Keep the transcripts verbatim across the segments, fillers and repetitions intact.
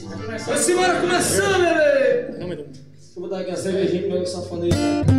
Vai embora, começando, bebê! Não, meu Deus. Deixa eu botar aqui a cervejinha que vai com o safoneiro.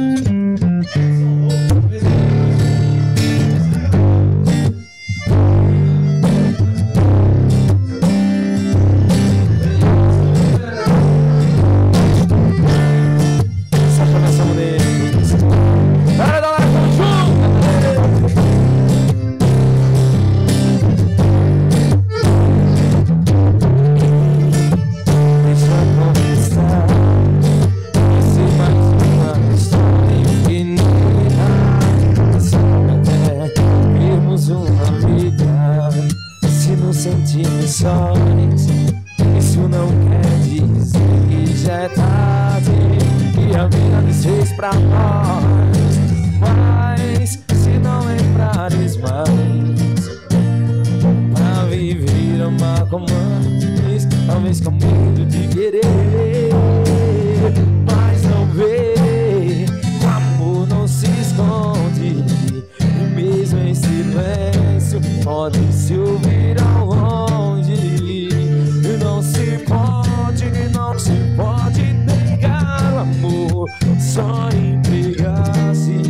Isso não quer dizer que já é tarde, que a vida desfez pra nós. Mas se não lembrares mais, pra viver, amar como antes, talvez com medo de querer, mas não vê, o amor não se esconde, e mesmo em silêncio pode se ouvir ao longe. Não se pode, não se pode negar o amor, só entregar-se.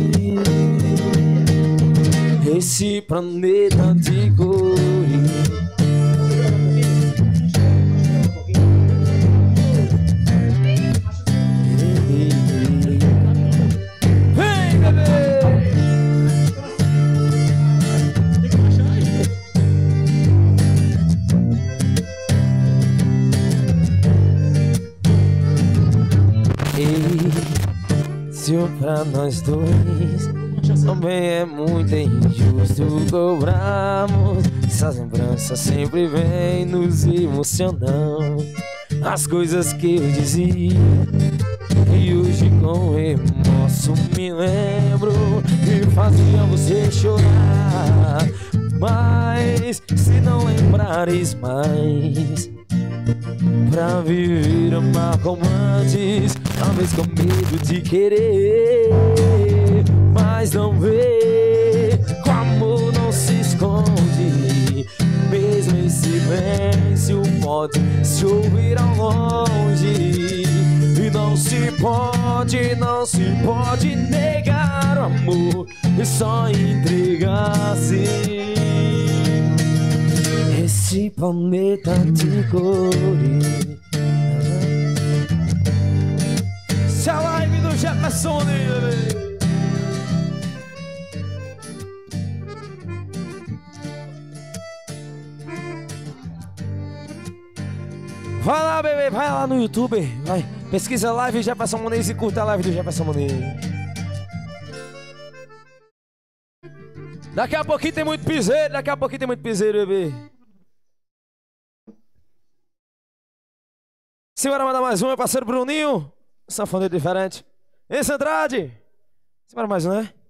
Esse planeta de cores. Vem, bebê! Se pra nós dois também é muito injusto cobrarmos, essas lembranças sempre vêm nos emocionando. As coisas que eu dizia e hoje com remorso me lembro que fazia você chorar. Mas se não lembrares mais, pra viver, amar como antes, talvez com medo de querer, mas não vê, o amor não se esconde, mesmo em silêncio pode se ouvir ao longe. E não se pode, não se pode negar o amor, e só entregar-se. Esse planeta de cores. Se a live do Jefferson dele. Vai lá, bebê, vai lá no YouTube, vai. Pesquisa live Jefferson Monês e curta a live do Jefferson Monês. Daqui a pouquinho tem muito piseiro, daqui a pouquinho tem muito piseiro, bebê. Simbora mandar mais um, meu parceiro Bruninho. Sanfoneiro diferente. Esse Andrade. Simbora mais um, né?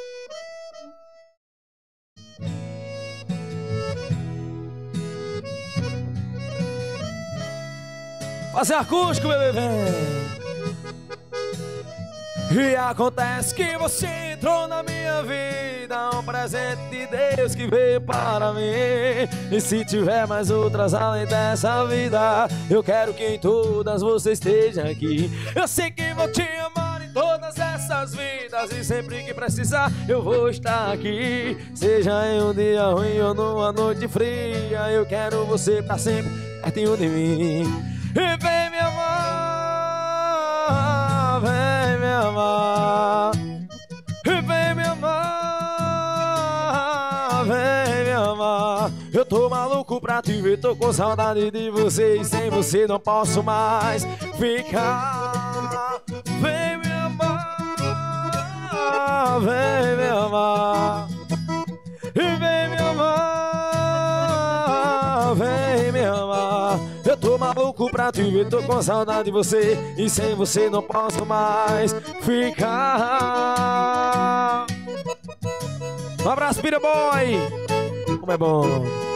Fazer acústico, bebê, vem. E acontece que você entrou na minha vida, um presente de Deus que veio para mim. E se tiver mais outras além dessa vida, eu quero que em todas você esteja aqui. Eu sei que vou te amar em todas essas vidas, e sempre que precisar eu vou estar aqui. Seja em um dia ruim ou numa noite fria, eu quero você pra sempre pertinho de mim. E vem me amar, vem me amar, e vem me amar, vem me amar. Eu tô maluco pra te ver, tô com saudade de você, e sem você não posso mais ficar. Vem me amar, vem me amar, e vem me amar, vem me amar. Eu tô maluco pra te ver, tô com saudade de você, e sem você não posso mais ficar. Um abraço, Pira Boy. Como é bom.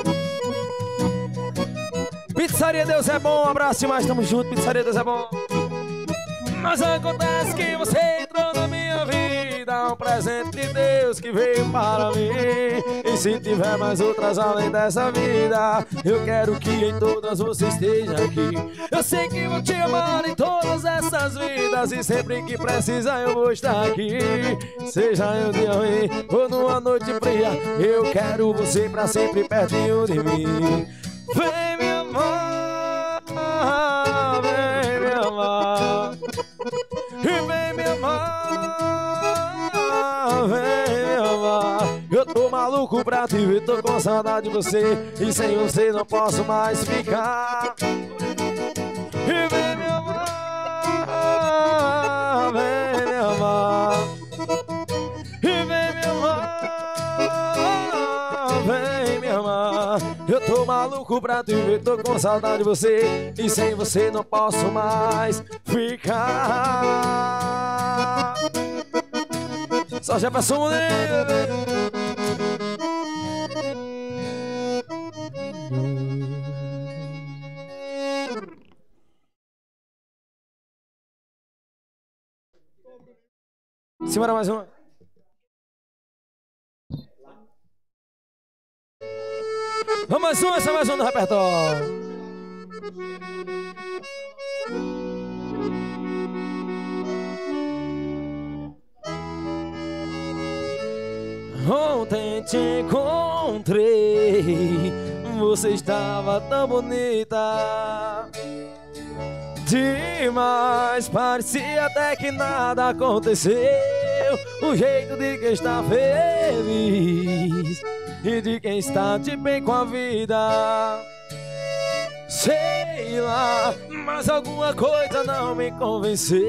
Pizzaria Deus é bom, um abraço demais, tamo junto, Pizzaria Deus é bom. Mas acontece que você entrou na minha vida, é um presente de Deus que veio para mim. E se tiver mais outras além dessa vida, eu quero que em todas você esteja aqui. Eu sei que vou te amar em todas essas vidas, e sempre que precisar eu vou estar aqui. Seja em um dia ruim ou numa noite fria, eu quero você pra sempre pertinho de mim. Vem me amar, vem me amar, e vem me amar, vem me amar. Eu tô maluco pra te ver, tô com saudade de você, e sem você não posso mais ficar. E vem me amar, vem me amar, e vem me amar, vem me amar. Eu tô maluco pra te ver, tô com saudade de você, e sem você não posso mais ficar. Só já passou um Simbora mais uma. Vamos mais uma, essa é mais uma do repertório. Ontem te encontrei, você estava tão bonita demais, parecia até que nada aconteceu. O jeito de quem está feliz e de quem está de bem com a vida. Sei lá, mas alguma coisa não me convenceu.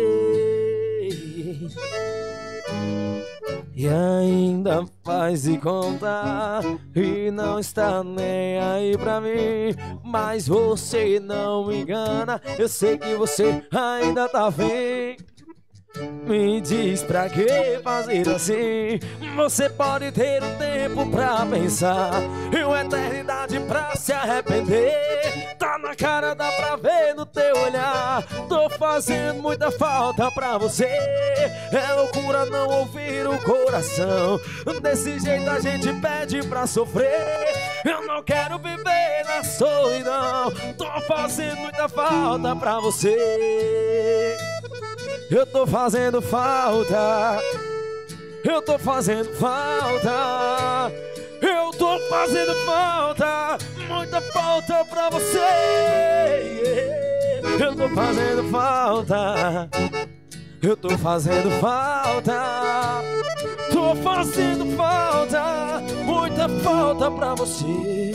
E ainda faz de contar e não está nem aí pra mim. Mas você não me engana, eu sei que você ainda tá afim. Me diz pra que fazer assim? Você pode ter um tempo pra pensar e uma eternidade pra se arrepender. Tá na cara, dá pra ver no teu olhar. Tô fazendo muita falta pra você. É loucura não ouvir o coração. Desse jeito a gente pede pra sofrer. Eu não quero viver na solidão. Tô fazendo muita falta pra você. Eu tô fazendo falta, eu tô fazendo falta, eu tô fazendo falta, muita falta pra você. Eu tô fazendo falta, eu tô fazendo falta, tô fazendo falta, muita falta pra você.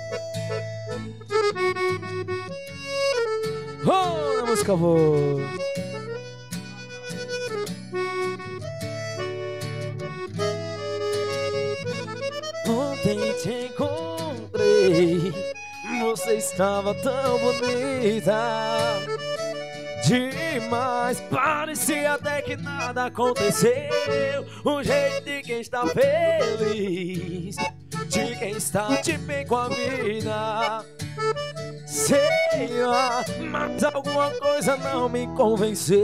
Oh, na música boa. Ontem te encontrei, você estava tão bonita demais, parecia até que nada aconteceu. Um jeito de quem está feliz, de quem está de bem com a vida. Sei lá, mas alguma coisa não me convenceu.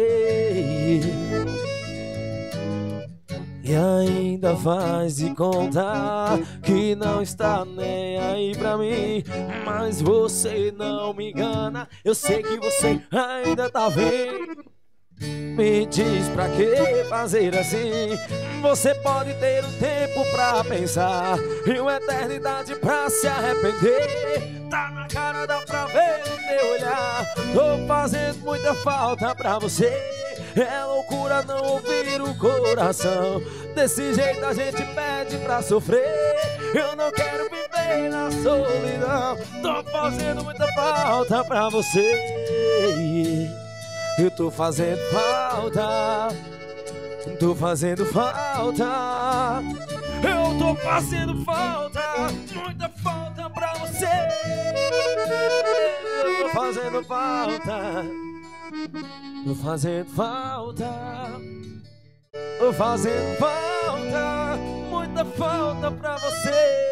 E ainda faz de contar que não está nem aí pra mim. Mas você não me engana, eu sei que você ainda tá vendo. Me diz pra que fazer assim? Você pode ter um tempo pra pensar e uma eternidade pra se arrepender. Tá na cara, dá pra ver no teu olhar. Tô fazendo muita falta pra você. É loucura não ouvir o coração. Desse jeito a gente pede pra sofrer. Eu não quero viver na solidão. Tô fazendo muita falta pra você. Eu tô fazendo falta, tô fazendo falta, eu tô fazendo falta, muita falta pra você. Eu tô fazendo falta, tô fazendo falta, tô fazendo falta, muita falta pra você.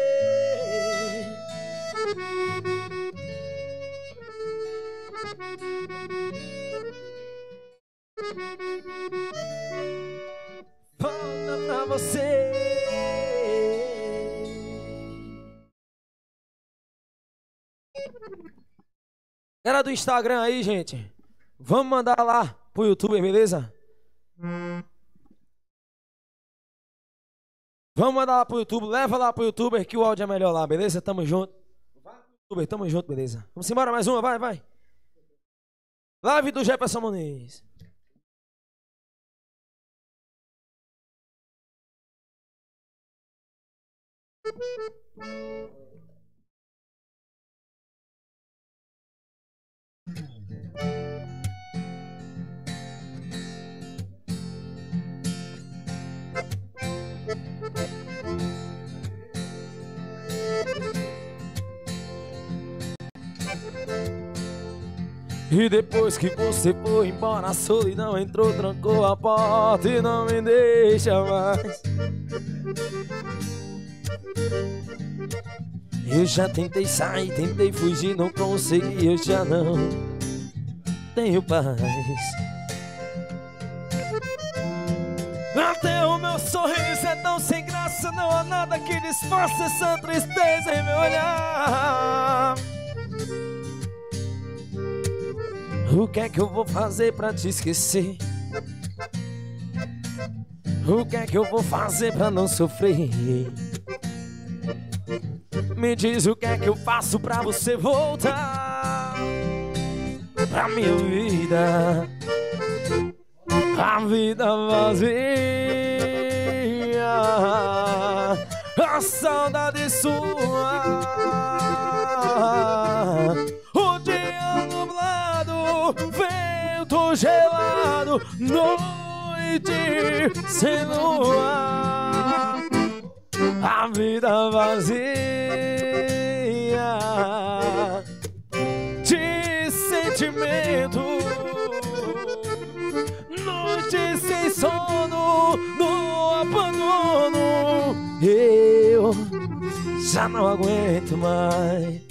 Falta pra você. Galera do Instagram aí, gente, vamos mandar lá pro YouTube, beleza? Vamos mandar lá pro YouTube, leva lá pro YouTuber que o áudio é melhor lá, beleza? Tamo junto. Vai pro YouTuber, tamo junto, beleza? Vamos embora, mais uma, vai, vai. Live do Jefferson Muniz. E depois que você foi embora, a solidão entrou, trancou a porta e não me deixa mais. Eu já tentei sair, tentei fugir, não consegui, eu já não tenho paz. Até o meu sorriso é tão sem graça, não há nada que disfarce essa tristeza em meu olhar. O que é que eu vou fazer pra te esquecer? O que é que eu vou fazer pra não sofrer? Me diz o que é que eu faço pra você voltar pra minha vida, a vida vazia, a saudade sua, o dia nublado, vento gelado, noite sem lua, a vida vazia de sentimento, noite sem sono, no abandono. Eu já não aguento mais.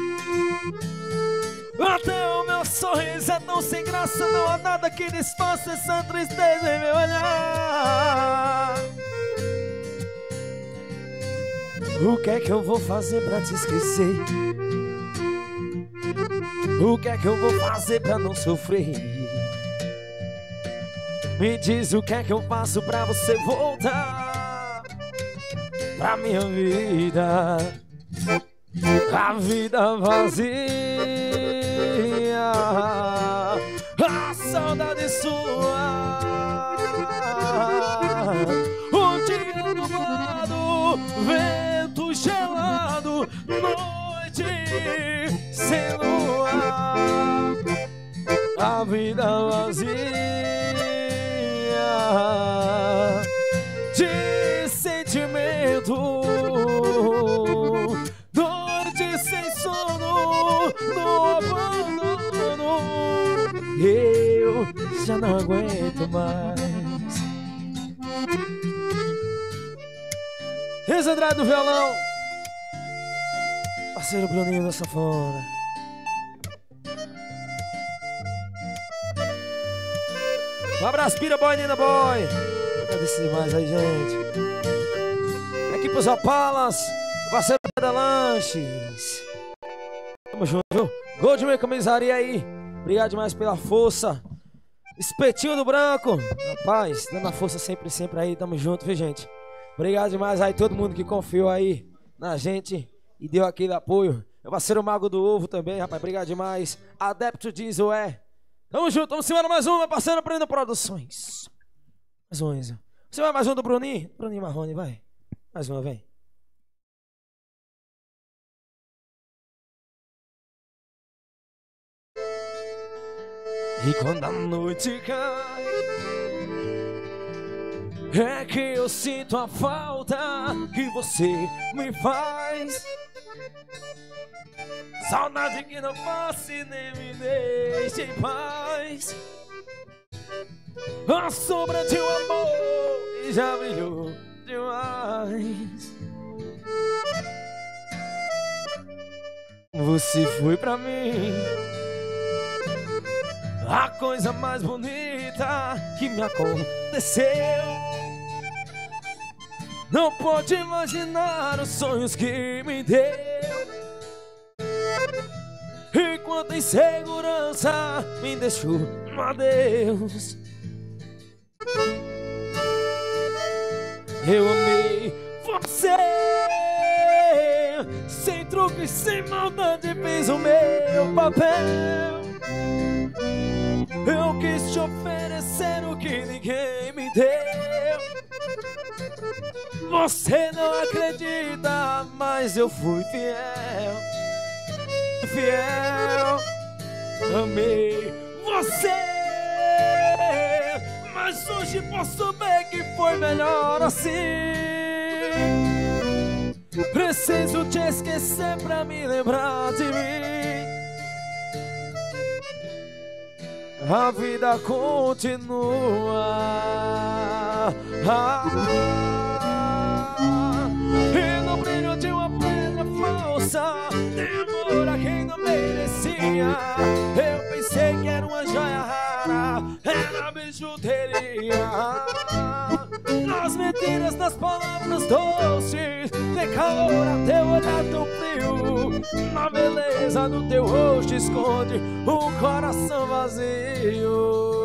Até o meu sorriso é tão sem graça, não há nada que disfarce essa tristeza em meu olhar. O que é que eu vou fazer pra te esquecer? O que é que eu vou fazer pra não sofrer? Me diz o que é que eu faço pra você voltar pra minha vida, a vida vazia, a saudade sua, o dia nublado, vento gelado, noite sem lua, a vida vazia de sentimento, noite sem sono, no abandono. Eu já não aguento mais. Esse André do violão, parceiro Bruninho da sanfona. Um abraço, Pira Boy, Nina Boy. Agradeço demais aí, gente. Aqui pros Opalas, parceiro da Lanches. Tamo junto, viu? Goldman Camisaria aí. Obrigado demais pela força. Espetinho do Branco. Rapaz, dando a força sempre, sempre aí. Tamo junto, viu, gente? Obrigado demais aí, todo mundo que confiou aí na gente e deu aquele apoio. Meu parceiro Mago do Ovo também, rapaz. Obrigado demais. Adepto Diesel é. Tamo junto, vamos embora mais um, meu parceiro Breno Produções. Mais um, Enzo. Você vai mais um do Bruninho? Bruninho Marrone, vai. Mais uma, vem. E quando a noite cai, é que eu sinto a falta que você me faz. Saudade que não passe nem me deixe em paz. A sombra de um amor já brilhou demais. Você foi pra mim a coisa mais bonita que me aconteceu. não pode imaginar os sonhos que me deu. Enquanto insegurança me deixou um adeus. Eu amei você, sem truque, sem maldade, fiz o meu papel. Eu quis te oferecer o que ninguém me deu. Você não acredita, mas eu fui fiel. Fiel, amei você, mas hoje posso ver que foi melhor assim. Preciso te esquecer pra me lembrar de mim. A vida continua. Ah, e no brilho de uma pedra falsa demora quem não merecia. Eu pensei que era uma joia rara, era bijuteria. Nas mentiras, nas palavras doces, tem calor a teu olhar tão frio. Na beleza do teu rosto esconde um coração vazio.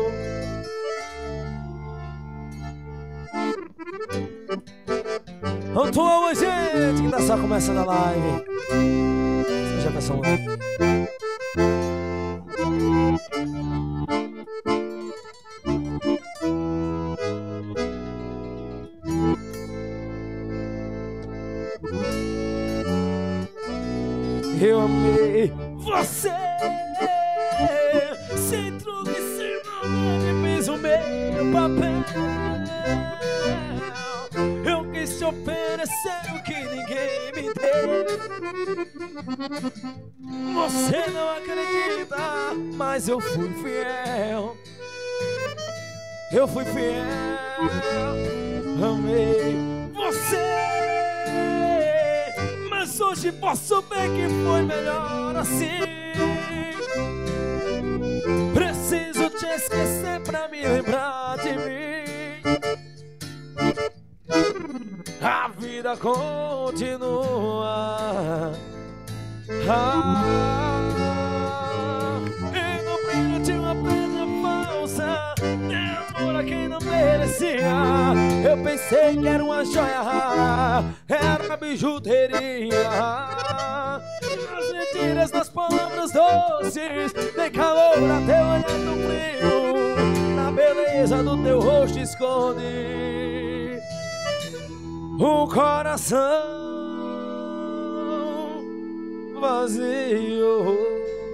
Vamos tua gente, que tá só começando a live. Você já passou um Eu amei você, sem truque, sem maldade, fiz o meu papel. Eu quis te oferecer o que ninguém me deu. Você não acredita, mas eu fui fiel. Eu fui fiel, amei você, mas hoje posso ver que foi melhor assim. Preciso te esquecer pra me lembrar de mim. A vida continua. Ah, e no brilho de uma pedra falsa demora quem não merecia. Eu pensei que era uma joia rara, era uma bijuteria. Nas mentiras, nas palavras doces, tem calor a teu olhar tão frio. Na beleza do teu rosto esconde um coração vazio.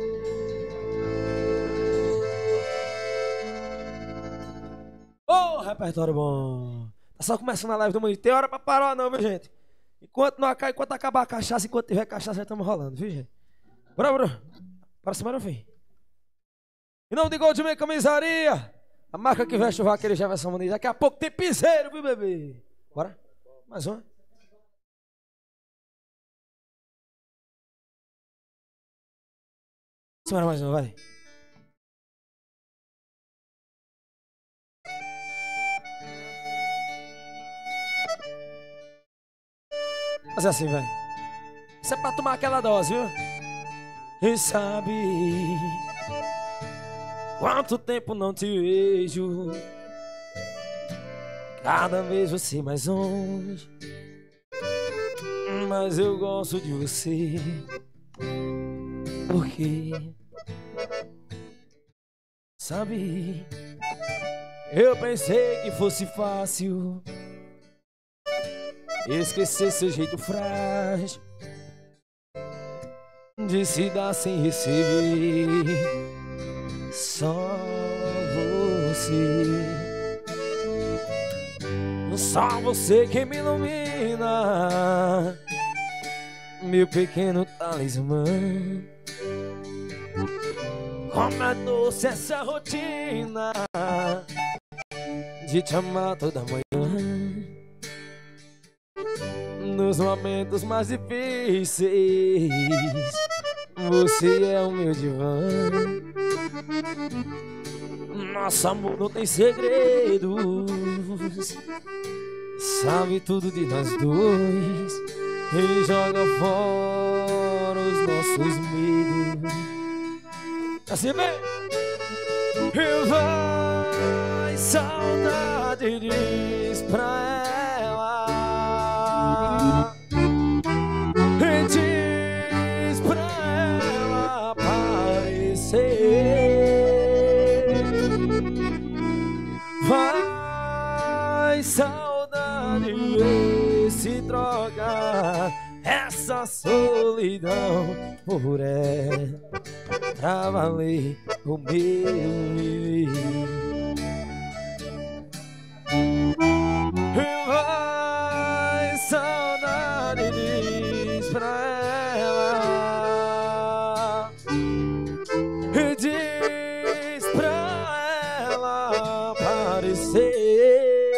Ô, oh, repertório bom. Tá só começando a live do mundo. Tem hora pra parar não, viu, gente? Enquanto não acaba, enquanto acabar a cachaça, enquanto tiver cachaça, já estamos rolando, viu, gente? Bora, bora. Para semana, fim. Em nome de Goldman Camisaria, a marca que veste o vaqueiro Jefferson Muniz. Daqui a pouco tem piseiro, viu, bebê? Bora? Mais uma. Semana mais uma, vai. Fazer assim, vai. Isso é pra tomar aquela dose, viu? E sabe quanto tempo não te vejo, cada vez você mais longe, mas eu gosto de você. Porque, sabe, eu pensei que fosse fácil esquecer seu jeito frágil de se dar sem receber. Só você, só você que me ilumina, meu pequeno talismã. Como é doce essa rotina de te amar toda manhã, nos momentos mais difíceis. Você é o meu divã. Nosso amor não tem segredos, sabe tudo de nós dois e joga fora os nossos medos. Assim bem. E vai, saudade, diz pra ela, e diz pra ela aparecer. Vai, saudade, vê se troca essa solidão por ela, pra valer o meu viver. Vai, saudade, diz pra ela, e diz pra ela aparecer.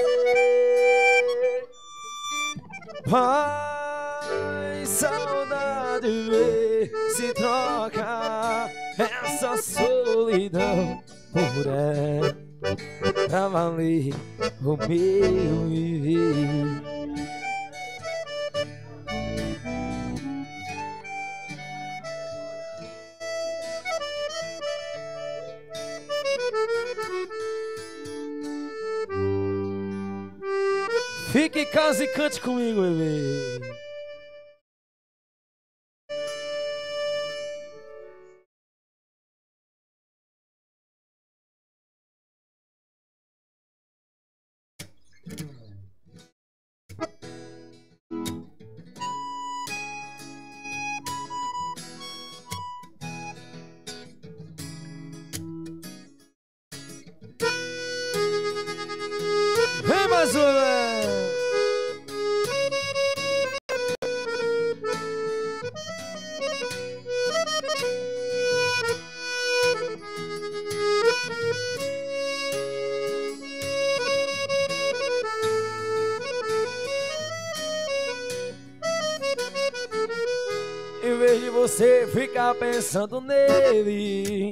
Vai, saudade, vê se troca essa solidão por ela, pra valer o meu viver. Fique em casa e cante comigo, bebê. Vem mais uma. Em vez de você ficar pensando nele,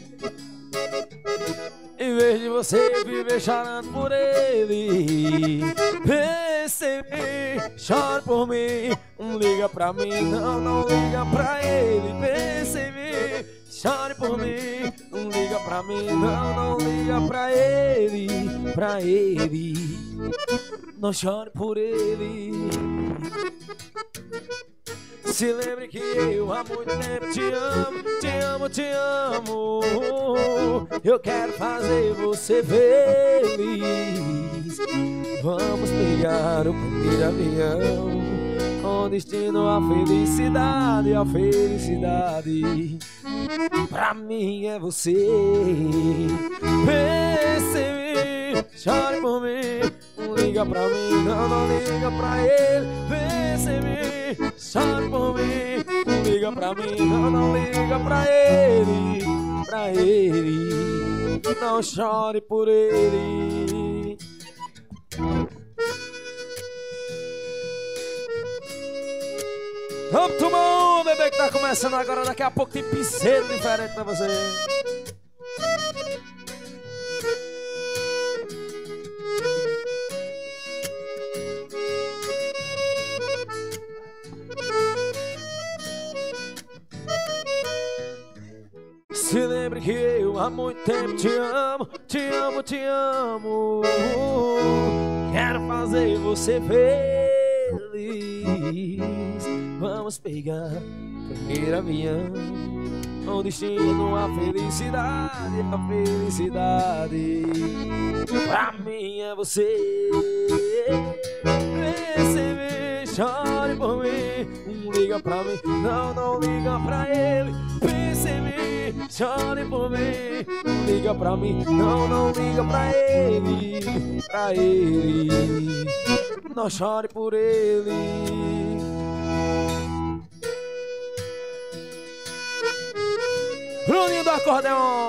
em vez de você viver chorando por ele, pense em mim, chore por mim, não liga pra mim, não, não liga pra ele. Pense em mim, chore por mim, não liga pra mim, não, não liga pra ele, pra ele, não chore por ele. Se lembre que eu há muito tempo te amo, te amo, te amo. Eu quero fazer você feliz. Vamos pegar o primeiro avião com destino à felicidade, à felicidade. Pra mim é você. Pense em mim, chore por mim, não liga pra mim, não, não liga pra ele. Pense em mim, chore por mim, não liga pra mim, não, não liga pra ele, pra ele, não chore por ele. Vamos tomar um, bebê, que tá começando agora. Daqui a pouco tem piseiro diferente pra você. Se lembre que eu há muito tempo te amo, te amo, te amo. Quero fazer você feliz. Vamos pegar o primeiro avião com destino à felicidade, à felicidade. Pra mim é você. Pense em mim, chore por mim, não liga pra mim, não, não liga pra ele. Pense em mim, chore por mim, não liga pra mim, não, não liga pra ele, pra ele, não chore por ele. Bruninho do acordeon.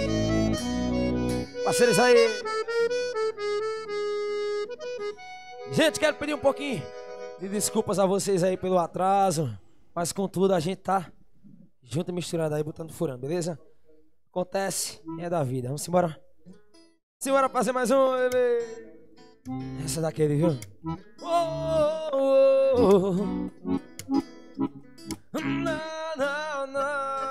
Parceiros aí, Gente, quero pedir um pouquinho de desculpas a vocês aí pelo atraso. Mas contudo, a gente tá junto e misturado aí, botando furando, beleza? Acontece, é da vida. Vamos embora. Simbora fazer mais um, bebê. Essa daquele, viu? Oh, oh, oh. Na, na, na.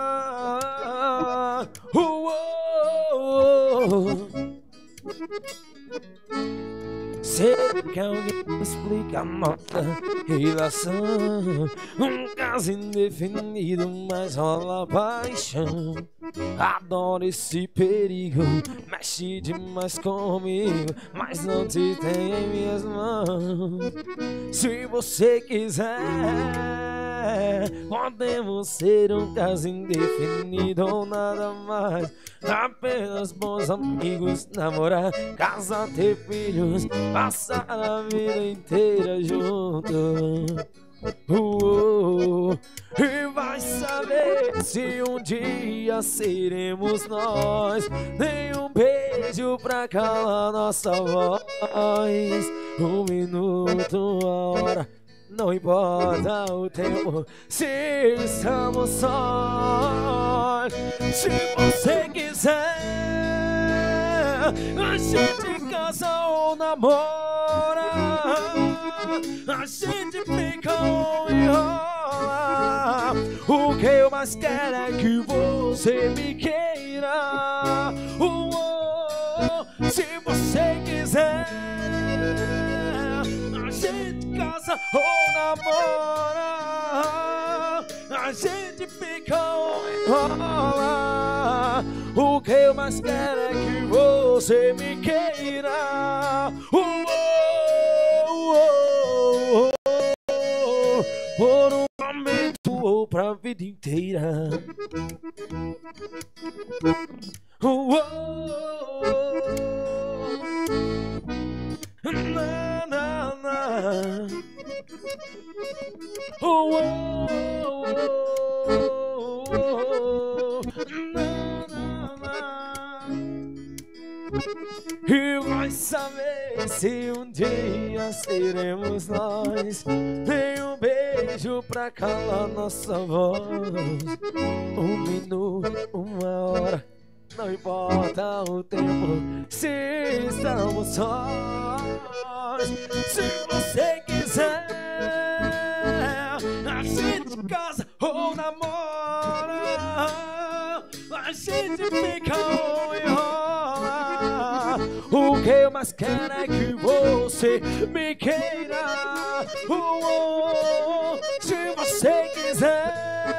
Oh, oh, oh. Sei que alguém me explica a nossa relação. Um caso indefinido, mas rola paixão. Adoro esse perigo, mexe demais comigo, mas não te tenho em minhas mãos. Se você quiser, podemos ser um caso indefinido ou nada mais. Apenas bons amigos, namorar, casar, ter filhos, passar a vida inteira junto. Uh, uh, e vai saber se um dia seremos nós. Nem um beijo pra calar nossa voz. Um minuto, a hora, não importa o tempo, se estamos sós. Se você quiser, a gente casa ou namora. A gente fica ou enrola. O que eu mais quero é que você me queira. Uh, oh, se você quiser, a gente casa ou namora. A gente fica ou enrola. O que eu mais quero é que você me queira. Uh, oh, oh, oh, por um momento ou pra vida inteira. Oh, oh, oh, na, na, na. Oh, oh, oh, oh, na, na, na. E vai saber se um dia seremos nós. Nem um beijo pra calar nossa voz. Um minuto, uma hora, não importa o tempo, se estamos sós. Se você quiser, a gente casa ou namora. A gente fica ou enrola. O que eu mais quero é que você me queira. Oh, oh, oh, se você quiser,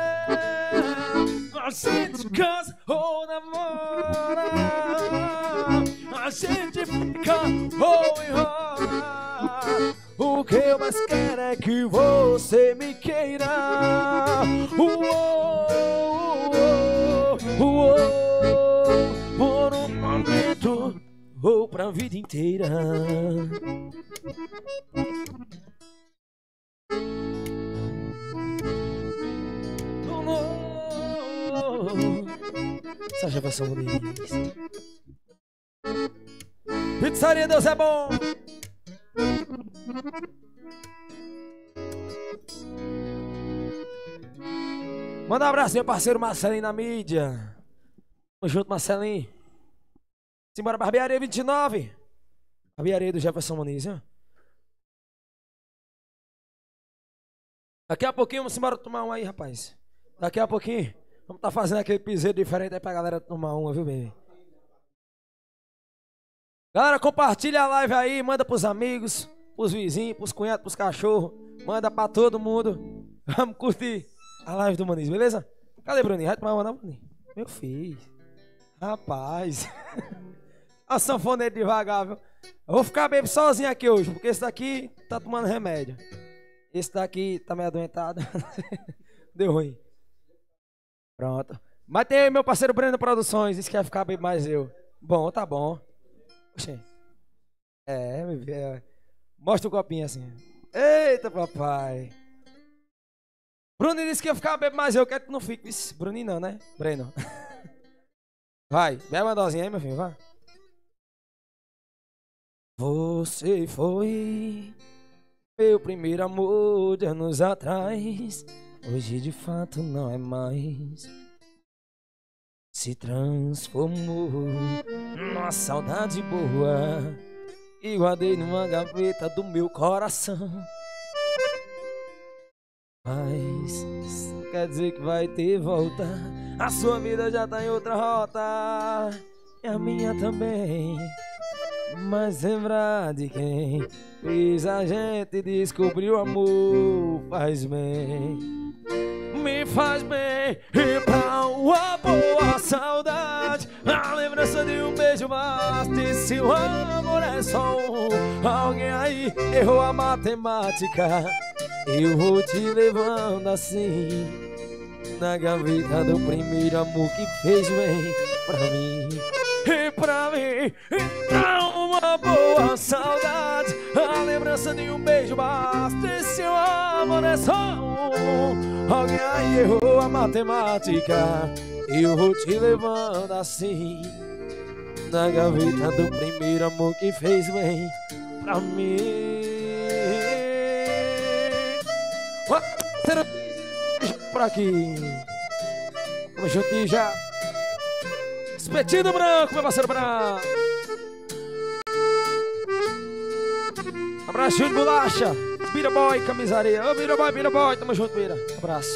a gente casa ou namora. A gente fica ou enrola. O que eu mais quero é que você me queira. Oh, oh, oh, oh, oh, por um momento ou pra vida inteira. Oh, oh, Sacha Versão Muniz. Pizzaria Deus é bom. Manda um abraço, meu parceiro Marcelinho na mídia. Tamo junto, Marcelinho. Simbora, Barbearia vinte e nove. Barbearia do Jefferson Muniz, hein? Daqui a pouquinho vamos embora tomar um aí, rapaz. Daqui a pouquinho vamos tá fazendo aquele piseiro diferente aí pra galera tomar uma, viu, bem? Galera, compartilha a live aí, manda pros amigos, pros vizinhos, pros cunhados, pros cachorros. Manda pra todo mundo. Vamos curtir a live do Muniz, beleza? Cadê, Bruninho? Vai tomar uma não, Bruninho? Meu filho. Rapaz. A sanfona dele devagar, viu? Eu vou ficar bem sozinho aqui hoje, porque esse daqui tá tomando remédio. Esse daqui tá meio adoentado. Deu ruim. Pronto. Mas tem aí meu parceiro Breno Produções, disse que ia ficar bem mais eu. Bom, tá bom. Oxê. É, meu filho. É. Mostra o copinho assim. Eita, papai. Bruno disse que ia ficar bem mais eu, quero que não fique. Isso, Bruninho não, né? Breno. Vai, bebe uma dosinha aí, meu filho, vai. Você foi meu primeiro amor de anos atrás. Hoje de fato não é mais. Se transformou numa saudade boa e guardei numa gaveta do meu coração. Mas isso quer dizer que vai ter volta. A sua vida já tá em outra rota e a minha também. Mas lembrar de quem fez a gente descobrir o amor faz bem. Me faz bem e pra uma boa saudade a lembrança de um beijo basta. E se o amor é só um, alguém aí errou a matemática. Eu vou te levando assim na gaveta do primeiro amor que fez bem pra mim. E pra mim, e pra uma boa saudade a lembrança de um beijo basta. E se o amor é só um, alguém aí errou a matemática. Eu vou te levando assim na gaveta do primeiro amor que fez bem pra mim. Por aqui vamos juntinho já. Espetinho branco, meu parceiro branco. Abraço de bolacha. Bira boy, camisaria. Ô, Bira boy, Bira boy. Tamo junto, Bira. Abraço.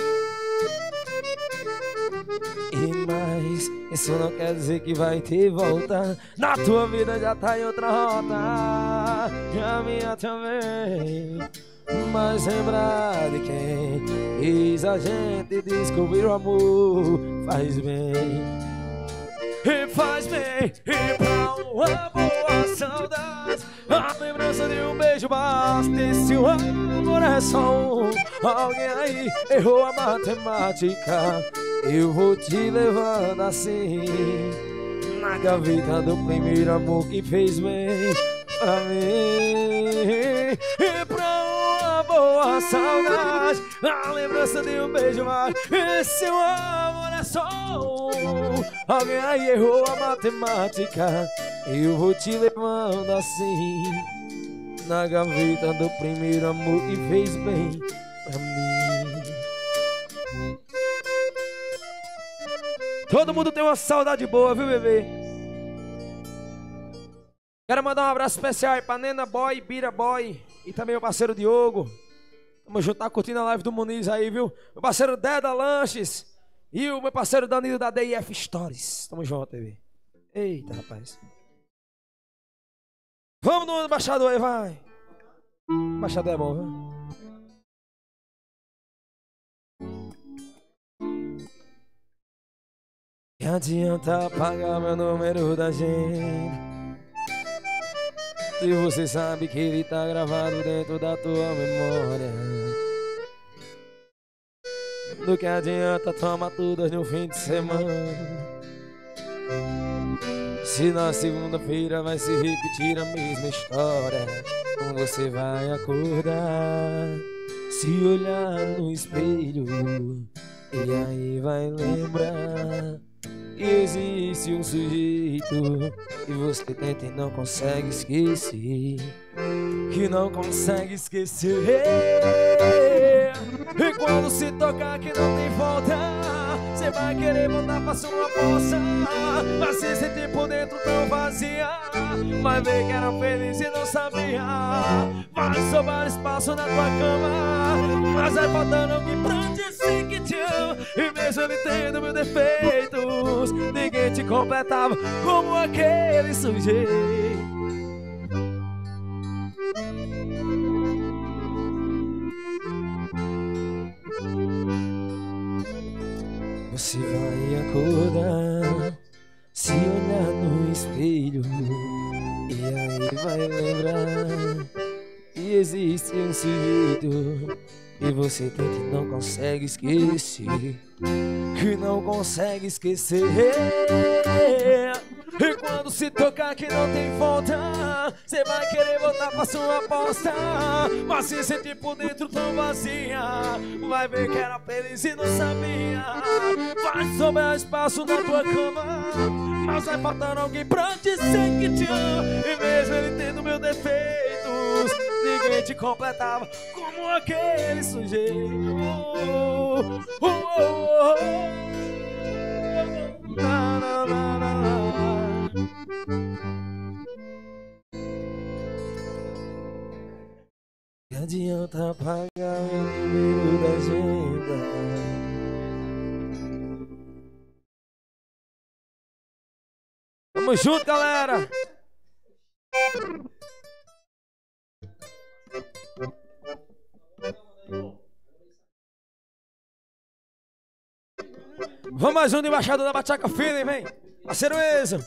E mais, isso não quer dizer que vai ter volta. Na tua vida já tá em outra rota e a minha também. Mas lembrar de quem fez a gente descobrir o amor faz bem. E faz bem, e pra uma boa saudade a lembrança de um beijo basta. E se o amor é só um, alguém aí errou a matemática. Eu vou te levando assim na gaveta do primeiro amor que fez bem pra mim. E pra uma boa saudade a lembrança de um beijo mais. E se o amor é só um, alguém aí errou a matemática. Eu vou te levando assim na gaveta do primeiro amor que fez bem pra mim. Todo mundo tem uma saudade boa, viu, bebê? Quero mandar um abraço especial aí pra Nena Boy, Bira Boy e também o parceiro Diogo. Tamo junto, tá curtindo a live do Muniz aí, viu? Meu parceiro Deda Lanches e o meu parceiro Danilo da D I F Stories. Tamo junto, bebê. Eita, rapaz. Vamos no embaixador aí, vai. Embaixador é bom, viu? Que adianta apagar meu número da gente se você sabe que ele tá gravado dentro da tua memória? Do que adianta tomar todas no fim de semana se na segunda-feira vai se repetir a mesma história? Como você vai acordar, se olhar no espelho e aí vai lembrar que existe um sujeito que você tenta e não consegue esquecer, que não consegue esquecer. E quando se tocar que não tem volta, você vai querer voltar pra sua poça, mas se sentir por dentro tão vazia, vai ver que era feliz e não sabia. Vai sobrar espaço na tua cama, mas vai faltando alguém pra dizer que te ama. E mesmo ele tendo mil defeitos, ninguém te completava como aquele sujeito. Você vai acordar, se olhar no espelho e aí vai lembrar que existe um sujeito que você tenta e não consegue esquecer, que não consegue esquecer. E quando se tocar que não tem volta, cê vai querer voltar pra sua aposta. Mas se sentir por dentro tão vazia, vai ver que era feliz e não sabia. Vai sobrar espaço na tua cama, mas vai faltar alguém pra dizer que te ama. E mesmo ele tendo mil defeitos, ninguém te completava como aquele sujeito. Oh, oh, oh, oh. Na, na, na, na, na. Que adianta pagar o número da agenda? Tamo junto, galera! Vamos mais um do embaixador da Bachaca Feeling, vem! Parceiro Enzo!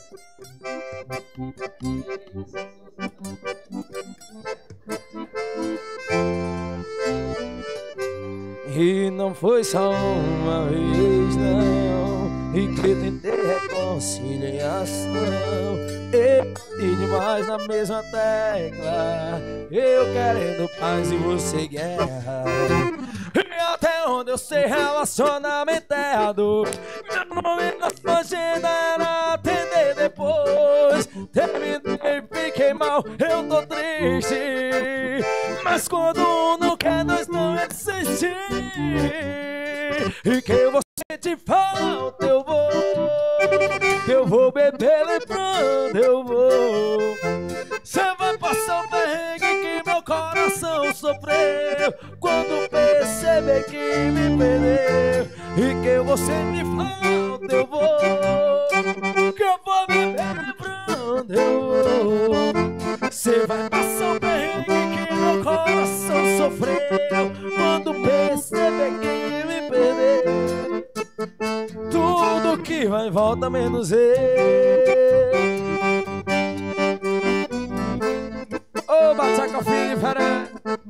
E não foi só uma vez, não, e que tentei reconciliação. Eu e demais na mesma tecla, eu querendo paz e você guerra. E até onde eu sei, relacionamento é a dor. Meu nome na sua agenda era atender depois. Terminei, fiquei mal, eu tô triste. Mas quando não quer, nós não existimos. E que eu vou sentir falta, eu vou. Eu vou beber lembrando, eu vou. Cê vai passar o perrengue que meu coração sofreu quando perceber que me perdeu. E que eu vou sentir falta, eu vou. Que eu vou beber lembrando, eu vou. Cê vai passar o perrengue que meu coração sofreu quando perceber que me perdeu. Tudo que vai em volta menos eu. Ô, Bachaca Feeling, para.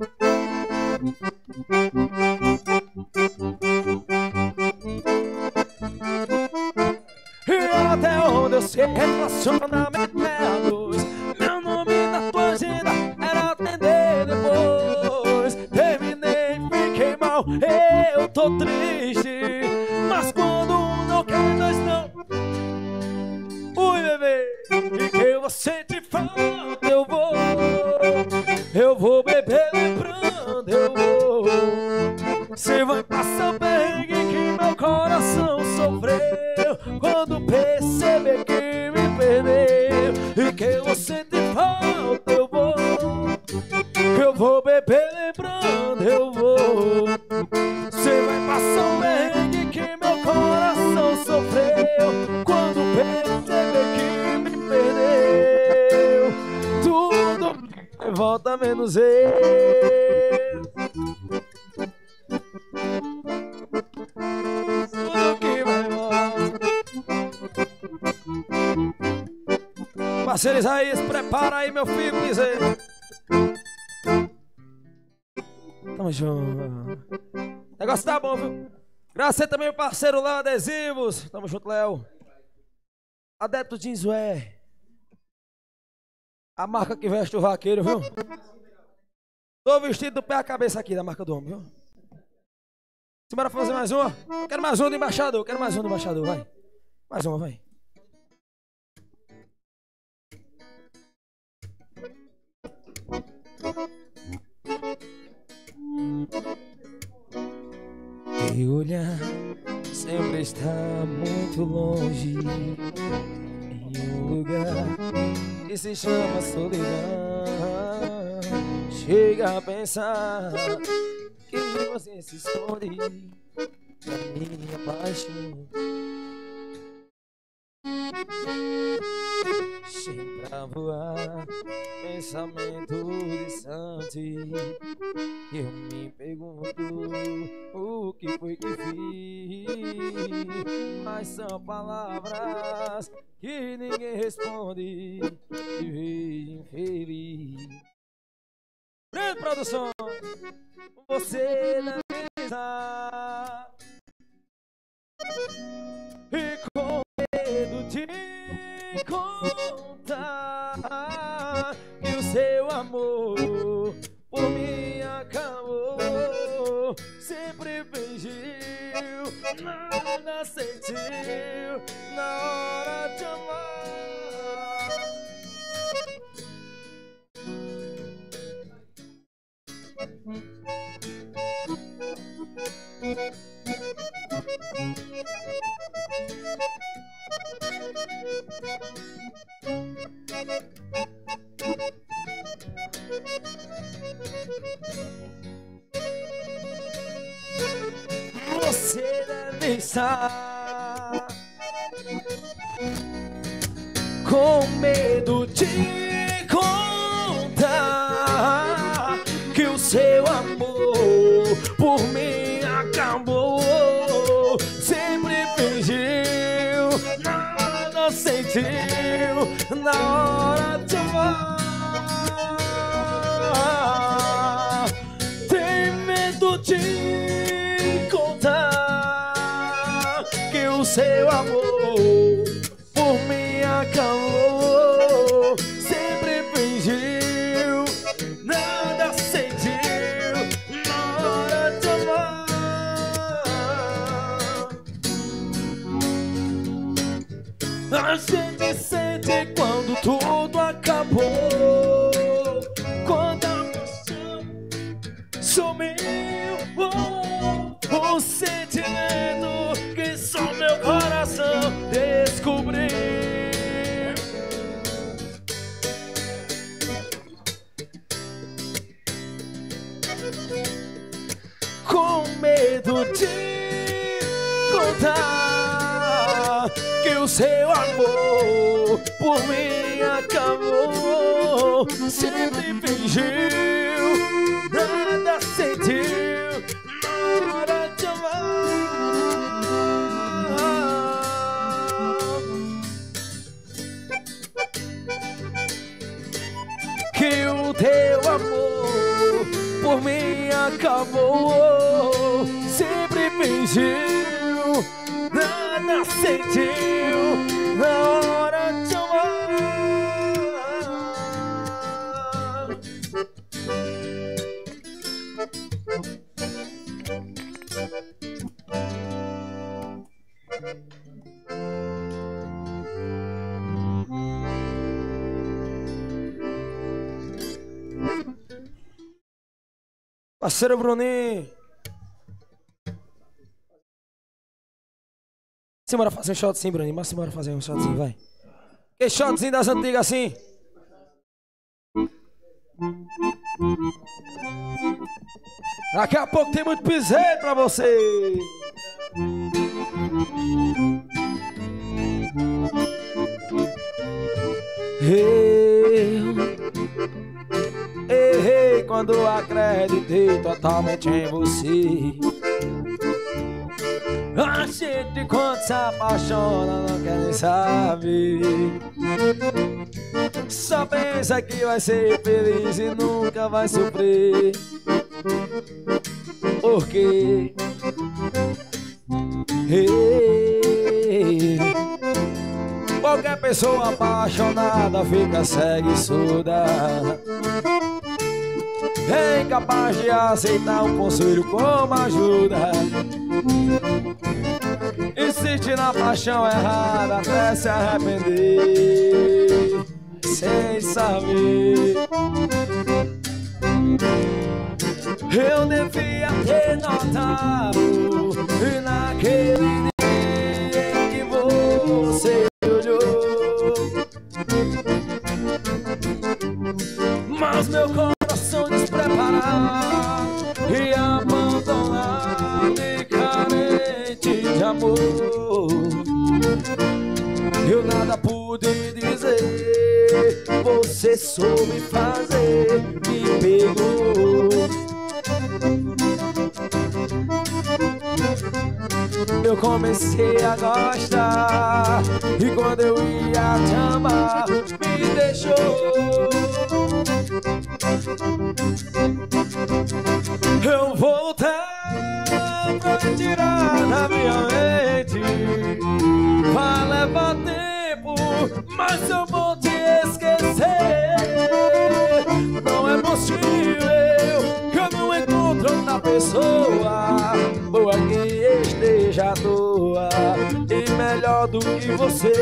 E até onde eu sei, relacionamento é a luz. Meu nome na tua agenda era atender depois. Terminei, fiquei mal, eu tô triste. Mas quando não quer, nós não. Ui, bebê, e que eu vou sentir falta, eu vou. Eu vou beber lembrando, eu vou. Cê vai passar perrengue que meu coração sofreu quando perceber que me perdeu. E que eu vou sentir falta, eu vou. Eu vou beber lembrando, eu vou. Cê vai passar um perrengue que meu coração sofreu quando perceber que me perdeu. Tudo volta menos eu. Tudo que vai embora. Parceiro Isaías, prepara aí meu filho, dizer. Tamo junto. O negócio tá bom, viu? Graças a também o parceiro Léo Adesivos. Tamo junto, Léo. Adepto Jeans Wear. A marca que veste o vaqueiro, viu? Tô vestido do pé à cabeça aqui da marca do homem, viu? Simbora fazer mais uma? Quero mais um do embaixador, quero mais um do embaixador, vai. Mais uma, vai. Teu olhar sempre está muito longe, em um lugar que se chama solidão. Chega a pensar que você se esconde da minha paixão. Sem pra voar, pensamento distante. Eu me pergunto o que foi que fiz, mas são palavras que ninguém responde. De vez infeliz. Grande produção, você na mesa e com medo de sentiu na hora de amar. Você deve estar com medo de contar que o seu amor por mim acabou. Sempre fingiu, nada sentiu na hora de amar. Tem medo de contar que o seu amor por mim acabou. Sempre fingiu, nada sentiu na hora de amar. A gente sente quando tudo acabou, quando a paixão sumiu. Oh, o sentimento que só meu coração descobriu. Com medo de contar que o seu amor por mim acabou. Sempre fingiu, nada sentiu na hora de amar. Que o teu amor por mim acabou. Sempre fingiu, nada sentiu na hora de amar. Parceiro Bruninho, simbora fazer um shotzinho, Bruninho. Mas simbora fazer um shotzinho, vai. Que shotzinho das antigas assim. Daqui a pouco tem muito piseiro pra você. Eu errei quando acreditei totalmente em você. A gente quando se apaixona não quer nem saber. Só pensa que vai ser feliz e nunca vai sofrer. Porque hey, qualquer pessoa apaixonada fica cega e surda, é incapaz de aceitar um conselho como ajuda. Insiste na paixão errada até se arrepender, sem saber. Eu devia ter notado e naquele dia que você olhou, mas meu coração despreparado e abandonado e carente de amor, eu nada pude dizer. Você soube fazer, me pegou. Eu comecei a gostar e quando eu ia te amar me deixou. Eu vou lutar pra tirar da minha mente. Vai levar tempo, mas eu vou te esquecer. Não é possível que eu não encontro outra pessoa boa que esteja à toa. melhor do que você.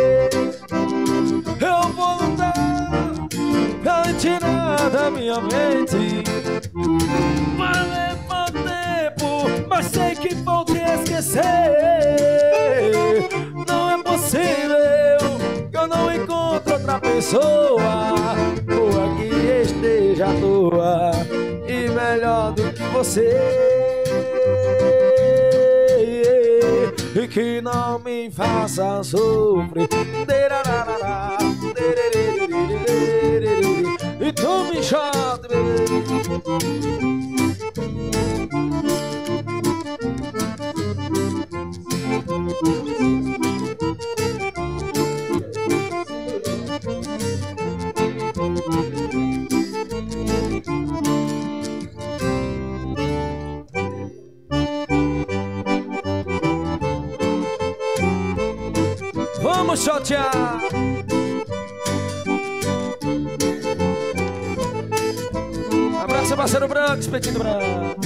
Eu vou lutar pra tirar da minha mente. Vai levar tempo, mas sei que vou te esquecer. Não é possível que eu não encontre outra pessoa, ou que esteja à toa e melhor do que você. E que não me faça sofrer. E tu me chate, bebê. Vamos chotear. Abraço, parceiro branco, espetinho branco.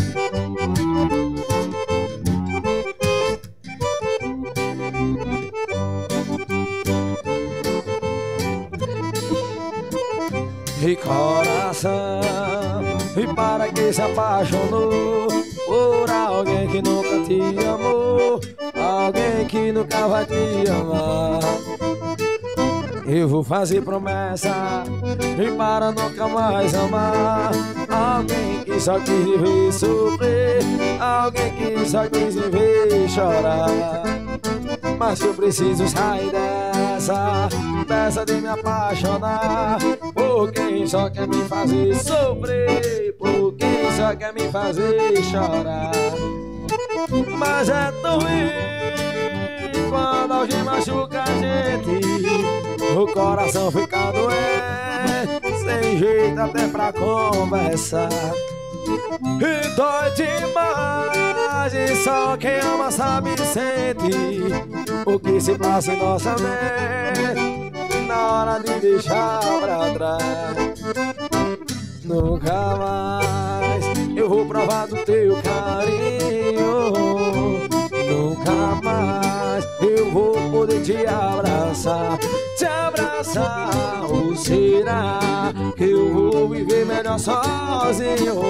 E coração, e para que se apaixonou por alguém que nunca te amou, alguém que nunca vai te amar. Eu vou fazer promessa e para nunca mais amar alguém que só quis me ver sofrer, alguém que só quis me ver chorar. Mas eu preciso sair dessa, dessa de me apaixonar por quem só quer me fazer sofrer, por quem só quer me fazer chorar. Mas é tão ruim quando alguém machuca a gente, o coração fica doente, sem jeito até pra conversar. E dói demais, e só quem ama sabe e sente o que se passa em nossa mente na hora de deixar pra trás. Nunca mais eu vou provar do teu carinho, nunca mais eu vou poder te abraçar, te abraçar. Ou será que eu vou viver melhor sozinho?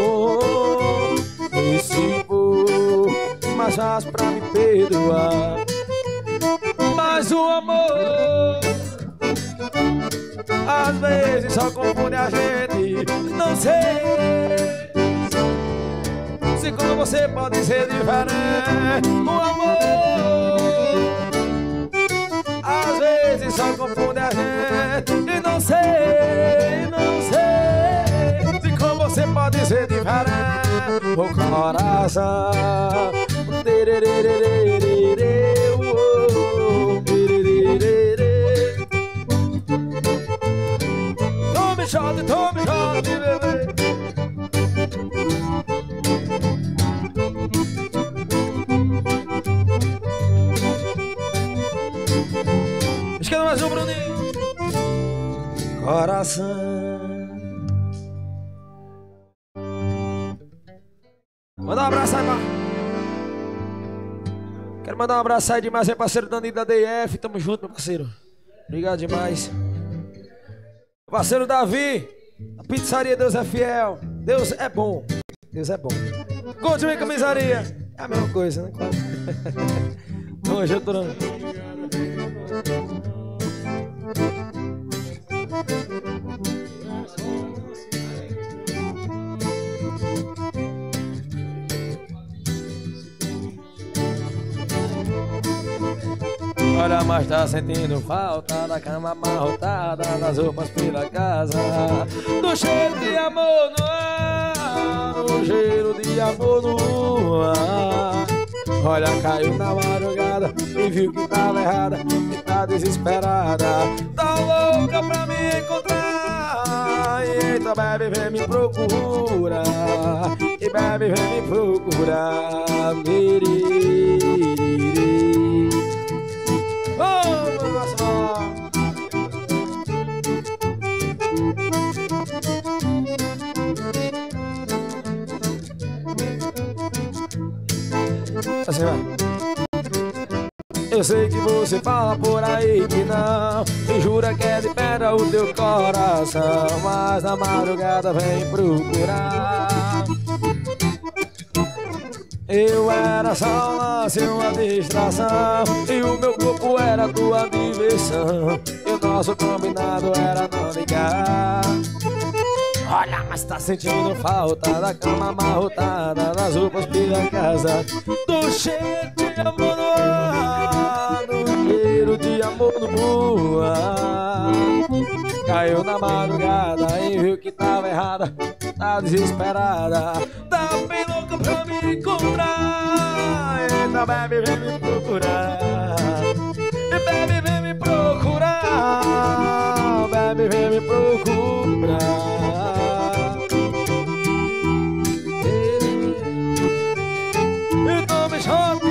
E se for mais fácil pra me perdoar, mas o amor às vezes só confunde a gente. Não sei se com você pode ser diferente. O amor às vezes só confunde a gente. E não sei, não sei se com você pode ser diferente. O coração tome shot, tome shot, bebê. Esquenta mais um, Bruninho. Coração. Manda um abraço aí, mano. Quero mandar um abraço aí demais aí, parceiro Danilo da D F. Tamo junto, meu parceiro. Obrigado demais. Parceiro Davi, a pizzaria Deus é Fiel. Deus é bom. Deus é bom. Continue com a camisaria. É a mesma coisa, né? Claro. Hoje eu tô dando. Olha, mas tá sentindo falta da cama amarrotada, das roupas pela casa, do cheiro de amor no ar, do cheiro de amor no ar. Olha, caiu na madrugada e viu que tava errada e tá desesperada, tá louca pra me encontrar. E eita, bebe, vem me procura, e bebe, vem me procurar. Miriri. Oh, meu nosso. Assim vai. Eu sei que você fala por aí que não, e jura que é de pedra o teu coração, mas na madrugada vem procurar. Eu era só um lance, uma distração, e o meu corpo era tua diversão, e o nosso combinado era não ligar. Olha, mas tá sentindo falta da cama amarrotada, das roupas pela casa, do cheiro de amor no ar, do cheiro de amor no ar. Caiu na madrugada e viu que tava errada, tá desesperada, tá bem louca pra me encontrar. Eita, bebe, vem me procurar, bebe, vem me procurar, bebe, vem me procurar. Então me chame.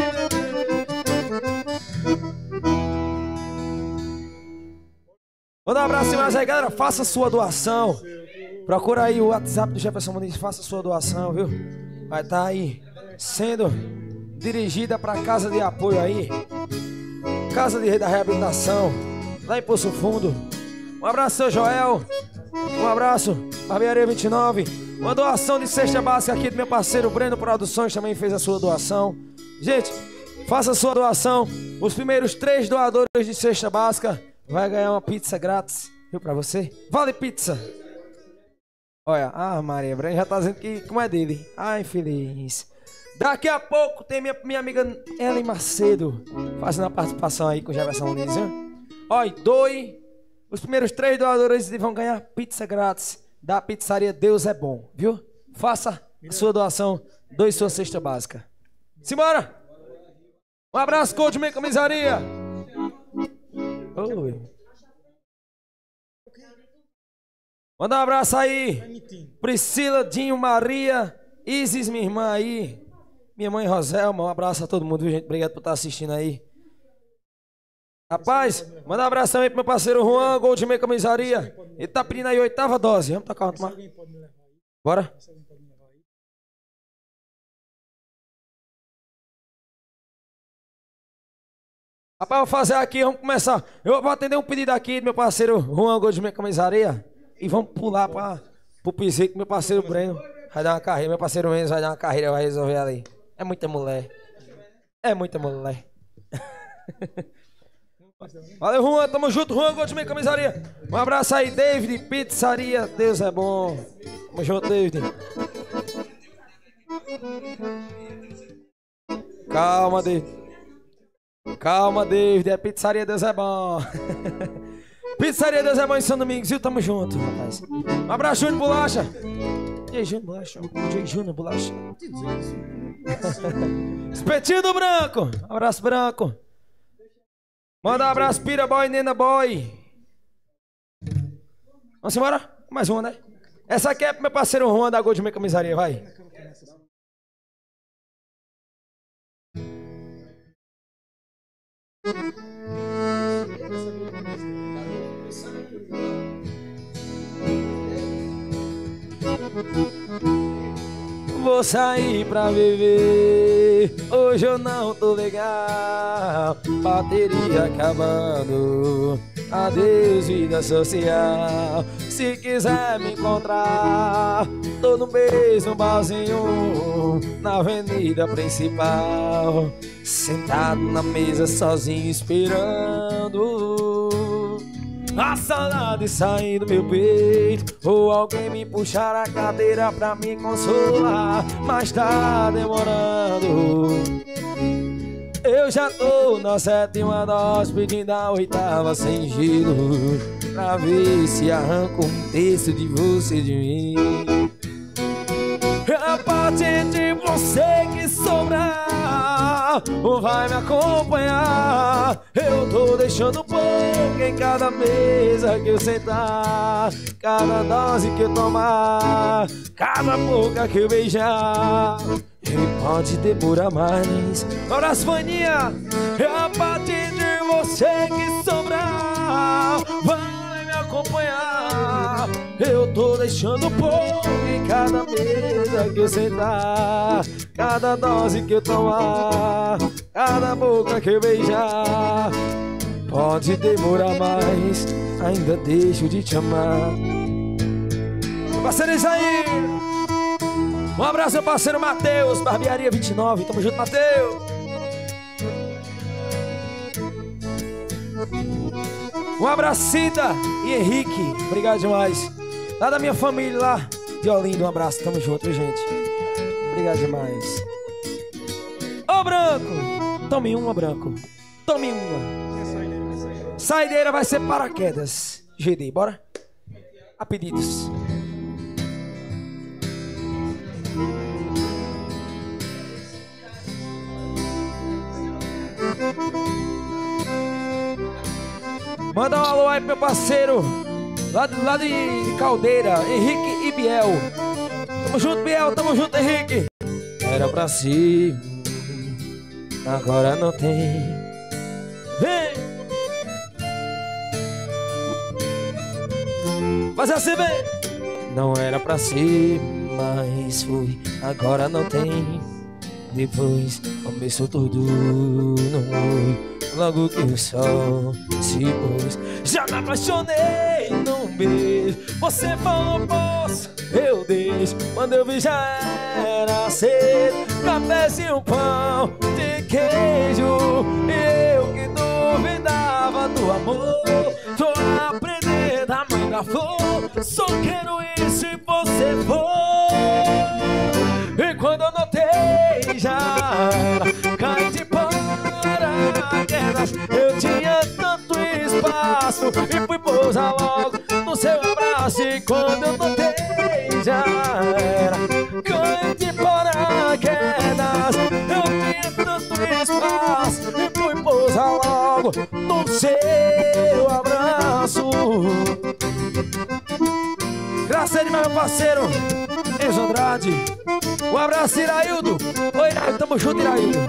Manda um abraço mais aí, galera. Faça sua doação. Procura aí o WhatsApp do Jefferson Muniz. Faça sua doação, viu? Vai estar aí sendo dirigida para casa de apoio aí, Casa de da Reabilitação, lá em Poço Fundo. Um abraço, seu Joel. Um abraço, Barbearia vinte e nove. Uma doação de cesta básica aqui do meu parceiro Breno Produções também fez a sua doação. Gente, faça a sua doação. Os primeiros três doadores de cesta básica vai ganhar uma pizza grátis, viu, pra você? Vale pizza. Olha, ah, Maria, Breno já tá dizendo que como é dele. Ai, infeliz. Daqui a pouco tem minha, minha amiga Ellen Macedo fazendo a participação aí com o Jefferson Muniz, viu? Olha, doe. Os primeiros três doadores vão ganhar pizza grátis da pizzaria Deus é Bom, viu? Faça a sua doação, doe sua cesta básica. Simbora! Um abraço, Coach Minha Camisaria. Oi. Manda um abraço aí, Priscila, Dinho, Maria, Isis, minha irmã aí, minha mãe Roselma. Um abraço a todo mundo, viu, gente? Obrigado por estar assistindo aí. Rapaz, manda um abração aí pro meu parceiro Juan, Gold Meia Camisaria. Ele tá pedindo aí a oitava dose. Vamos tocar uma tomar. Bora? Rapaz, eu vou fazer aqui, vamos começar. Eu vou atender um pedido aqui do meu parceiro Juan, Gold Meia Camisaria. E vamos pular para pro piseiro que meu parceiro Breno vai dar uma carreira. Meu parceiro Enzo vai dar uma carreira, vai resolver ali. É muita mulher. É muita mulher. Valeu, Juan, tamo junto, Juan, Gold Meia Camisaria. Um abraço aí, David, Pizzaria Deus é Bom. Tamo junto, David. Calma, David. Calma, David, é Pizzaria Deus é Bom. Pizzaria Deus é Bom em São Domingos, viu? Tamo junto, rapaz. Um abraço, Júnior Bolacha. E aí, Júnior Bolacha? E aí, Júnior Bolacha? Espetinho do Branco. Um abraço, Branco. Manda um abraço, Pira Boy, Nena Boy. Vamos embora? Mais uma, né? Essa aqui é pro meu parceiro Juan da Gold Meia Camisaria, vai. Vou sair pra beber, hoje eu não tô legal, bateria acabando, adeus vida social. Se quiser me encontrar, tô no mesmo barzinho, na avenida principal, sentado na mesa sozinho esperando a saudade sair do meu peito, ou alguém me puxar a cadeira pra me consolar, mas tá demorando. Eu já tô na sétima dose, pedindo a oitava sem gelo, pra ver se arranco um terço de você de mim. A partir de você que sobrar, vai me acompanhar. Eu tô deixando pouco em cada mesa que eu sentar, cada dose que eu tomar, cada boca que eu beijar. E pode demorar mais. Um abraço, Vaninha. A partir de você que sobrar, vai me acompanhar. Eu tô deixando pouco em cada mesa que eu sentar, cada dose que eu tomar, cada boca que eu beijar. Pode demorar mais, ainda deixo de te amar. Meu parceiro Isaí, um abraço meu parceiro Matheus, Barbearia vinte e nove, tamo junto, Matheus. Um abraço Cida e Henrique, obrigado demais. Lá da minha família lá de Olinda, um abraço, tamo junto, viu, gente? Obrigado demais. Ô Branco, tome uma, Branco, tome uma. Saideira vai ser paraquedas. G D, bora? A pedidos. Manda um alô aí pro meu parceiro lá, lá de Caldeira, Henrique e Biel. Tamo junto, Biel, tamo junto, Henrique. Era pra si, agora não tem. Vem! Mas assim, vem! Não era pra ser, mas foi, agora não tem. Depois começou tudo no amor. Logo que o sol se pôs, já me apaixonei num beijo. Você falou, posso, eu deixo. Quando eu vi já era cedo. Cafézinho, pão de queijo. Eu que duvidava do amor, tô aprendendo a mãe da flor. Só quero isso e você for. E quando eu notei já era, cai de paraquedas. Eu tinha tanto espaço e fui pousar logo no seu abraço. E quando eu notei já era, cai de paraquedas. Eu tinha tanto espaço e fui pousar logo no seu abraço. Graças a Deus, meu parceiro Enzo Andrade. Um abraço, Iraildo. Oi, Iraildo, tamo junto, Iraildo.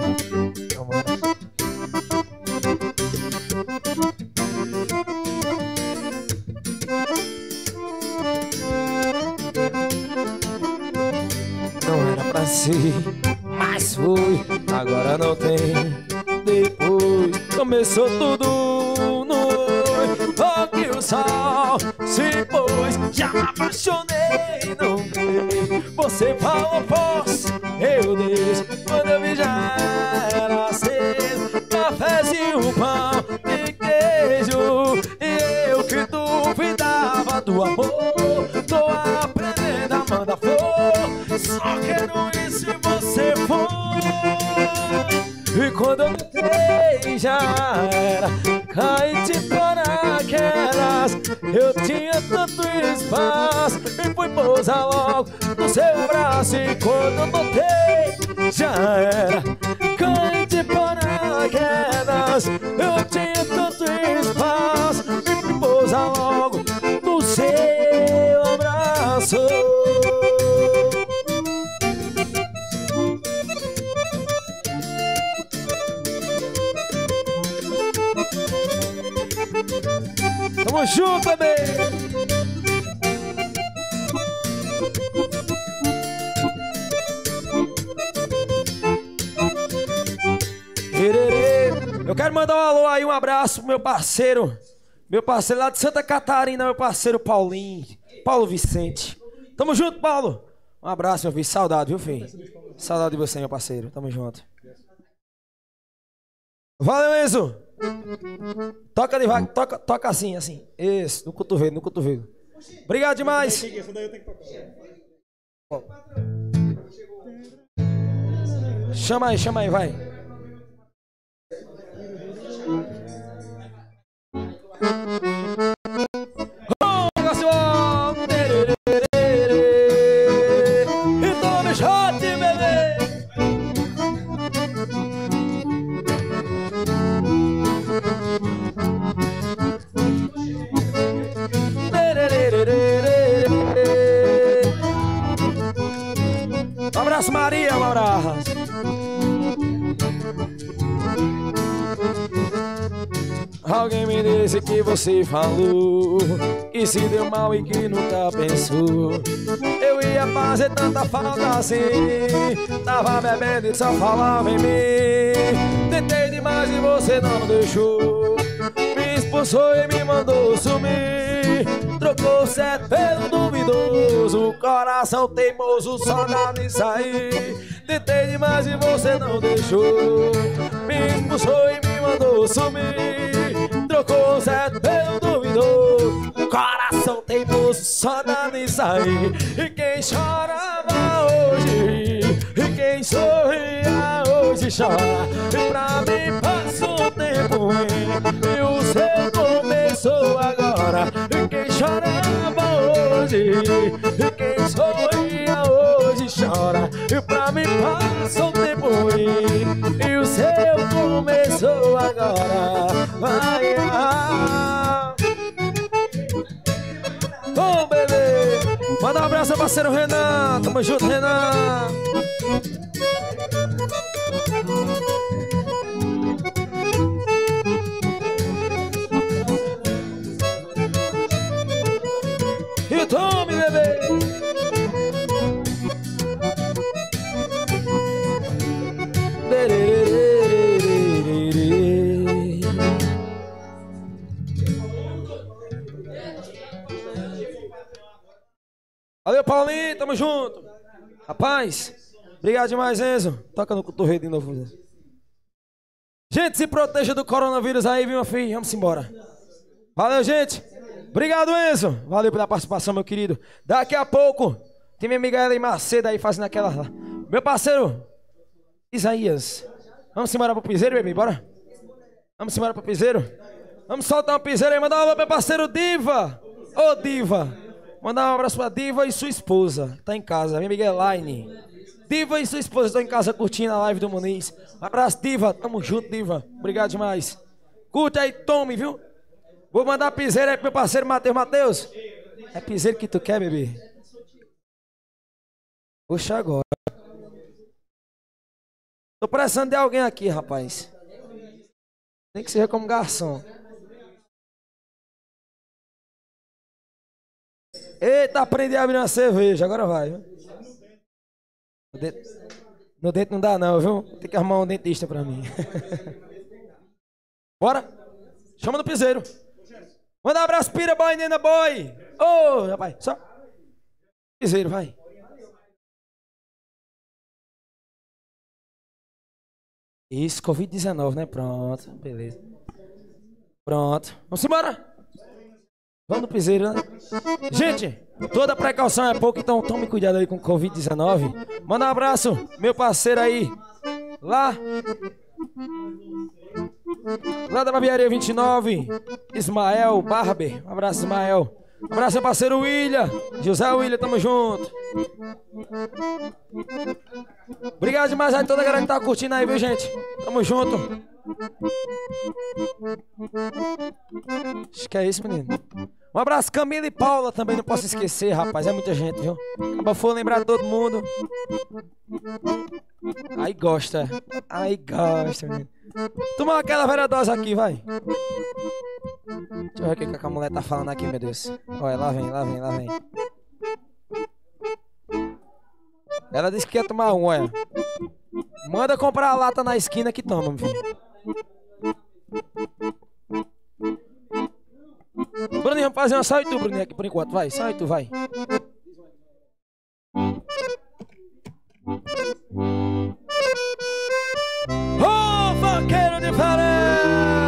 Não era pra ser, mas foi, agora não tem. Depois começou tudo no oh, que o sol se pôs, já me apaixonei, não beijo. Você falou, posso, eu deixo. Quando eu vi já era cedo. Cafézinho, pão de queijo. E eu que duvidava do amor, tô aprendendo a mandar flor. Só quero isso se você for. E quando eu notei já era, caí de paraquedas. Eu tinha tanto espaço e fui pousar logo no seu abraço. E quando eu notei já era, caí de paraquedas. Eu tinha tanto espaço e fui pousar logo no seu abraço. Tamo junto, bebê! Eu quero mandar um alô aí, um abraço pro meu parceiro. Meu parceiro lá de Santa Catarina, meu parceiro Paulinho. Paulo Vicente. Tamo junto, Paulo! Um abraço, meu filho. Saudade, viu, filho? Saudade de você, meu parceiro. Tamo junto. Valeu, Enzo! Toca devagar, toca, toca assim, assim. Isso, no cotovelo, no cotovelo. Obrigado demais. Chama aí, chama aí, vai. Oh, garçom! E tome shot, bebê! Um abraço, Maria, um abraço. esse que você falou, que se deu mal e que nunca pensou. Eu ia fazer tanta falta assim, tava bebendo e só falava em mim. Tentei demais e você não deixou, me expulsou e me mandou sumir. Trocou certo pelo duvidoso, coração teimoso só dá nisso aí. Tentei demais e você não deixou, me expulsou e me mandou sumir. Trocou certo pelo duvidoso, coração teimoso só dá nisso aí. E quem chorava hoje, e quem sorria hoje chora. E pra mim passou o tempo ruim, e o seu começou agora. E quem chorava hoje, e quem sorria hoje chora. E pra mim passou o tempo ruim, e o seu começou agora. Vai, ah. Ô, bebê, manda um abraço ao parceiro Renan. Tamo junto, Renan. E tome, bebê. Valeu, Paulinho, tamo junto. Rapaz, obrigado demais, Enzo. Toca no cotovelo de novo. Gente, se proteja do coronavírus aí, viu, meu filho? Vamos embora. Valeu, gente. Obrigado, Enzo. Valeu pela participação, meu querido. Daqui a pouco tem minha amiga Ellen Macedo aí fazendo aquela lá. Meu parceiro Isaías. Vamos embora pro piseiro, bebê, bora? Vamos embora pro piseiro? Vamos soltar um piseiro aí. Mandar um alô pro meu parceiro Diva. Ô, Diva. Mandar um abraço pra Diva e sua esposa. Tá em casa, minha amiga Elaine. Diva e sua esposa estão em casa curtindo a live do Muniz. Um abraço, Diva. Tamo junto, Diva. Obrigado demais. Curte aí, tome, viu? Vou mandar piseiro aí pro meu parceiro Matheus. Matheus, é piseiro que tu quer, bebê? Puxa agora. Tô precisando de alguém aqui, rapaz. Nem que seja como garçom. Eita, aprendi a abrir uma cerveja. Agora vai, viu? No dente, no dente não dá não, viu? Tem que arrumar um dentista pra mim. Bora? Chama no piseiro. Manda um abraço, pira, boy, nena, boy. Ô, oh, rapaz, só. Piseiro, vai. Isso, covid dezenove, né? Pronto, beleza. Pronto. Vamos embora. Vamos no piseiro, né? Gente, toda precaução é pouco, então tome cuidado aí com covid dezenove. Manda um abraço, meu parceiro aí. Lá. Lá da Barbearia vinte e nove. Ismael Barber. Um abraço, Ismael. Um abraço, meu parceiro William. José William, tamo junto. Obrigado demais a toda a galera que tá curtindo aí, viu, gente? Tamo junto. Acho que é isso, menino. Um abraço, Camila e Paula também, não posso esquecer, rapaz. É muita gente, viu? Acaba for lembrar todo mundo. Aí gosta. Aí gosta, menino. Toma aquela velha dose aqui, vai. Deixa eu ver o que a mulher tá falando aqui, meu Deus. Olha, lá vem, lá vem, lá vem. Ela disse que ia tomar um, olha. Manda comprar a lata na esquina que toma, meu filho. Bruninho, vamos fazer uma. Sai tu, Bruninho, aqui por enquanto. Vai, sai tu, vai. Ô, oh, vaqueiro diferente!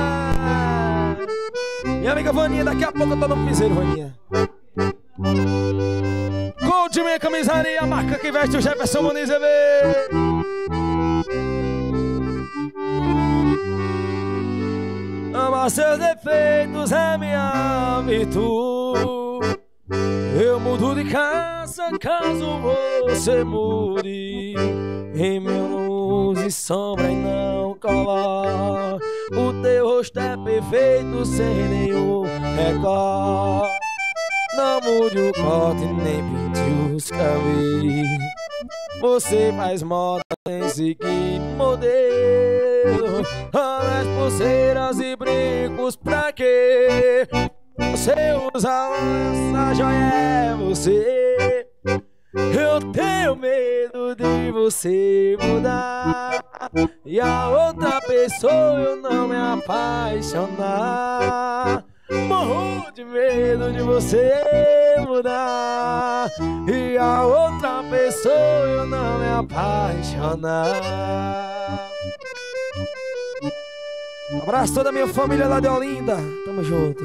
Minha amiga Vaninha, daqui a pouco eu tô no piseiro, Vaninha. Goldman Camisaria, a marca que veste o Jefferson Muniz, bebê. Amar seus defeitos é minha virtude. Eu mudo de casa caso você mude. Em meu luz e sombra e não colar. O teu rosto é perfeito sem nenhum recorte. Não mude o corte nem pinte os cabelos. Você faz moda sem seguir modelo. cabelo, anéis, pulseiras e brincos, pra quê? Você usa essa joia, é você. Eu tenho medo de você mudar e a outra pessoa eu não me apaixonar. Morro de medo de você mudar e a outra pessoa eu não me apaixonar. Um abraço toda a minha família lá de Olinda. Tamo junto.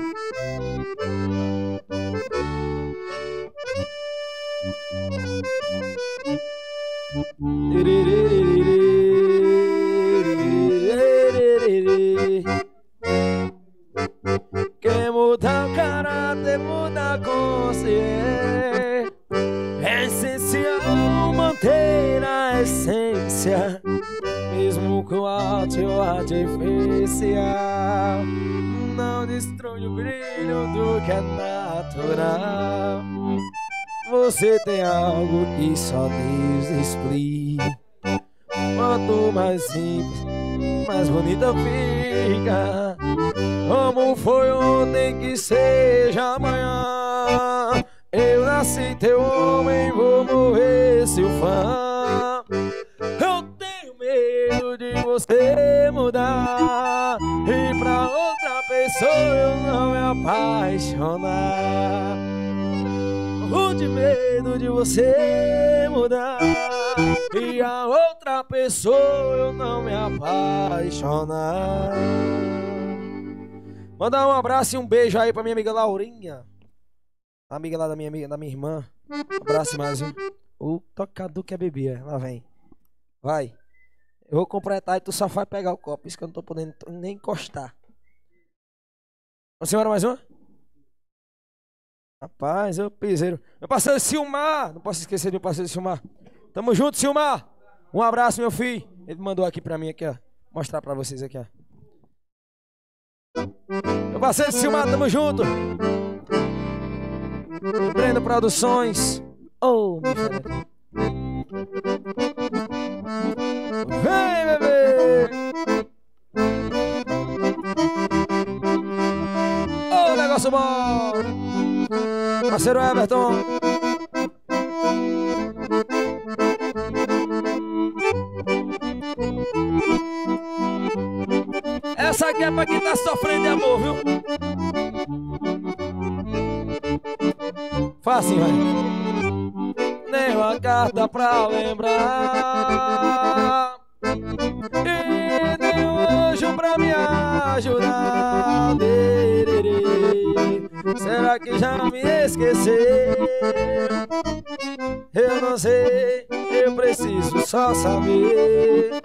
Quem muda o caráter muda a consciência. É essencial manter a essência, mesmo com áudio artificial. Não destrói o brilho do que é natural. Você tem algo que só Deus explica. Quanto mais simples, mais bonita fica. Como foi ontem que seja amanhã. Eu nasci teu homem, vou morrer seu fã. Eu tenho medo de você mudar e pra outra pessoa eu não me apaixonar. Morro de medo de você mudar e a outra pessoa eu não me apaixonar. Mandar um abraço e um beijo aí pra minha amiga Laurinha, amiga lá da minha amiga, da minha irmã. Um abraço mais um. O tocador que é bebê, lá vem. Vai. Eu vou completar e tu só vai pegar o copo. Isso que eu não tô podendo nem encostar. Vamos embora mais uma? Rapaz, eu piseiro. Meu parceiro Silmar. Não posso esquecer do meu parceiro Silmar. Tamo junto, Silmar. Um abraço, meu filho. Ele mandou aqui pra mim, aqui, ó. Mostrar pra vocês aqui, ó. Meu parceiro Silmar, tamo junto. Brenda Produções. Oh, meu filho. Vem, bebê. Oh, negócio bom. Parceiro Everton. Essa aqui é pra quem tá sofrendo de amor, viu? Fácil, vai. Nem uma carta pra lembrar e nem um anjo pra me ajudar. Será que já me esqueceu? Eu não sei, eu preciso só saber.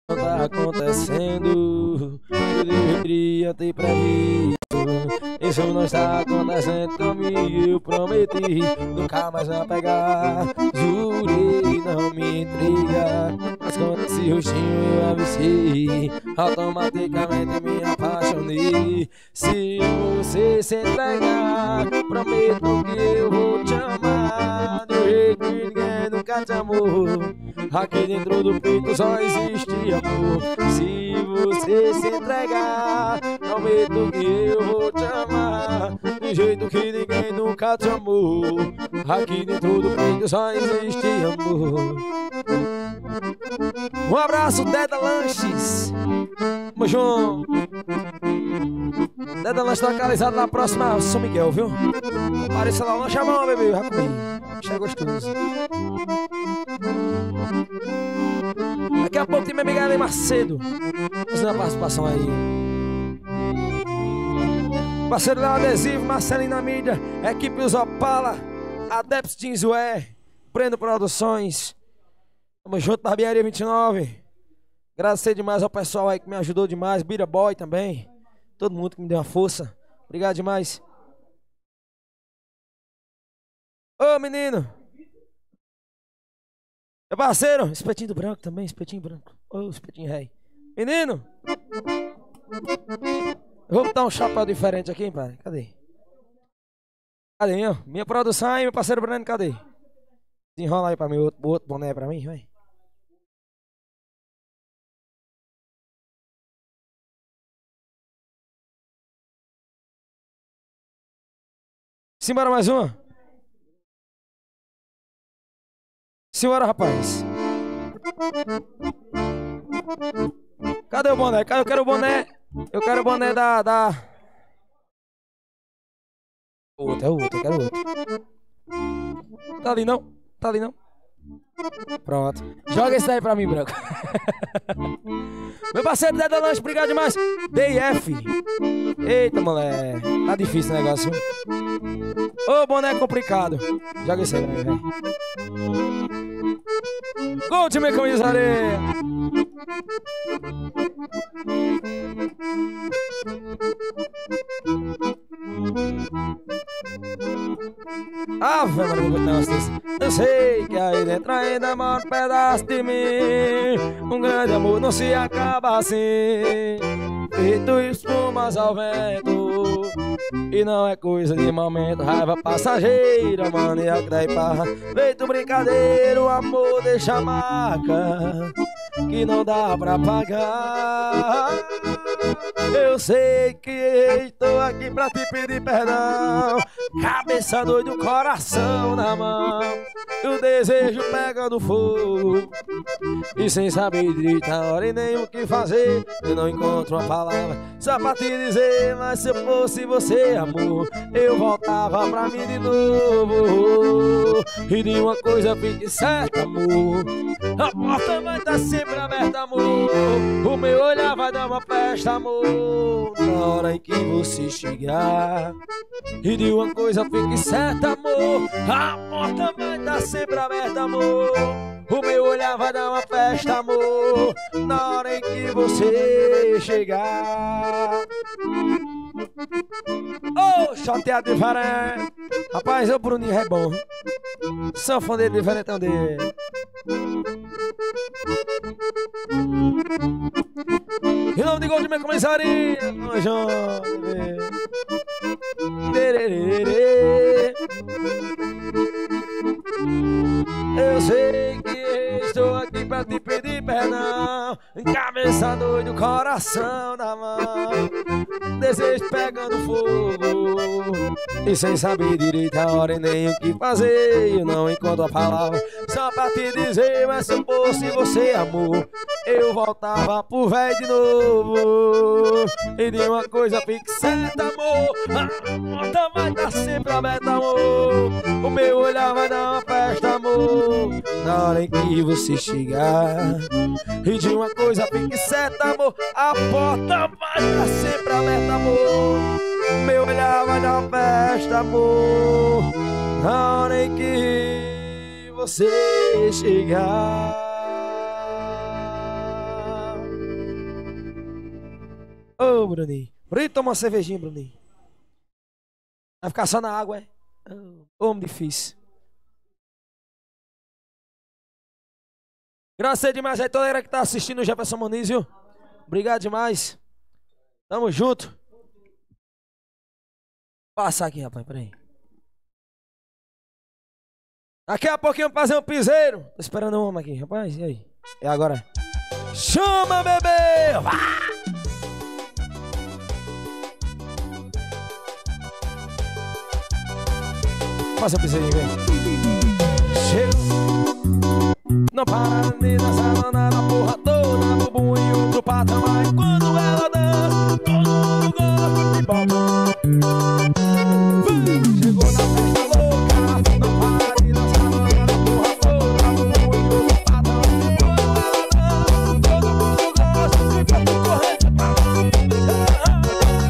não tá acontecendo. Eu deveria ter previsto. Isso não está acontecendo comigo. Eu prometi nunca mais vai pegar. Jurei não me entregar. Mas quando esse rostinho eu avistei, automaticamente me apaixonei. Se você se entregar, prometo que eu vou te amar do jeito que ninguém nunca te amou. Aqui dentro do peito só existe amor. Se você se entregar, prometo que eu vou te amar do jeito que ninguém nunca te amou. Aqui dentro do peito só existe amor. Um abraço, Deda Lanches. Tamo junto. Deda Lanches tá localizado na próxima São Miguel, viu? Apareça lá, lanche a mão, bebê. Já comi. Achei gostoso. Daqui a pouco tem minha amiga Ellen Macedo fazendo a participação aí. Parceiro Léo Adesivo, Marcelinho na mídia, equipe Os Opala, Adeptos Tinzué, Prendo Produções. Tamo junto, Barbearia vinte e nove. Agradecer demais ao pessoal aí que me ajudou demais. Bira Boy também. Todo mundo que me deu uma força. Obrigado demais. Ô menino, meu parceiro, espetinho do branco também, espetinho branco. Ô, espetinho rei. Menino, eu vou botar um chapéu diferente aqui, hein, pai. Cadê? Cadê, hein, ó? Minha produção aí, meu parceiro Breno, cadê? Desenrola aí pra mim, outro, outro boné pra mim, vai. Simbora mais uma. Simbora, rapaz. Cadê o boné? Eu quero o boné. Eu quero o boné da... da... Outro, é outro, eu quero outro. Tá ali não? Tá ali não? Pronto. Joga esse daí pra mim, branco. Meu parceiro Deda Lanche, obrigado demais. D F. Eita, moleque. Tá difícil o negócio. Ô, boné complicado. Joga esse aí pra mim, velho. Gol, time camisa areia. Ave Maria, um negócio desse. Eu sei que aí dentro ainda mora um pedaço de mim. Um grande amor não se acaba assim, feito espumas ao vento. E não é coisa de momento, raiva passageira, mano, e a crepa. Feito brincadeira, o amor deixa marca que não dá pra pagar. Eu sei que estou aqui pra te pedir perdão. Cabeça doida, coração na mão, e o desejo pegando fogo. E sem saber direito a hora e nem o que fazer, eu não encontro uma palavra só pra te dizer. Mas se eu fosse você, amor, eu voltava pra mim de novo. E de uma coisa fique certa, amor, a porta vai estar sempre aberta, amor. O meu olhar vai dar uma festa, amor, na hora em que você chegar. E de uma coisa fique certa, amor, a porta vai estar sempre aberta, amor. O meu olhar vai dar uma festa, amor, na hora em que você chegar. Ô, oh, chateado diferente. Rapaz, o Bruninho é bom. Sanfoneiro diferentão dele. Em nome de Gol de minha comissaria, eu sei que estou aqui pra te pedir perdão. Cabeça doida, coração na mão, desejo pegando fogo. E sem saber direito a hora e nem o que fazer, eu não encontro a palavra só pra te dizer. Mas se eu fosse você, amor, eu voltava pro velho de novo. E de uma coisa fique certa, amor, a porta vai estar sempre aberta, amor. O meu olhar vai dar uma festa, amor, na hora em que você chegar. E de uma coisa fique certa, amor, a porta vai estar sempre aberta, amor. O meu olhar vai dar uma festa, amor, na hora em que você chegar. Ô, Bruninho. Bruninho, toma uma cervejinha, Bruninho. Vai ficar só na água, é? Ô, homem difícil. Graças demais aí, toda galera que tá assistindo o Jefferson Muniz, viu? Obrigado demais. Tamo junto. Passar aqui, rapaz, peraí. Daqui a pouquinho eu vou fazer um piseiro. Tô esperando um homem aqui, rapaz, e aí? É agora. Chama, bebê! Vá! Faça um piseirinho, vem. Chego. Não para de dançar na porra toda, bumbum em outro patamar. Quando ela dança, todo mundo gosta e bota. Chegou na festa louca, não para de dançar na porra toda, bumbum em outro patamar. Quando ela dança, todo mundo gosta e bota corrente pra lá.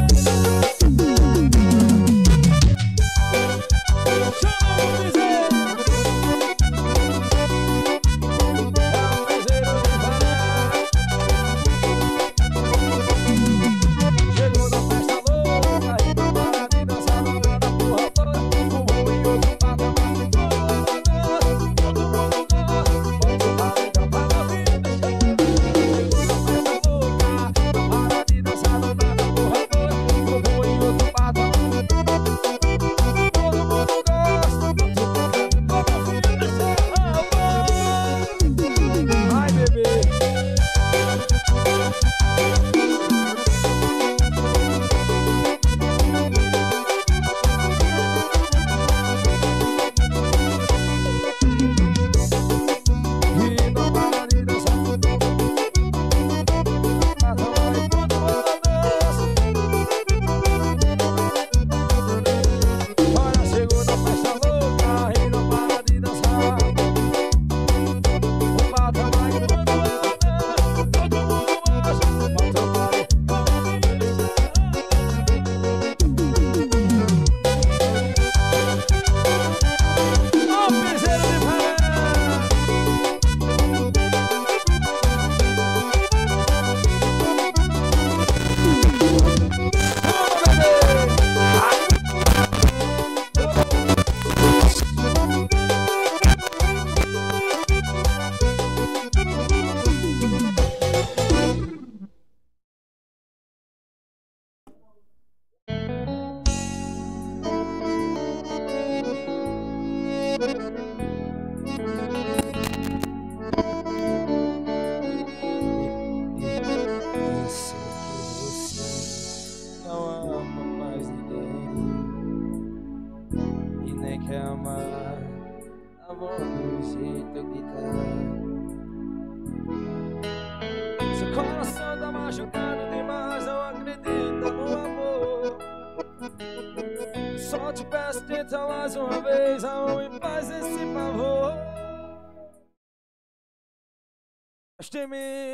De mim,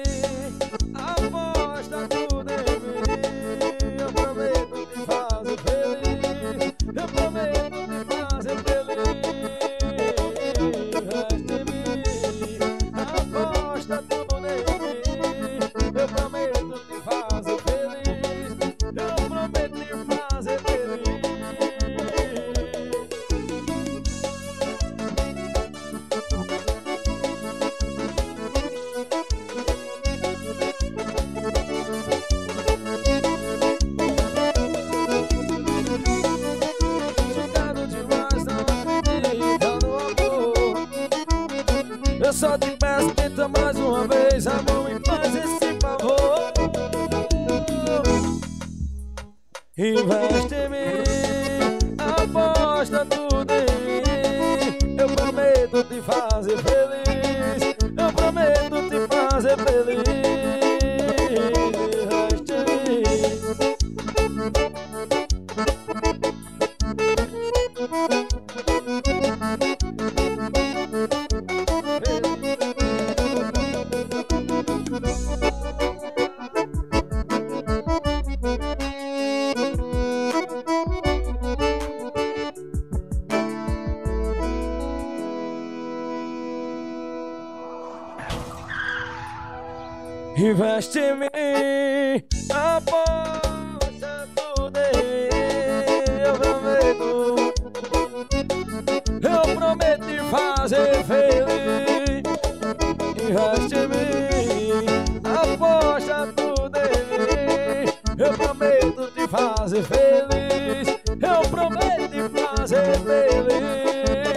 aposta tudo em mim. Eu prometo te fazer feliz. Eu prometo te fazer feliz. De mim, aposta tudo em mim. Eu prometo te fazer feliz. Eu prometo te fazer feliz. Eu só te peço, tenta mais uma vez, amor, e faz esse favor. Investe em mim, aposta tudo em mim. Eu prometo te fazer feliz. Eu prometo te fazer feliz. Investe em mim. Investe em mim, amor. fazer feliz. Investe em mim, aposta tudo em mim. Eu prometo te fazer feliz. Eu prometo te fazer feliz.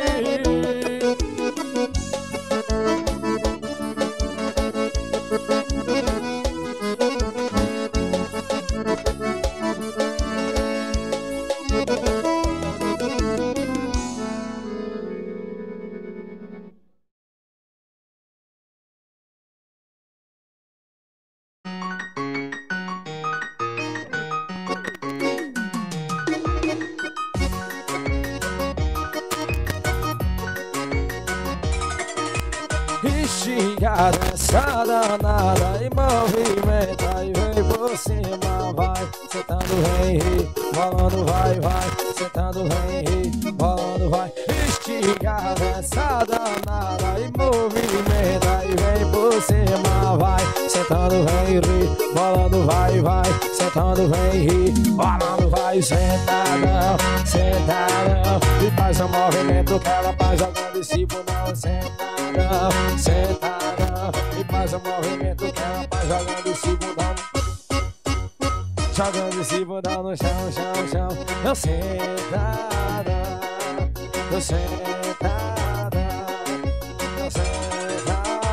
Estiga dessa danada e movimenta e vem por cima, vai sentando, vem, rolando, vai, vai sentando, vem, rolando, vai. Estiga dessa danada e movimenta e vem por cima, vai sentando, vem, rolando, vai, vai sentando, vem, rolando, vai. Sentadão, sentadão e faz o movimento que ela faz jogando em cima, não sentadão. Sentadão e faz o movimento que ela faz jogando esse bundão. Jogando esse bundão no chão, chão, chão. Eu sentadão, eu sentadão, eu sentadão.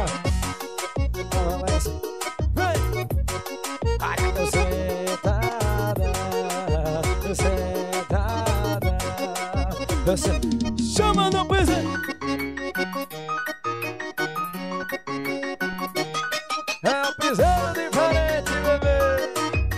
Vem! Eu sentadão, eu sentadão, eu sentadão. Chama no presente. É um piseiro diferente, bebê.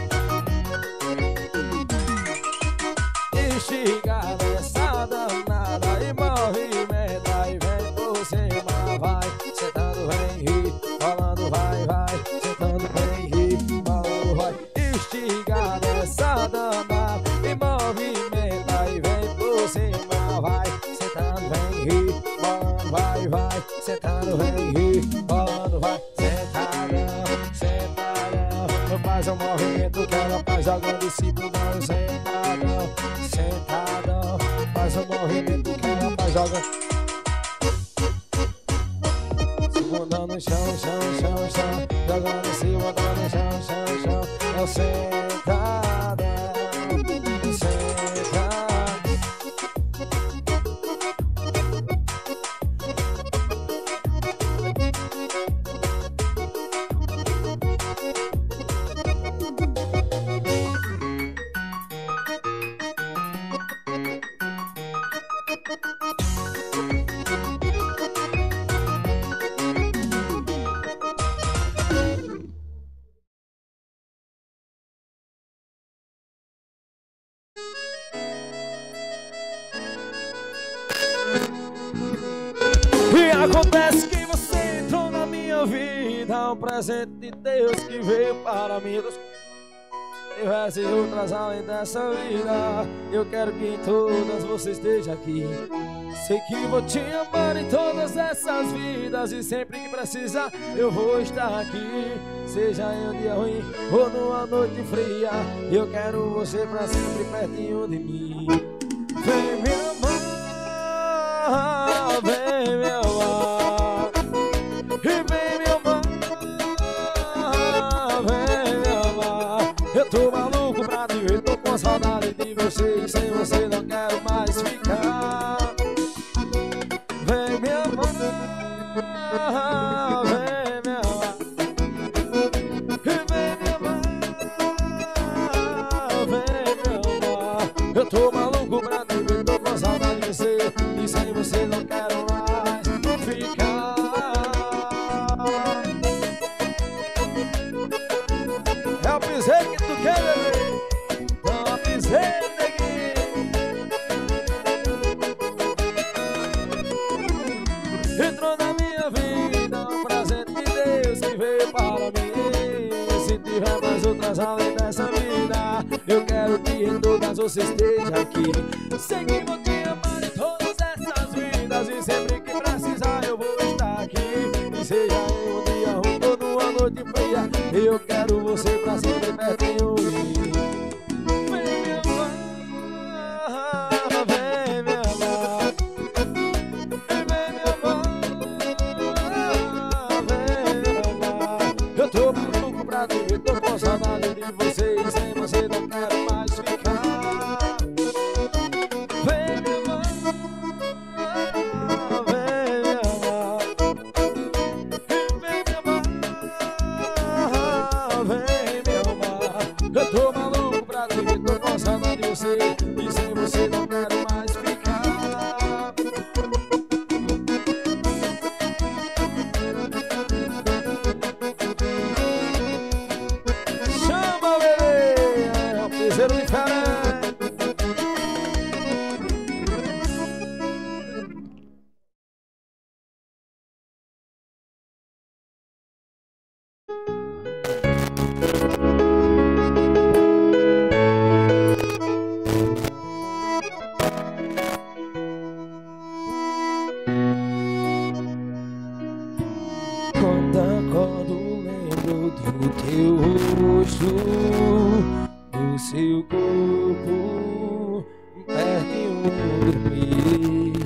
Estiga nessa danada e movimenta e vem por cima, vai sentando, vem, rolando, vai, vai sentando, vem, rolando, vai. Estiga nessa danada e movimenta e vem por cima, vai sentando, vem, rolando, vai, vai sentando, vem, rolando, vai. Faz o movimento que ela faz jogando esse bundão. Sentadão, sentadão. Faz o movimento que ela faz jogando esse bundão no chão, chão, chão, chão. Jogando esse bundão no chão, chão, chão. É o sentadão, sentadão. E acontece que você entrou na minha vida, um presente de Deus que veio para mim. Se tivesse outras além dessa vida, eu quero que em todas você esteja aqui. Sei que vou te amar em todas essas vidas e sempre que precisar eu vou estar aqui. Seja em um dia ruim ou numa noite fria, eu quero você pra sempre pertinho de mim. Vem me amar, vem me amar, e vem me amar, vem me amar. Eu tô maluco pra te ver, tô com saudade de você e sem você não quero mais ficar. Vem me amar, vem me amar, e vem me amar, vem me amar. Eu tô maluco pra te ver, tô com saudade de você e sem você não quero mais ficar. É o piseiro que tu quer, bebê. Então é o piseiro, neguinho. Entrou na minha vida um presente de Deus que veio para mim. Se tiver mais outras além dessa vida, eu quero que em todas você esteja aqui. Sei que vou te amar em todas essas vidas e sempre que precisar eu vou estar aqui. E seja em um dia ruim ou numa noite fria, eu quero você pra sempre pertinho de mim. Vem me amar, vem me amar, vem me amar. Eu tô maluco pra te ver, tô com saudade de você e sem você não quero mais ficar. Vem me amar, vem me amar, vem me amar, vem me amar. Eu tô maluco pra te ver, tô com saudade de você e sem você não quero mais ficar. Chama, bebê, é um piseiro diferente. Quando acordo lembro do teu rosto, do seu corpo, perto de um dormir.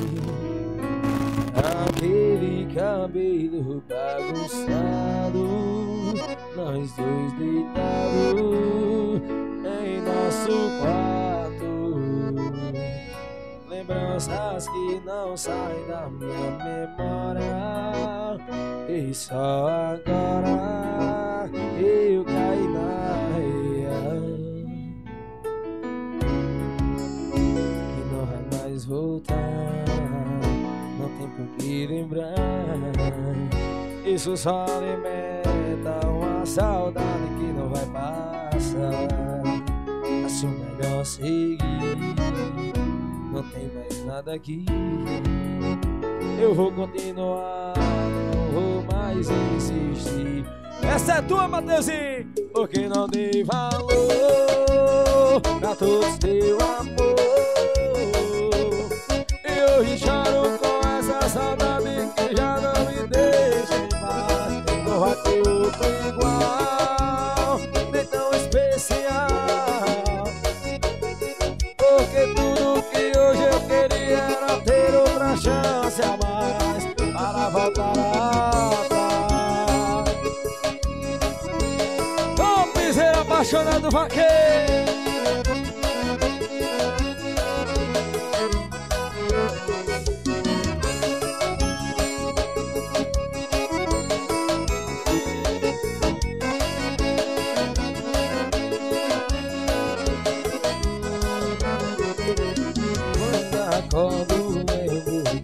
Aquele cabelo bagunçado, nós dois deitados em nosso quarto. Lembranças que não saem da minha memória, e só agora eu caí na real, que não vai mais voltar, não tem por que lembrar. Isso só alimenta uma saudade que não vai passar. Acho melhor seguir, não tem mais nada aqui. Eu vou continuar, não vou mais insistir. Essa é tua, Mateuzinho, porque não dei valor pra todo teu amor. E hoje choro com essa saudade que já não me deixa em paz. Não vai ter outro igual, nem tão especial, porque tudo que hoje eu queria era ter outra chance a mais para voltar atrás. Ô piseiro apaixonado vaqueiro, quando lembro do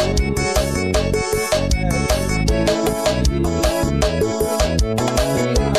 seu rosto,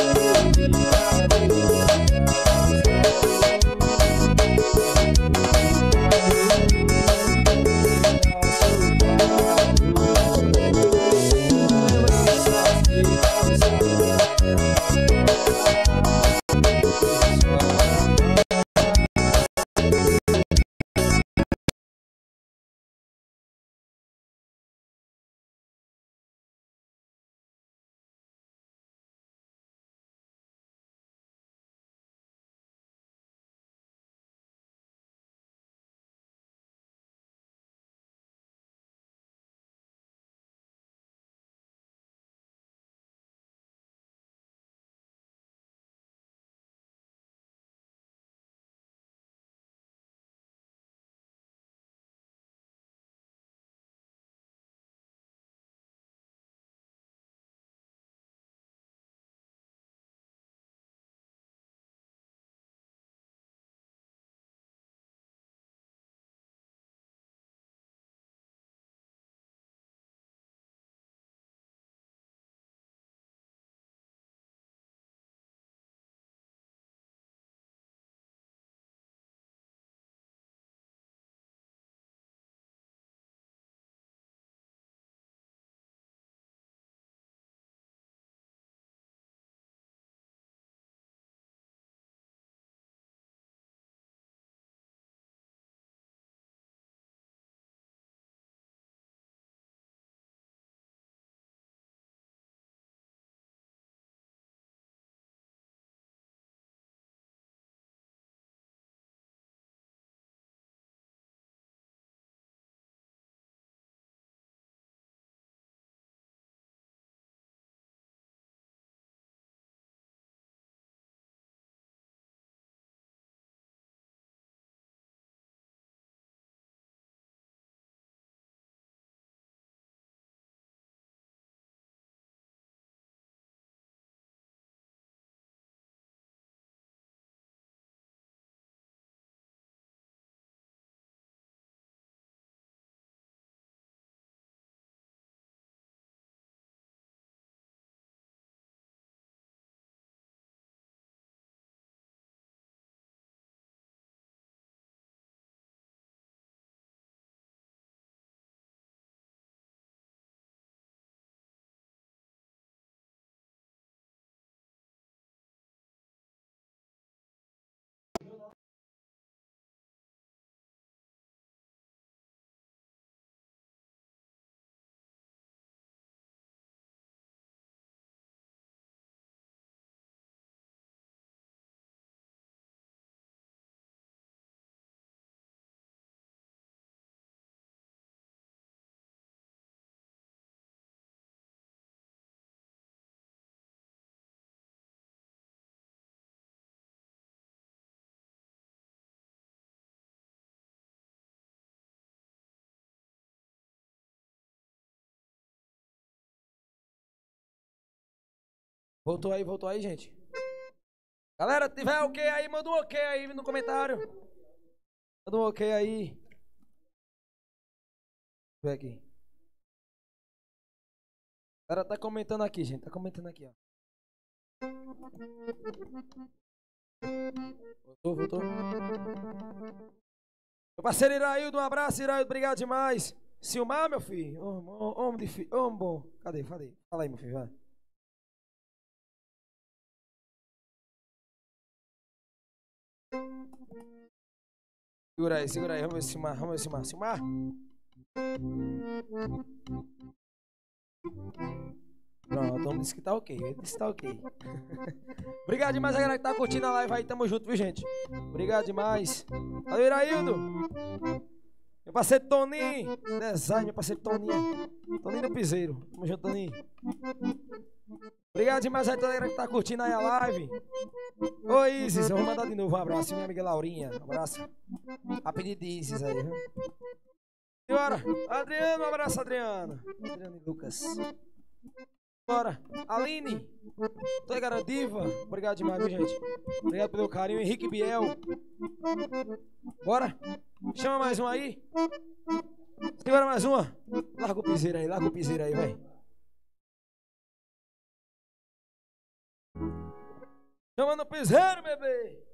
Voltou aí, voltou aí, gente. Galera, tiver ok aí, manda um ok aí no comentário. Manda um ok aí. Deixa eu ver aqui. A galera tá comentando aqui, gente. Tá comentando aqui, ó. Voltou, voltou. Meu parceiro Iraildo, um abraço, Iraildo. Obrigado demais. Silmar, meu filho. Homem de filho. Homem bom. Cadê? Cadê? Fala aí, meu filho, vai. Segura aí, segura aí. Vamos ver se Silmar. Vamos ver se Silmar. Silmar. Pronto, o homem disse que tá ok. Ele disse que tá ok. Obrigado demais a galera que tá curtindo a live aí. Tamo junto, viu, gente? Obrigado demais. Valeu, Iraildo. Meu parceiro Toninho. Design, meu parceiro Toninho. Toninho do Piseiro. Tamo junto, Toninho. Obrigado demais a toda a galera que tá curtindo aí a live. Oi, Isis. Eu vou mandar de novo um abraço. Minha amiga Laurinha. Um abraço. A pedido de Isis aí, viu? Senhora, Adriano. Um abraço, Adriano. Adriano e Lucas. Bora, Aline, toda galera diva, obrigado demais, viu, gente? Obrigado pelo carinho, Henrique Biel. Bora, chama mais um aí. Segura mais uma. Larga o piseiro aí, larga o piseiro aí, vai. Chama no piseiro, bebê.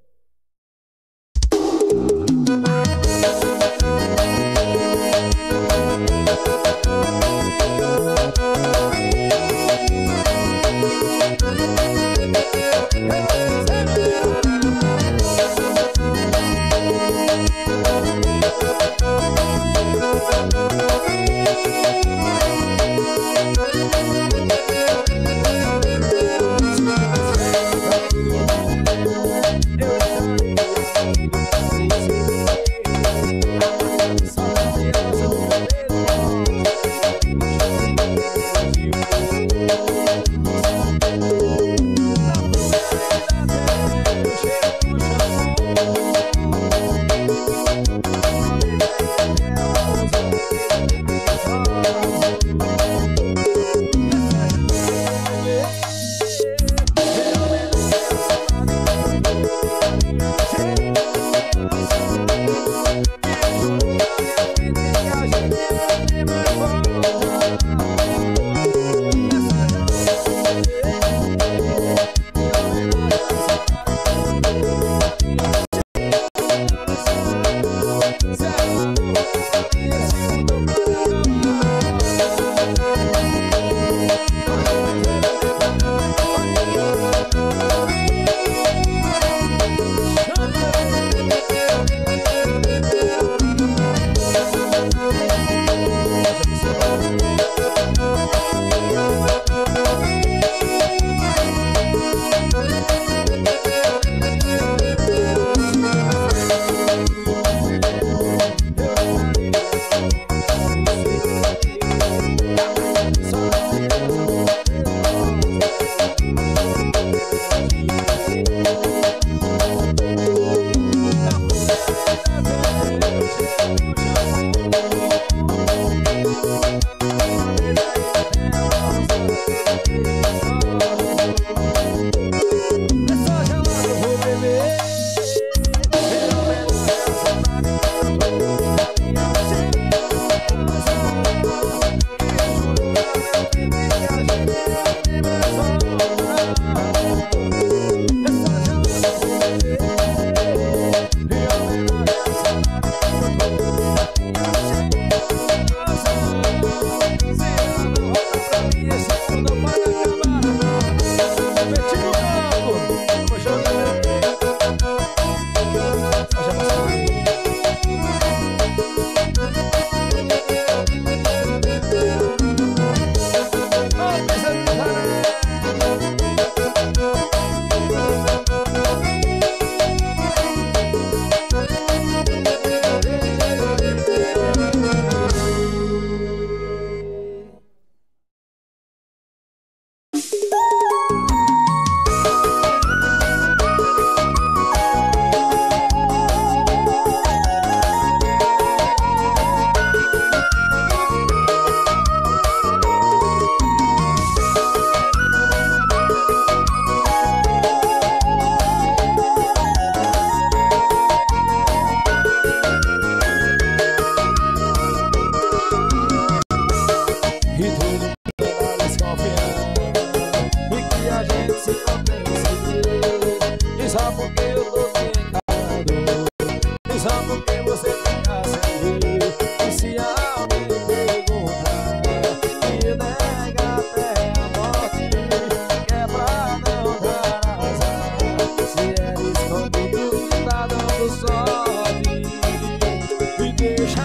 e todo mundo tá desconfiando e que a gente se compreende. E só porque eu tô pecado, e só porque você fica sem ver. E se alguém perguntar e nega até a morte, que é pra não dar azar, se é escondido e tá dando sorte, me deixa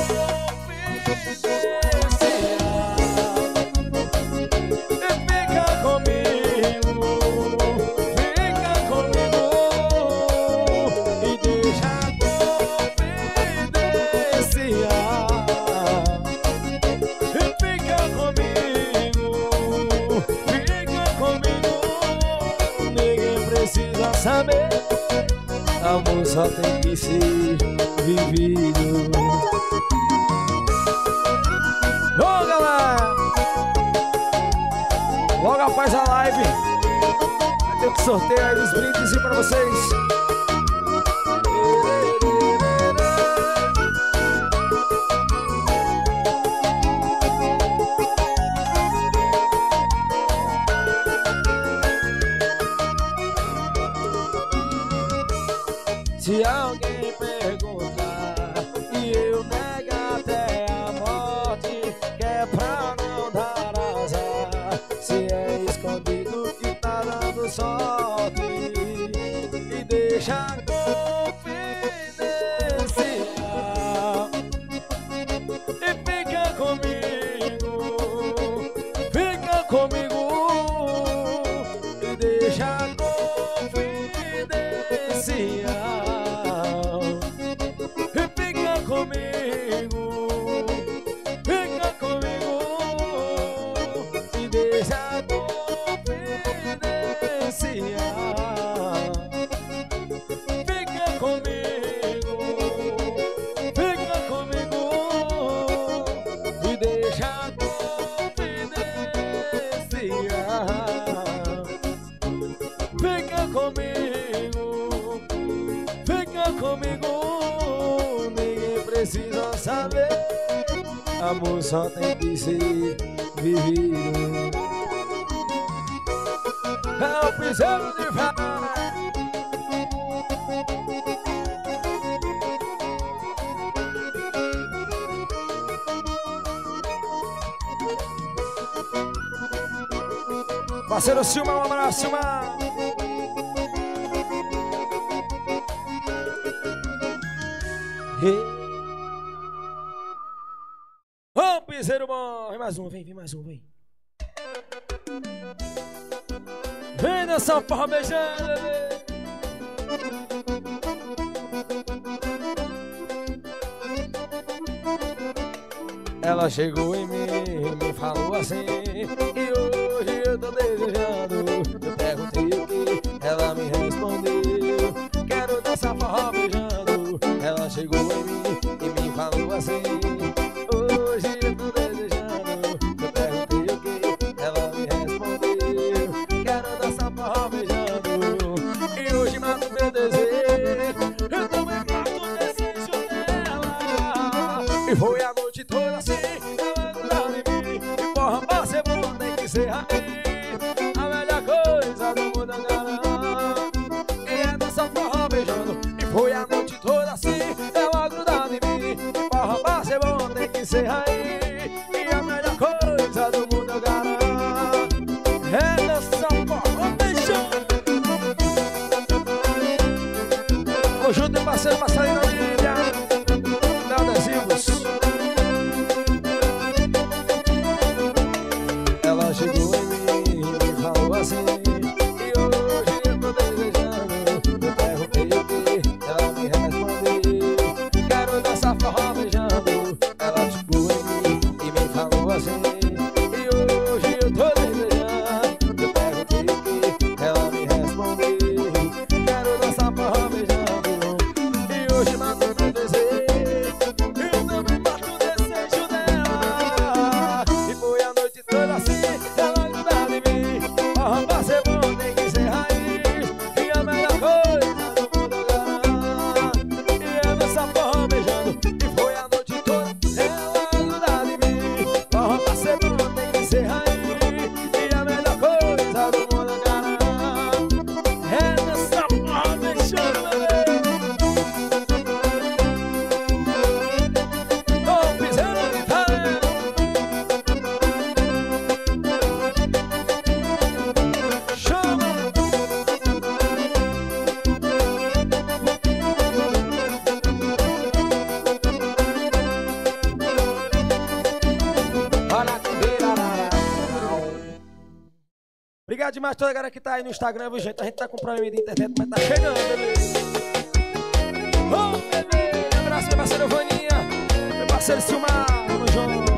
saber, amor só tem que ser vivido. Ô galera, logo após a live vai ter que sorteio aí dos brindes pra vocês. Se alguém perguntar e eu negar até a morte, que é pra não dar azar, se é escondido que tá dando sorte, e deixa confidencial, e fica comigo, fica comigo, e deixa confidencial. Comigo, fica comigo e deixa confidencial. Fica comigo, fica comigo e deixa confidencial. Fica comigo, fica comigo. Precisa saber, amor só tem que ser vivido. É o piseiro de falar. Parceiro Silma, um abraço, Silma. Hey. Ô, piseiro bom! Vem mais um, vem, vem mais um, vem. Vem nessa porra beijando, bebê. Ela chegou em mim, me falou assim, e hoje eu tô desejando. Eu perguntei o que, ela me respondeu, quero dançar forró beijando. Ela chegou em mim e me falou assim, hoje eu tô desejando. Eu perguntei o que, ela me respondeu, quero dançar forró beijando. E hoje mato meu desejo, eu também mato o desejo dela. E foi a noite toda assim, ela não me viu. E porra, você bom, tem que ser raiz, a melhor coisa do mundo é galã. E é dançar forró beijando. E foi a noite toda assim, ela grudada em mim. E porra, você bom, tem que ser raiz, e a melhor coisa do mundo é galã. É dançar forró beijando. Conjunto e parceiro, passarinho na Bíblia, dá adesivos. Ela chegou em mim e me falou assim, e hoje eu tô desejando. Eu perguntei o que, ela me respondeu, quero dançar forró beijando. Ela chegou em mim e me falou assim, e hoje eu tô desejando. Eu perguntei o que, ela me respondeu, quero dançar forró beijando. E hoje mato meu desejo, eu também mato o desejo dela. E foi a noite toda assim, ela grudava em mim. Forró pra ser bom tem que ser raiz, e a melhor coisa do mundo é galã. E é dançar forró beijando. E foi a noite toda, ela grudava em mim. Forró pra ser bom Obrigado demais a toda a galera que tá aí no Instagram, viu, gente? A gente tá com problema de internet, mas tá chegando, bebê. Oh, bebê! Um abraço, meu parceiro Vaninha, meu parceiro Silmar, tamo junto.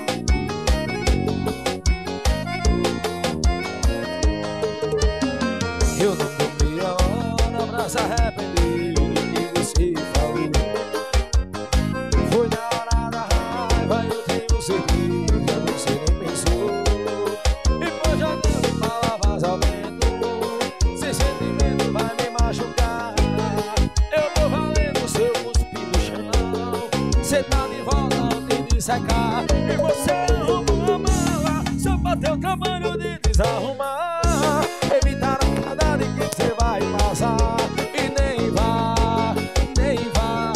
Eu não dormi a hora pra se arrepender do que você falou. Foi na hora da raiva, eu tenho certeza, você nem pensou. E foi jogando palavras ao vento, sem sentimento vai me machucar. Eu tô valendo seu cuspe no chão, cê tá de volta antes de secar. E você arrumou a mala só pra ter o trabalho de desarrumar. Evitar a saudade que cê vai passar. E nem vá, nem vá.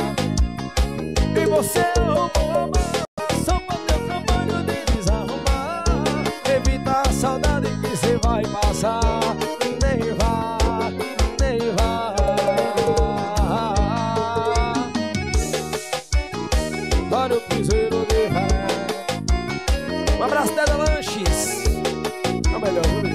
E você arrumou a mala só pra ter o trabalho de desarrumar. Evitar a saudade que cê vai passar. Nem vá, nem vá. Olha o piseiro de ré. Um abraço da Lanches. É o melhor, viu?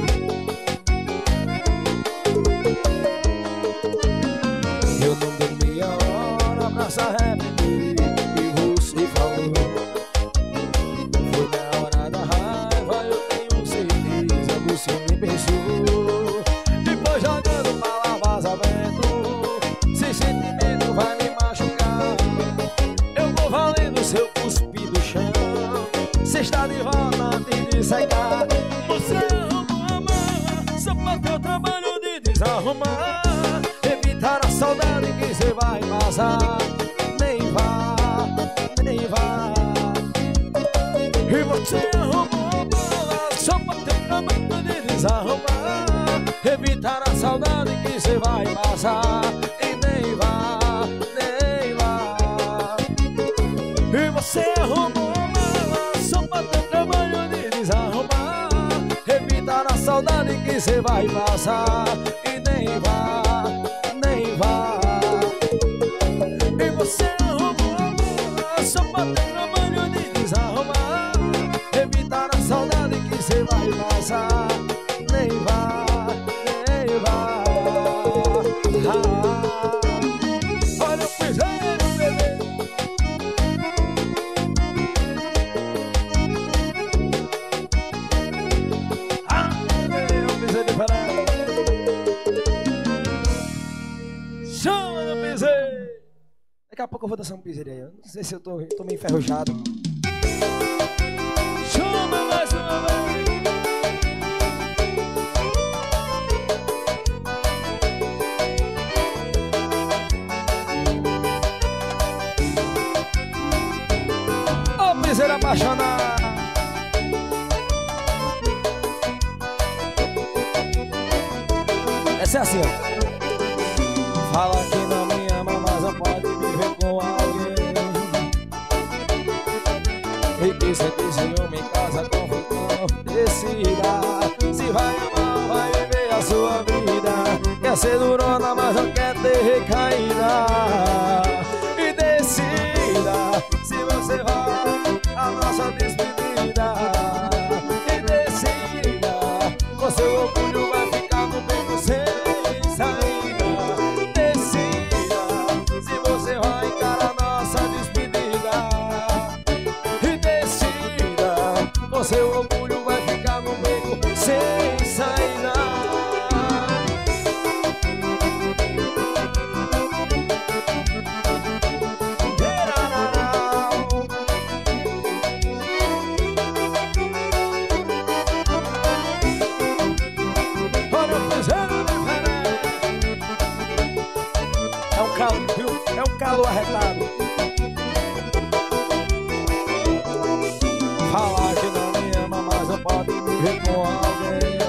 Eu não dormi a hora pra se arrepender do que você falou. Foi na hora da raiva, eu tenho certeza, você me pensou. Depois jogando palavras ao vento, sem sentimento vai me machucar. Eu vou valendo seu cuspe do chão, cê está de volta antes de secar. Você arrumou a mala só pra ter o trabalho de desarrumar. Evitar a saudade que cê vai passar. Nem vá, nem vá. E você arrumou a mala só pra ter o trabalho de desarrumar. Evitar a saudade que cê vai passar. E nem vá, nem vá. E você arrumou a mala só pra ter o trabalho de desarrumar. Evitar a saudade que cê vai passar. E nem vá, nem vá. E você arrumou a mala só pra ter trabalho de desarrumar. Evitar a saudade que cê vai passar. Nem vá, nem vá. Ah, olha o piseiro, bebê. Ah, bebê, o piseiro diferente. Chama no piseiro. Daqui a pouco eu vou dançar um piseiro aí. Eu não sei se eu tô, tô meio enferrujado. Chama mais uma vez. Ô piseiro apaixonado. Essa é assim, ó. Fala que não me ama, mas não pode viver com alguém. E que sente ciúme em casa, confusão. Decida se vai amar ou vai viver a sua vida. Quer ser durona, mas não quer ter recaída. E decida se você vai a nossa despedida. E decida, com seu orgulho vai ficar no beco sem saída. Você vai encarar nossa despedida. E decida, com seu orgulho vai ficar no beco sem saída. Olha o piseiro diferente. É um caldo, viu? É um calor arretado. Falar que não me ama, mas não pode viver com alguém.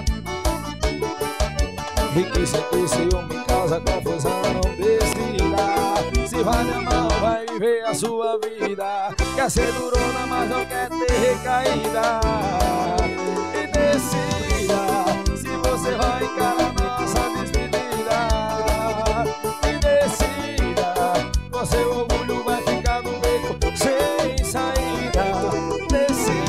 E que sentir ciúme em causa confusão. Decida se vai me amar ou vai viver a sua vida. Quer ser durona, mas não quer ter recaída. E decida se você vai encarar nossa despedida. E decida, com seu orgulho vai ficar no beco sem saída. Decida.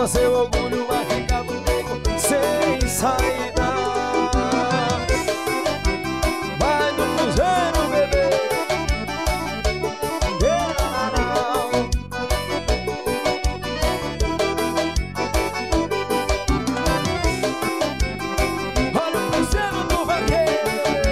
seu orgulho vai ficar comigo sem saída. Vai no cruzeiro, bebê. Olha o cruzeiro do vaqueiro.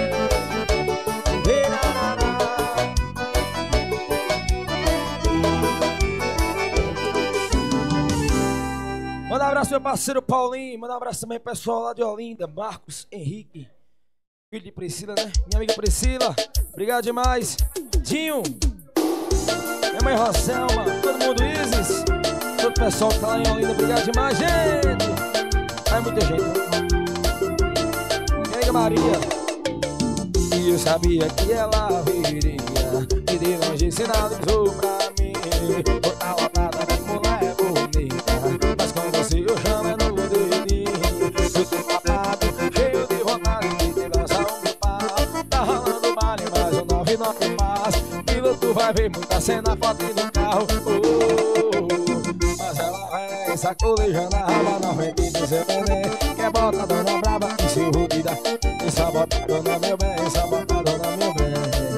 Manda um abraço meu parceiro Paulinho. Manda um abraço também pessoal lá de Olinda, Marcos Henrique, filho de Priscila, né? Minha amiga Priscila, obrigado demais. Dinho, minha mãe Roselma, todo mundo Isis, todo o pessoal que tá lá em Olinda, obrigado demais, gente. Vai muita gente, né? Minha amiga Maria. E eu sabia que ela viria, e de longe sinalizou pra mim. Tá lotada de mulher bonita, mas com você eu chamo é no dedinho. Eu tô tapado, cheio de vontade de te lançar um pau. Tá rolando baile, mas o nove nove paz. Piloto vai ver muita cena, foto no carro. Oh, oh, oh. Mas ela vem sacolejando a raba na frente do seu neném. Quer botar dona brava e seu rubida. E sabotar dona meu bem, sabotar dona meu bem.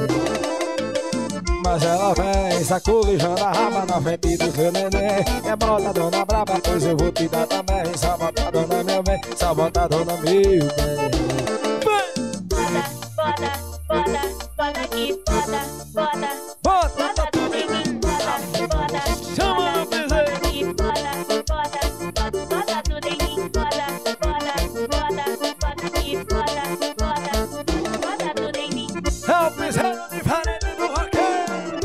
Mas ela vem sacolejando a raba na frente do seu neném. Quer botar dona brava, pois eu vou te dar também. Sabotar dona meu bem, sabotar dona meu bem. Bota, bota, bota aqui, bota, bota, Bota, bota tudo em mim, bota, bota, chama no piseiro. aqui, bota, bota, bota, bota tudo em mim, bota, bota, bota, bota aqui, bota, bota, bota tudo em mim. É o piseiro diferente do vaqueiro.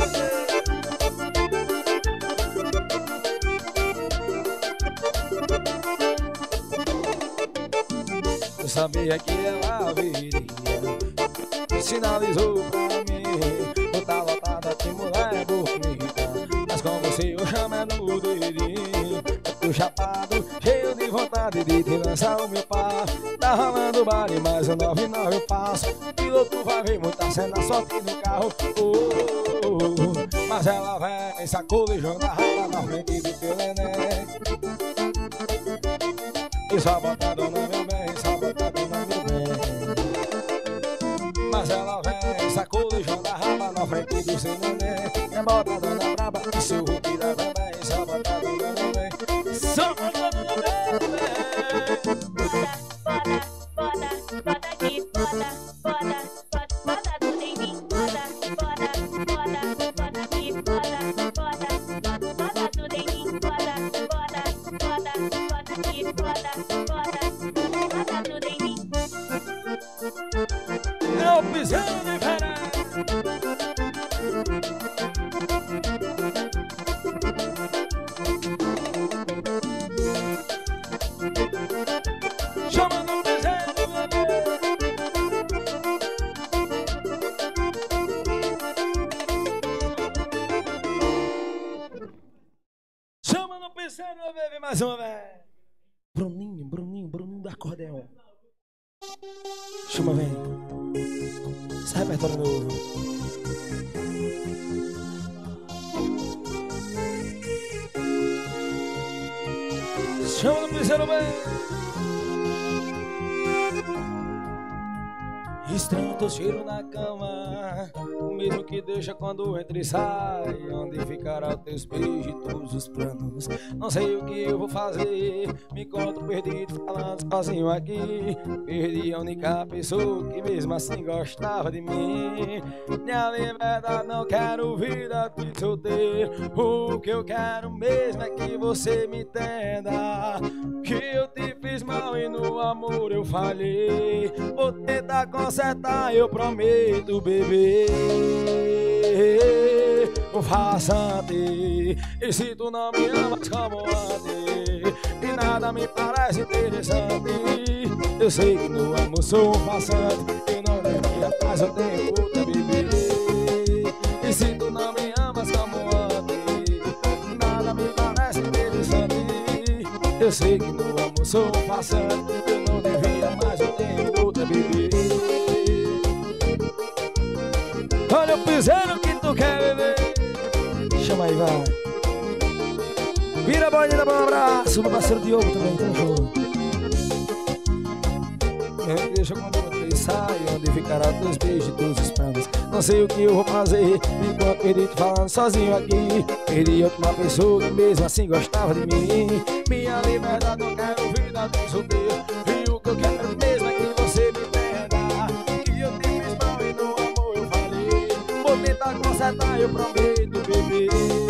Eu sabia que ela viria, sinalizou pra mim. Eu tá lotada de mulher bonita, mas com você eu chamo é no dedinho. Eu tô chapado, cheio de vontade de te lançar o meu par. Tá rolando baile, mas o nove nove eu passo. Piloto vai ver muita cena, só que no carro. Oh, oh, oh. Mas ela vem sacolejando a raba na frente do teu neném. E só botar dona meu bem, só botar dona meu bem. Mas ela vem sacolejando a raba na frente do seu neném. Quer botar dona braba e seu rubida também. Só botar dona meu bem, só botar dona meu bem. Bota, bota, bota aqui, bota, bota, bota, bota tudo em mim, bota, bota, bota, bota aqui, bota, bota, bota, bota tudo em mim, bota, bota, bota, bota aqui, bota, bota, bota tudo em mim. Eu pisando de verão. Chama no piseiro, chama no piseiro, bebê, mais uma vez. Bruninho, Bruninho, Bruninho do acordeão. Chama, vem. Esse repertório novo. Chama no piseiro, bem. Estranho teu cheiro na cama, o mesmo que deixa quando entra e sai. Onde ficará teus beijos e todos os planos? Não sei o que eu vou fazer, me encontro perdido falando sozinho aqui. Perdi a única pessoa que mesmo assim gostava de mim. Minha liberdade não quero vida de solteiro. O que eu quero mesmo é que você me entenda, que eu te fiz mal e no amor eu falhei. Vou tentar consertar, eu prometo, bebê. Não faça antes, e se tu não me amas como antes, e nada me parece interessante. Eu sei que no amor sou um farsante, eu não devia, mas eu tenho outra, bebê. E se tu não me amas como antes, nada me parece interessante. Eu sei que no amor sou um farsante, eu não devia, mas eu tenho outra, bebê. Olha o piseiro que tu quer beber. Chama aí, vai. Vira boy, dá um abraço. Meu parceiro Diogo também, tamo junto. Deixa quando eu saio, onde ficará teus beijos e teus esperanças. Não sei o que eu vou fazer, enquanto perdi te falando sozinho aqui. Perdi outra pessoa que mesmo assim gostava de mim. Minha liberdade eu quero vida de solteiro. E o que eu quero mesmo é que você me perda. Que eu te fiz mal e no amor eu falei. Vou tentar consertar, eu prometo, bebê.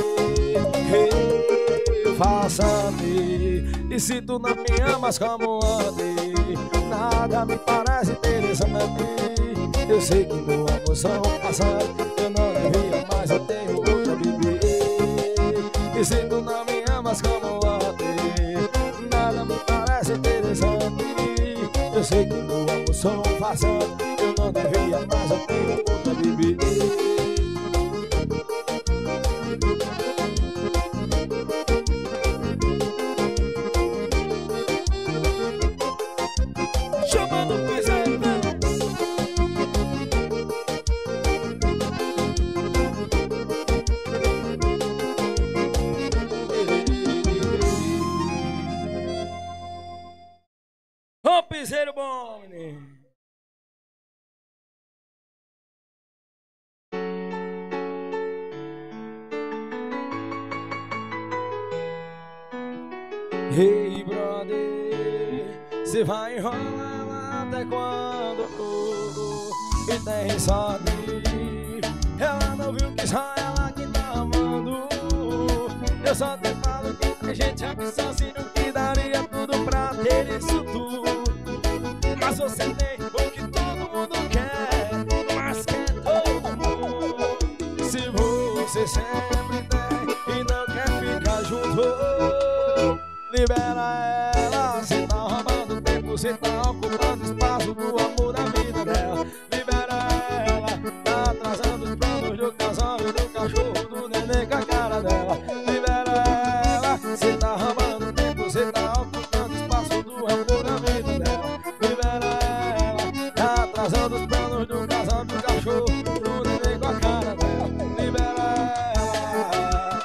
Hey, faça-me. E se tu não me amas como antes, nada me parece interessante. Eu sei que no amor são passados, eu não devia, mas eu tenho outra bebê. E se tu não me amas como antes, nada me parece interessante. Eu sei que no amor são passados, eu não devia, mas eu tenho outra bebê. Piseiro bom, menino. Hey, brother, cê vai enrolar até quando? E tem sorte. Ela não viu que só ela que tá amando. Eu só te falo que tem gente aqui sozinho que daria tudo pra ter isso tudo. Mas você tem o que todo mundo quer, mas quer todo mundo. Se você sempre tem e não quer ficar junto, libera ela. Cê tá roubando tempo, cê tá ocupando espaço do amor da vida dela. Libera ela, tá atrasando os planos do casal e do cachorro, do neném com a cara dela. Libera ela, cê tá roubando tempo, cê tá ocupando espaço do amor da vida dela. Atrasando os planos do casal do cachorro, do neném com a cara dela. Libera ela.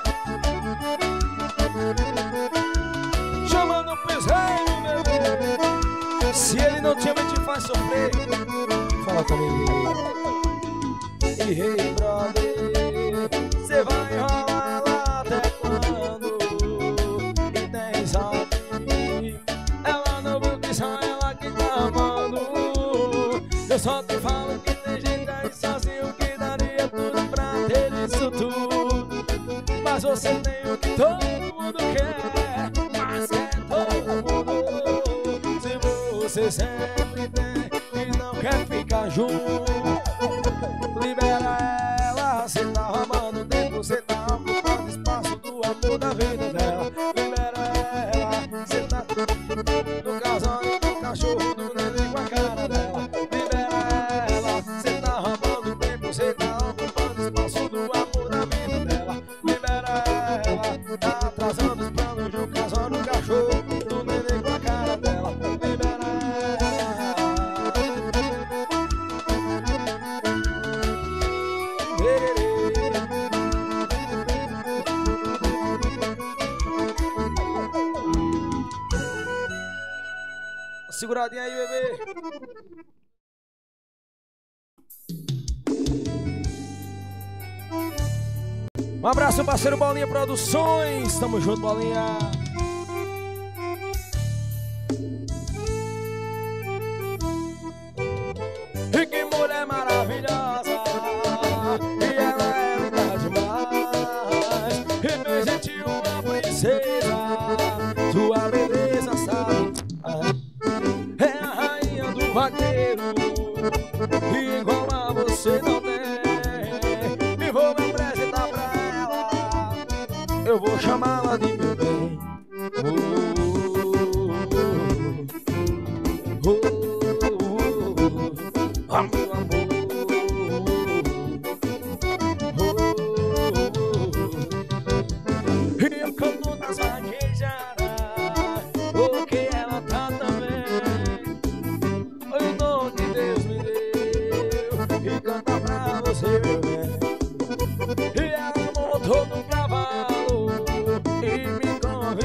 Chamando o piseiro, meu bebê. Se ele não te ama, te faz sofrer. Fala comigo. E hey, brother, cê vai enrolar ela até quando? E tem sorte. Ela não viu que só ela que tá amando. Eu só te falo que tem gente aí sozinho que daria tudo pra ter isso tudo. Mas você tem o que todo mundo quer, mas quer todo mundo. Se você sempre tem e não quer ficar junto, libera ela. Cê tá roubando tempo, cê tá ocupando espaço do amor da vida dela. Libera ela, cê tá no casal e no cachorro, do neném com a cara dela. Cê tá ocupando espaço do amor da vida dela. Libera ela, tá atrasando os planos de um casal no cachorro, do neném com a cara dela. Libera ela. Seguradinha aí, bebê. Um abraço, parceiro Bolinha Produções. Tamo junto, Bolinha. E que mulher maravilhosa. E ela é linda demais. E bem gentil, uma princesa. Sua beleza, sabe? É a rainha do vaqueiro. Igual a você não tem. E vou me apresentar pra ela. Eu vou chamá-la de meu bem. Oh, oh, oh, oh, oh, meu amor. Oh, oh, oh. E eu canto nas vaquejadas, porque ela tá também. Foi o dom que Deus me deu e canta pra você, meu bem. E ela montou no cavalo e me convidou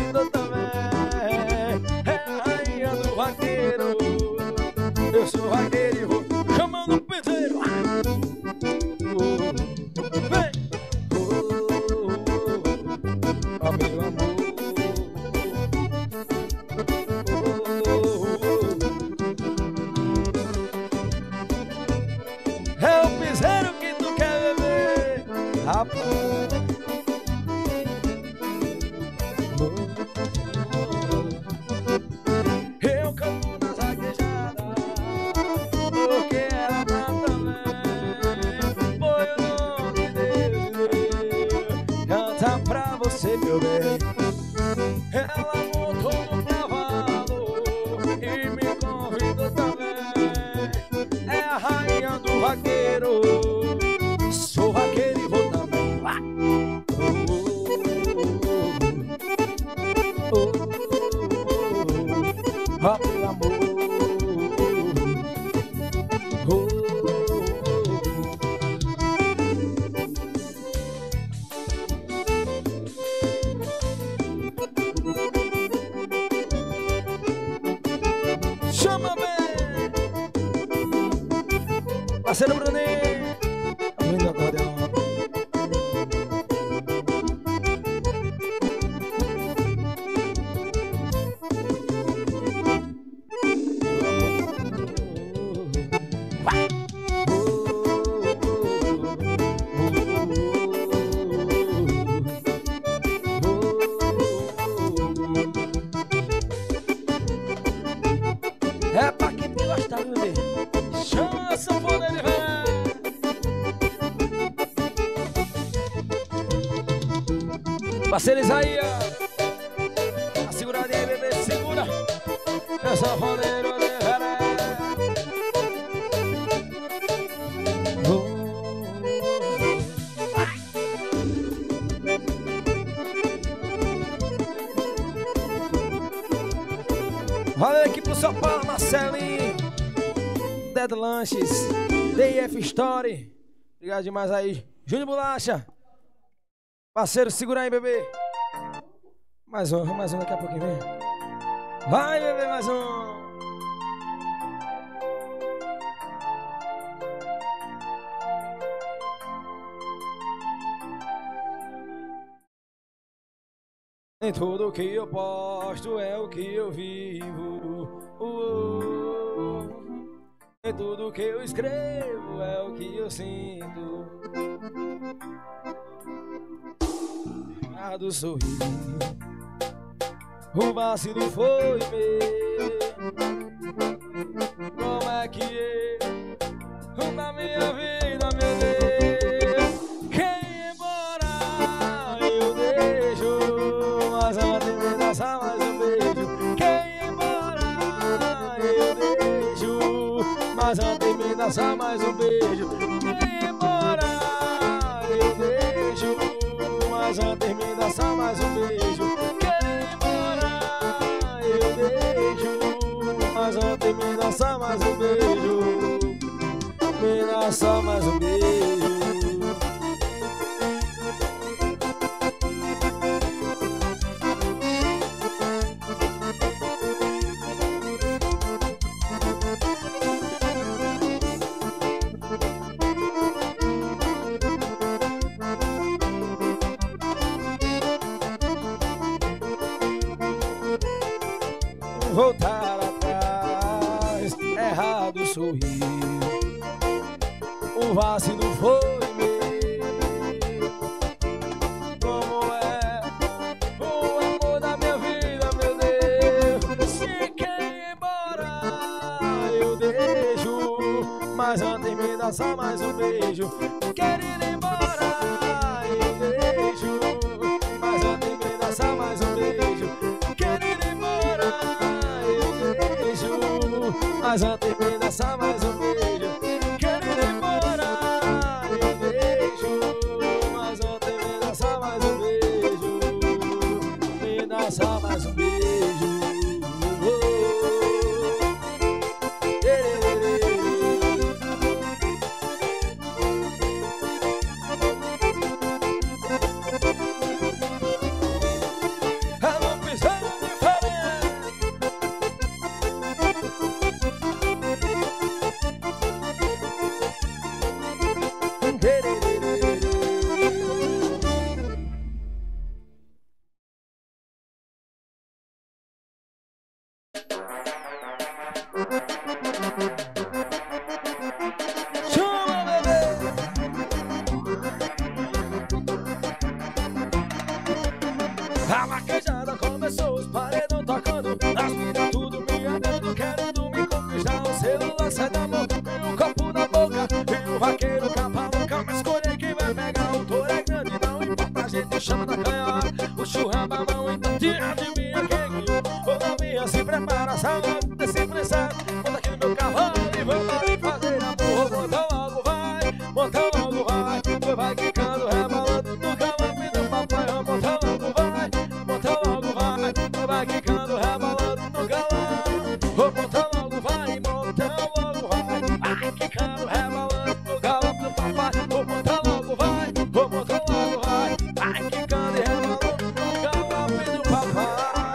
Eu canto nas vaquejadas porque ela tá também. Foi o nome de Deus cantar pra você, meu bem. Ela montou no cavalo e me convidou também. É a rainha do vaqueiro, sou vaqueiro e vou também. Oh, oh, oh, oh, meu amor. Oh, chama bem, parceiro Bruninho, lindo acordeão. É pra quem tem gostado, bebê. Chama a sanfona, ele vem. Parceiro Isaías, a seguradinha aí, bebê, segura. É sanfoneiro, ele vem. Valeu aqui pro São Paulo, Marcelinho, Dedo Lanches, D F Story. Obrigado demais aí, Júnior Bolacha. Parceiro, segura aí, bebê. Mais um, mais um daqui a pouquinho, vem. Vai, bebê, mais um. Nem tudo que eu posto é o que eu vivo. Uh, uh, uh. Nem tudo que eu escrevo é o que eu sinto. A do sorriso, o vacilo foi meu. Como é que eu, na minha vida, meu Deus, quem embora eu deixo, mas antes me dançar mais um beijo. Quem embora eu deixo, mas antes me dançar mais um beijo. Quem embora eu deixo, mas antes me dançar mais um beijo. Quem embora eu deixo, mas antes me dançar mais um beijo. Me dançar mais um beijo. Voltar atrás, errado sorrir. O vacilo foi meu. Como é o amor da minha vida, meu Deus. Se quer ir embora eu deixo, mas antes me dá só mais um beijo. Quer ir embora eu deixo, mas antes me dá só mais um beijo. Quer ir embora, mas antes me dá só mais um beijo. Quero ir embora, eu deixo, mas antes me dá só mais um beijo. Me dá só mais um beijo. A vaquejada começou, os paredão tocando, as minas tudo me olhando, querendo me conquistar. O celular sai da mão e o copo na boca, e o vaqueiro capa louca, mas escolhe quem vai pegar. O touro é grande, não importa, a gente chama da canhota. O churra na mão, então te adivinha quem guiou. Ô novinha, se prepara, salva desse pressado. Monta aqui no meu cavalo e vamos ali fazer amor. Monta logo, vai, monta logo, vai. Tu vai quicando, rebalando no cavalo e no papai. Monta logo, vai, monta logo, vai. Tu vai quicando, rebalando no cavalo. Monta logo, vai, monta logo, vai. Vai quicando, rebalando no cavalo do papai. Monta logo, vai, monta logo, vai. Vai quicando e rebalando no cavalo do papai.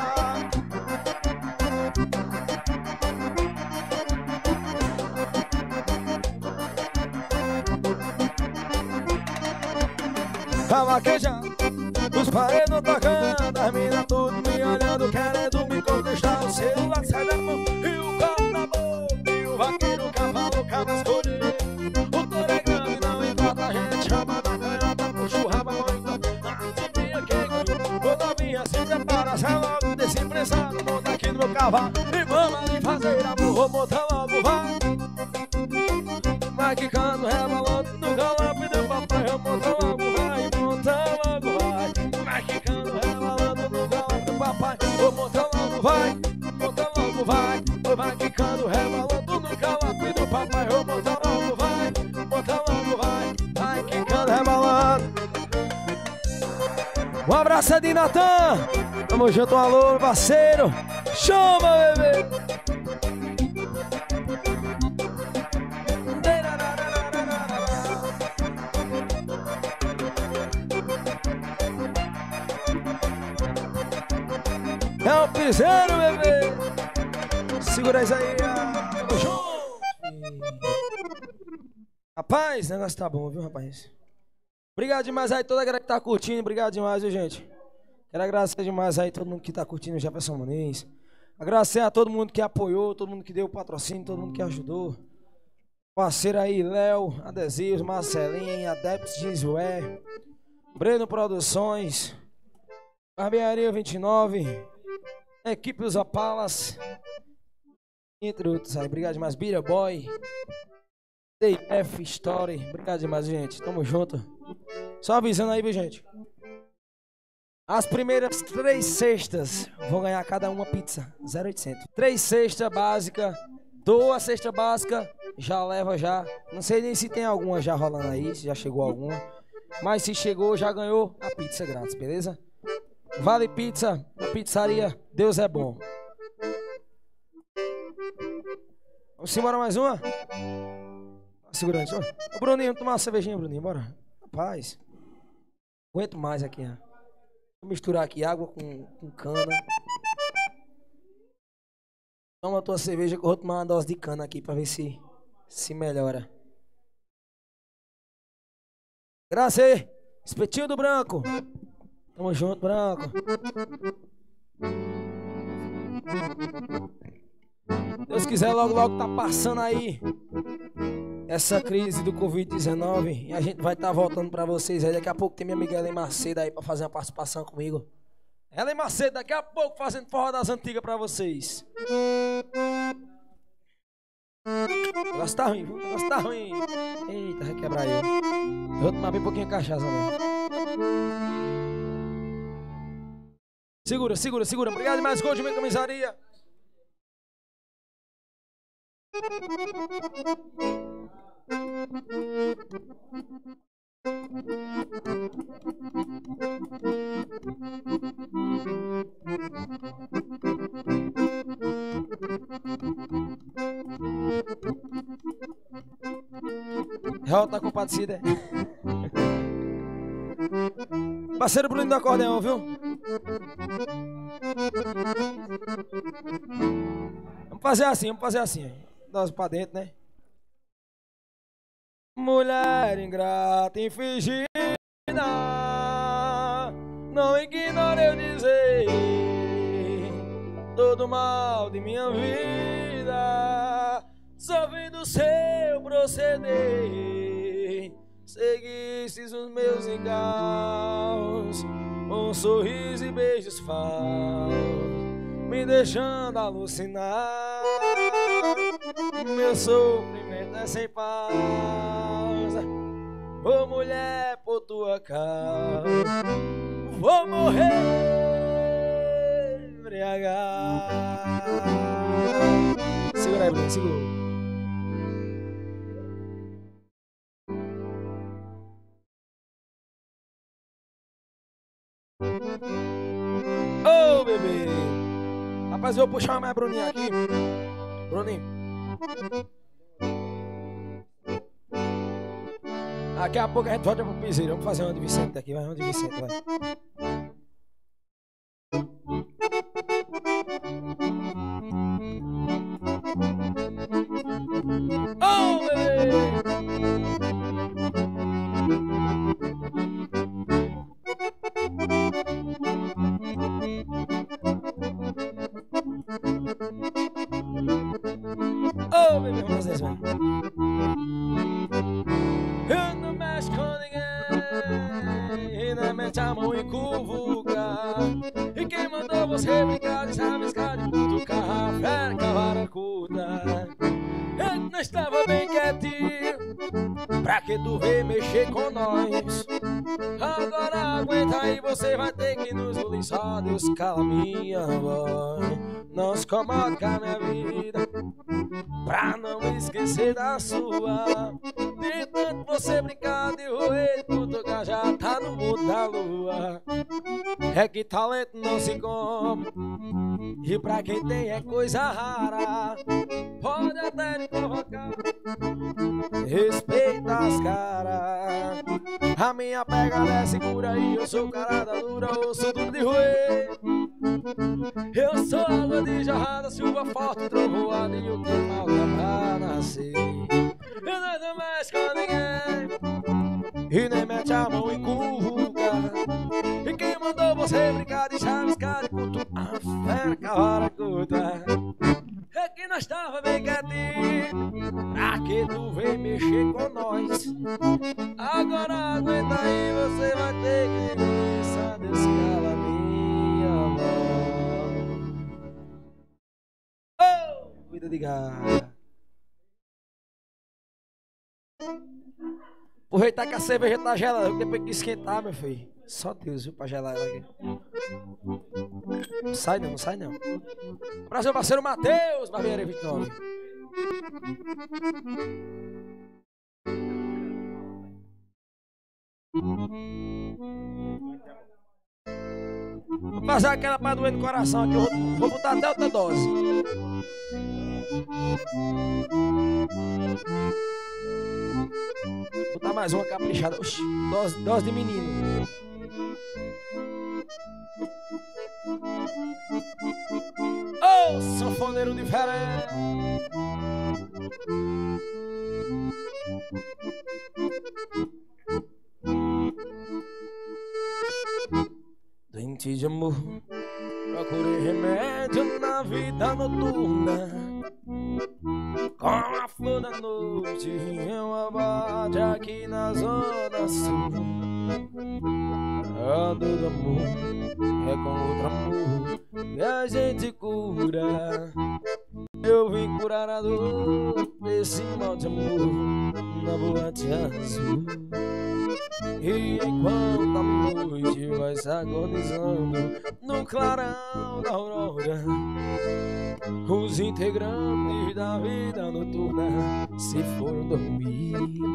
A vaquejada, os paredão tocando, as minas tudo me olhando, querendo me conquistar. O celular sai da mão e o carro na boca, e o vaqueiro cavalo cava escolher. O touro é grande, não importa, a gente chama da canhota, puxa o rabo então. Adivinha quem ganhou? Ô novinha, se prepara, sai logo desse imprensado. Monta aqui no meu cavalo e vamos ali fazer amor. Monta logo, vai. Vai quicando, rebolando no galope do papai. Monta logo, vai, monta logo, vai. Vai quicando, rebolando no galope do papai. Monta logo, vai, monta logo, vai. Vai quicando, rebolando no galope do papai. Monta logo, vai, monta logo, vai. Vai quicando, rebolando. Um abraço é de Natan. Tamo junto, um alô, meu parceiro. Chama, bebê. É um piseiro, bebê. Segura isso aí. Tamo junto. Rapaz, o negócio tá bom, viu, rapaz? Obrigado demais aí toda a galera que tá curtindo. Obrigado demais, viu, gente? Quero agradecer demais aí todo mundo que tá curtindo o Jefferson Muniz. Agradecer a todo mundo que apoiou, todo mundo que deu patrocínio, todo mundo que ajudou. Parceiro aí, Léo, Adesivos, Marcelinho, Adeptos de Izué, Breno Produções, Barbearia vinte e nove, Equipe Os Opalas, entre outros aí. Obrigado demais, Bira Boy, D F Story. Obrigado demais, gente. Tamo junto. Só avisando aí, viu, gente? As primeiras três cestas vão ganhar cada uma pizza zero oitocentos. Três cestas básicas. Dou a cesta básica, já leva já. Não sei nem se tem alguma já rolando aí, se já chegou alguma. Mas se chegou, já ganhou a pizza grátis, beleza? Vale Pizza, a pizzaria Deus é Bom. Vamos embora mais uma? Segurante, ó. Ô Bruninho, vamos tomar uma cervejinha, Bruninho, bora. Rapaz, aguento mais aqui, ó. Vou misturar aqui água com, com cana. Toma a tua cerveja que eu vou tomar uma dose de cana aqui pra ver se se melhora. Graças aí, espetinho do Branco. Tamo junto, Branco. Deus quiser, logo logo tá passando aí essa crise do covid dezenove e a gente vai estar tá voltando pra vocês aí. Daqui a pouco tem minha amiga Ellen Macedo aí pra fazer uma participação comigo. Ellen Macedo, daqui a pouco fazendo forró das antigas pra vocês. O negócio tá ruim, viu? O negócio tá ruim. Eita, vai quebrar eu. Eu vou tomar bem pouquinho de cachaça, velho. Segura, segura, segura. Obrigado demais, Gold, minha camisaria. Real tá compadecida. Parceiro Bruno do acordeão, viu? Vamos fazer assim, vamos fazer assim. Nós pra dentro, né? Mulher ingrata, infligida, não ignore eu dizer todo mal de minha vida. Só vendo seu proceder, seguistes os meus engaus. com sorriso e beijos falsos, me deixando alucinar. Meu sofrimento é sem pausa. Ô mulher, por tua causa vou morrer embriagado. Segura aí, Bruno, segura. Ô, oh, bebê. Rapaz, eu vou puxar mais Bruninho aqui. Bruninho. Daqui a pouco a gente volta pro piseiro. Vamos fazer uma de Vicente daqui. Vai, uma de Vicente, vai. Ô, oh, bebê. Oh, bebê, vamos fazer isso, vai. Eu não mexo com ninguém, e não mete a mão em curva. E quem mandou você brincar de chaviscar de cutucar, fera, cavara curta. Eu não estava bem quietinho, pra que tu veio mexer com nós? Agora aguenta aí, você vai ter que nos buliçar. Deus cala minha voz, não se incomoda com a minha vida, pra não esquecer da sua. De tanto você brincar de roer, tudo já tá no mundo da lua. É que talento não se compra, e pra quem tem é coisa rara. Pode até me provocar, respeita as caras. A minha pegada é segura e eu sou cara da dura, eu sou duro de roer. Eu sou água de jarrada, chuva forte, trovoada e o que mal pra nascer. Eu não dou mais com ninguém, e nem mete a mão em curva. E quem mandou você brincar de chaviscar de cutu, a fera que a hora curta. É que nós tava bem quietinho, pra que tu vem mexer com nós? Agora aguenta aí, você vai ter que começar a descalar minha mão. Oh, vida de garra. Aproveitar que a cerveja tá gelada, depois que esquentar, meu filho. Só Deus, viu, pra gelar ela aqui. Não sai não, não sai não. Brasil, parceiro Matheus, Barbearia vinte e nove. Vou passar aquela pra doer no coração aqui, eu vou, vou botar até outra dose. Vou botar mais uma caprichada. Oxi, dose, dose de menino. Oh, sanfoneiro diferente. Doente de amor, procurei remédio na vida noturna. Com a flor da noite em um abate aqui na zona sul. A dor do amor é com outro amor que a gente cura. Eu vim curar a dor desse mal de amor na boate azul. E enquanto a noite vai se agonizando no clarão da aurora, os integrantes da vida noturna se foram dormir.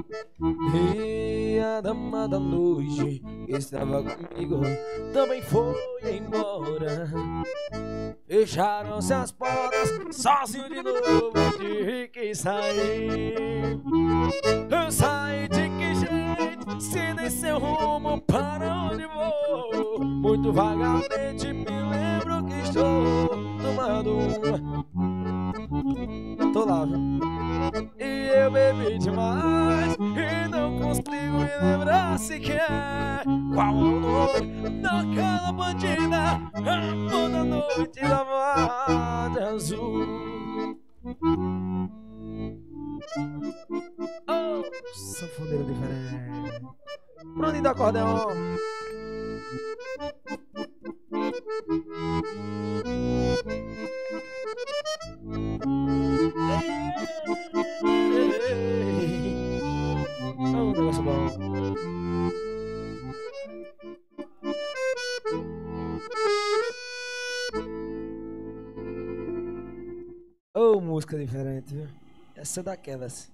E a dama da noite que estava comigo também foi embora. Fecharam-se as portas, sozinho de novo, tive que sair. Eu saí de que jeito, se nem seu rumo, para onde vou? Muito vagamente me lembro que estou tomando uma. Tô lá, viu? E eu bebi demais e não consigo me lembrar sequer qual o nome daquela bandida, amor da noite da boate azul. Oh, sanfoneiro diferente. Bruninho do acordeão. É um negócio bom. Ô, oh, música diferente, viu? Essa é daquelas.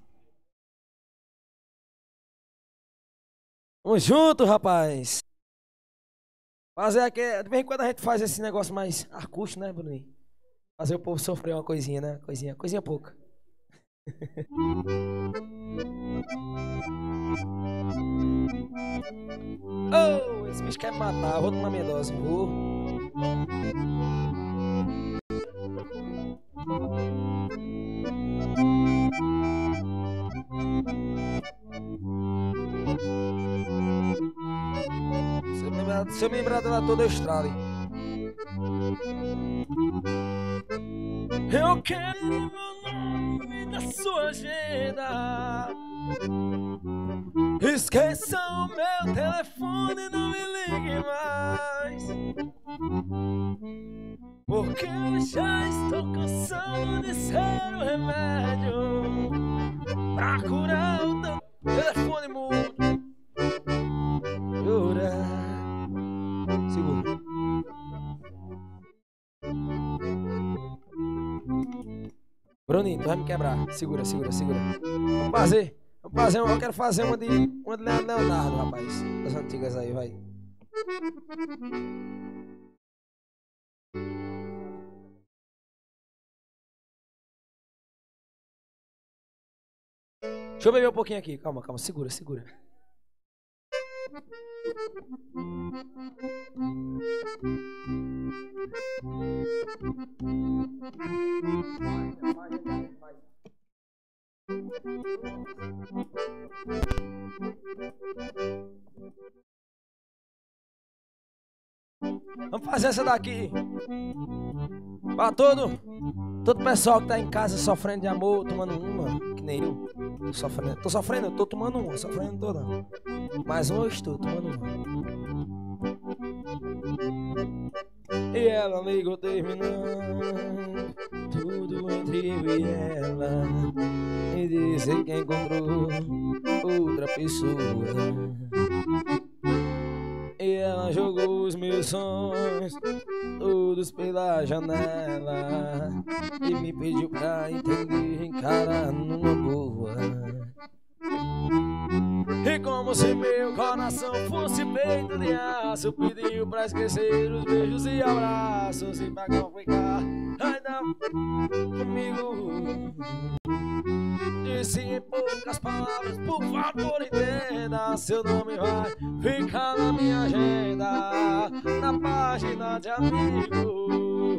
Vamos junto, rapaz. Fazer aqui, de vez em quando a gente faz esse negócio mais acústico, né, Bruninho? Fazer o povo sofrer uma coisinha, né? Coisinha, coisinha pouca. Oh, esse bicho quer me matar. Vou tomar minha dose. Vou. Se eu me lembrar, se eu me lembrar dela toda, eu estralo. Eu quero meu nome da sua agenda. Esqueça o meu telefone e não me ligue mais, porque eu já estou cansado de ser o remédio pra curar o teu telefone mudo. Jura. Segura. Bruninho, tu vai me quebrar. Segura, segura, segura. Vamos fazer. Vamos fazer uma. Eu quero fazer uma de. Uma de Leonardo, rapaz. Das antigas aí, vai. Deixa eu beber um pouquinho aqui. Calma, calma. Segura, segura. Vamos fazer essa daqui. Pra todo Todo pessoal que tá em casa sofrendo de amor, tomando uma, que nem eu. Tô sofrendo, tô sofrendo, eu tô tomando uma, sofrendo toda. Mais uma eu estou tomando uma. E ela ligou terminando tudo entre eu e ela, e disse que encontrou outra pessoa. E ela jogou os meus sonhos todos pela janela e me pediu pra entender, encarar numa boa. E como se meu coração fosse feito de aço, pediu pra esquecer os beijos e abraços e pra complicar ainda comigo. Disse em poucas palavras, por favor entenda, seu nome vai ficar na minha agenda, na página de amigo.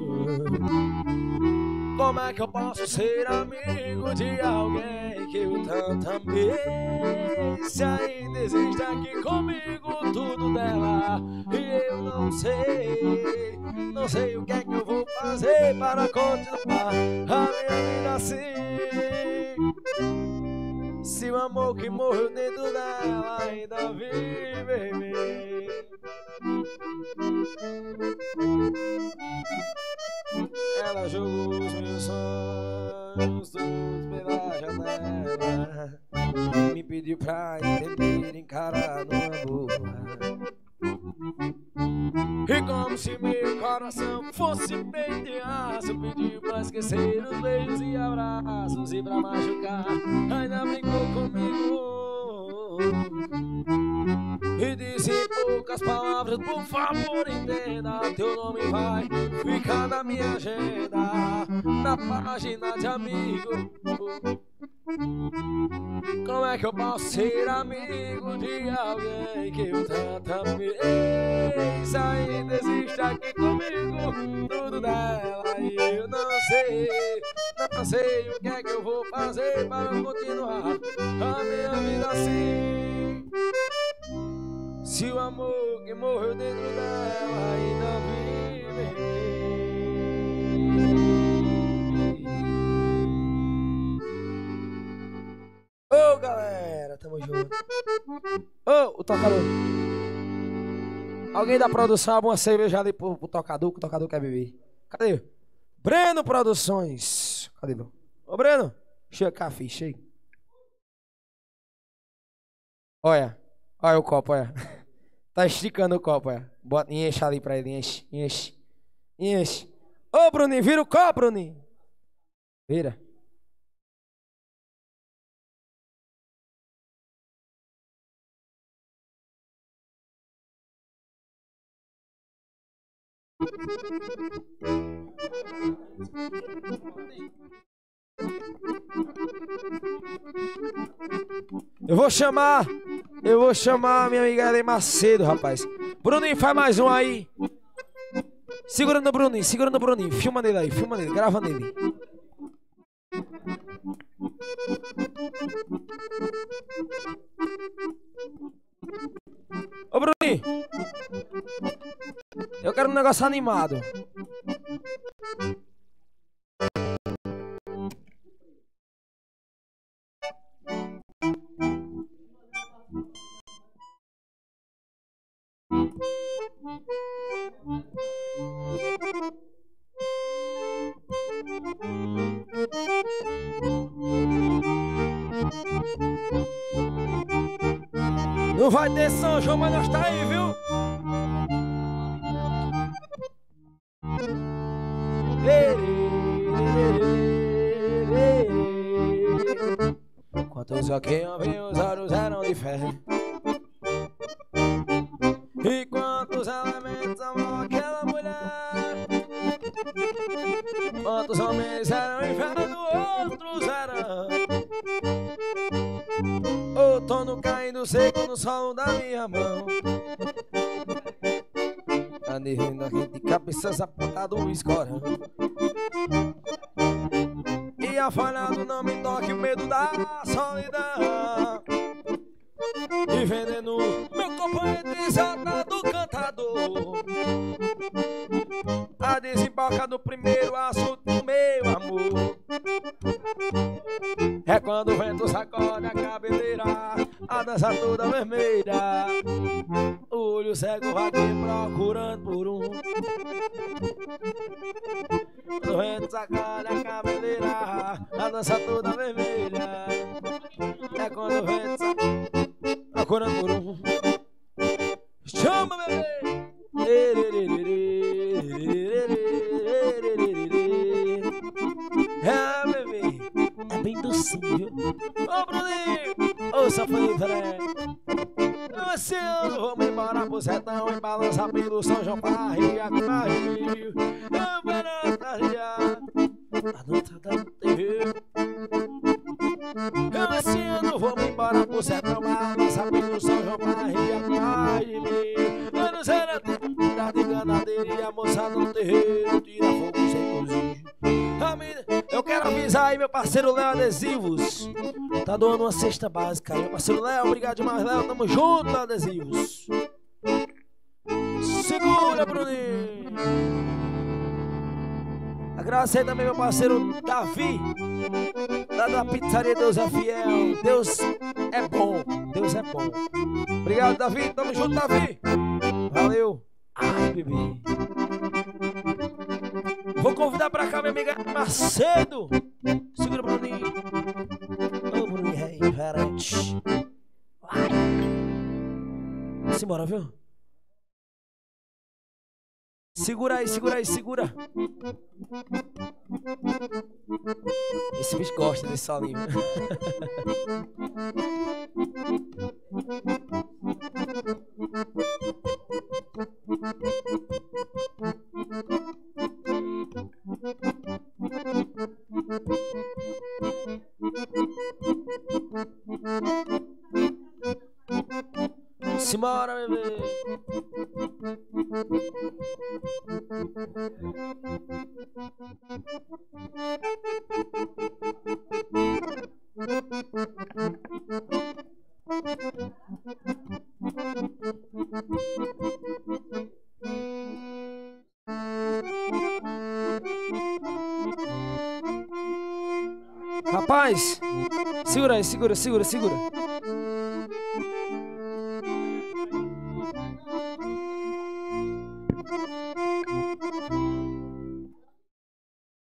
Como é que eu posso ser amigo de alguém que eu tanto amei, se ainda existe aqui comigo tudo dela e eu não sei, não sei o que é que eu vou fazer para continuar a minha vida assim. Se o amor que morreu dentro dela ainda vive em mim. Ela jogou os meus sonhos todos pela janela, me pediu pra entender, encarar numa boa. E como se meu coração fosse bem de aço, pediu pra esquecer os beijos e abraços e pra machucar ainda brincou comigo. E disse em poucas palavras, por favor entenda, teu nome vai ficar na minha agenda, na página de amigo. Como é que eu posso ser amigo de alguém que eu tanto amei, se ainda existe aqui comigo tudo dela e eu não sei, não sei o que é que eu vou fazer para continuar a minha vida assim. Se o amor que morreu dentro dela ainda vive. Ô, oh, galera, tamo junto. Ô, oh, o tocador. Alguém da produção, abre uma cerveja ali pro, pro tocador, que o tocador quer beber. Cadê? Breno Produções. Cadê, meu? Ô, Breno, chega cá, filho, chega. Olha, olha o copo, olha. Tá esticando o copo, olha. Bota, enche ali pra ele, enche, enche, enche. Ô, Bruninho, vira o copo, Bruninho. Vira. Eu vou chamar, eu vou chamar a minha amiga Ellen Macedo, rapaz. Bruninho, faz mais um aí. Segura no Bruninho, segura no Bruninho. Filma nele aí, filma nele, grava nele. Ô, Bruninho, eu quero um negócio animado. Não vai ter São João, mas nós tá aí, viu? Quantos aqui vi os olhos eram de fé? E quantos elementos amou aquela mulher? Quantos homens eram inverno, outros eram outono caindo seco no solo da minha mão. Andei rindo aqui de cabeças apontado o escorão. E afalhado não me toque o medo da solidão. E vendendo meu companheiro desatado cantador. A desemboca do primeiro assunto do meu amor. É quando o vento sacode a cabeleira, a dança toda vermelha. O olho cego vagueia procurando por um. Quando o vento sacode a cabeleira, a dança toda vermelha. É quando o vento sacode procurando por um. Chama, bebê! É, bebê! É bem docinho, viu? Ô, Bruninho! Ô, safadinho, né? Esse ano vamos embora pro sertão e balançar pelo São João para Rio, com barril. Eu quero tardear a nota da T V. Eu esse ano vamos embora pro sertão, balançar pelo São João para Rio, com barril. Eu não sei na tira de ganadeira e a moçada no terreiro tira fogo sem cozinho. Eu quero avisar aí meu parceiro Léo Adesivos. Tá doando uma cesta básica aí, meu parceiro Léo. Obrigado demais, Léo. Tamo junto, Adesivos. Segura, Bruninho. Agradecer também meu parceiro Davi, lá da pizzaria Deus é Fiel. Deus é bom, Deus é bom. Obrigado, Davi. Tamo junto, Davi. Valeu. Ai, bebê. Vou convidar pra cá minha amiga Macedo. Segura o Bruninho. Ô, Bruninho é diferente. Vai. Simbora, viu? Segura aí, segura aí, segura. Esse bicho gosta desse solinho. Simbora, bebê. Rapaz, segura aí, segura, segura, segura.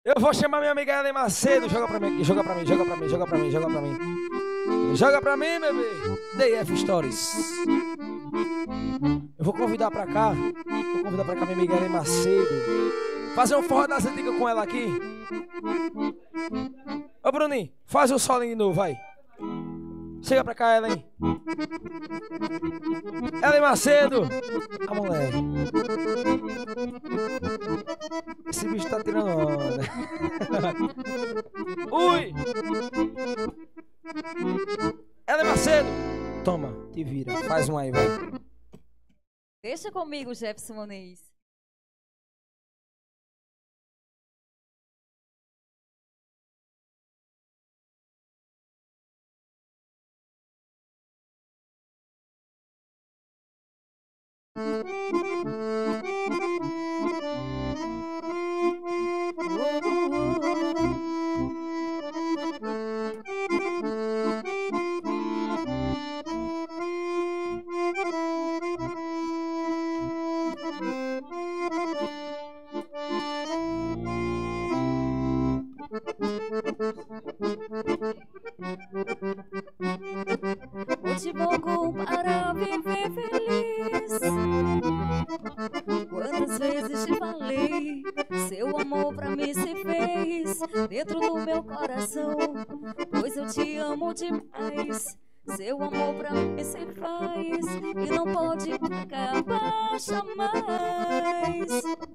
Eu vou chamar minha amiga Ellen Macedo. Joga pra mim aqui, joga pra mim, joga pra mim, joga pra mim, joga pra mim. Joga pra mim, bebê. D F Stories. Eu vou convidar pra cá. Vou convidar pra cá minha amiga Ellen Macedo. Fazer um forró das antigas com ela aqui. Ô Bruninho, faz o solinho de novo, vai. Chega pra cá, Ellen. Ellen Macedo. A mulher. Esse bicho tá tirando onda. Ui. Ellen Macedo. Toma, te vira. Faz um aí, vai. Deixa comigo, Jefferson Muniz. Motivo para viver feliz. Quantas vezes te falei, seu amor pra mim se fez dentro do meu coração, pois eu te amo demais. Seu amor pra mim se faz e não pode acabar jamais.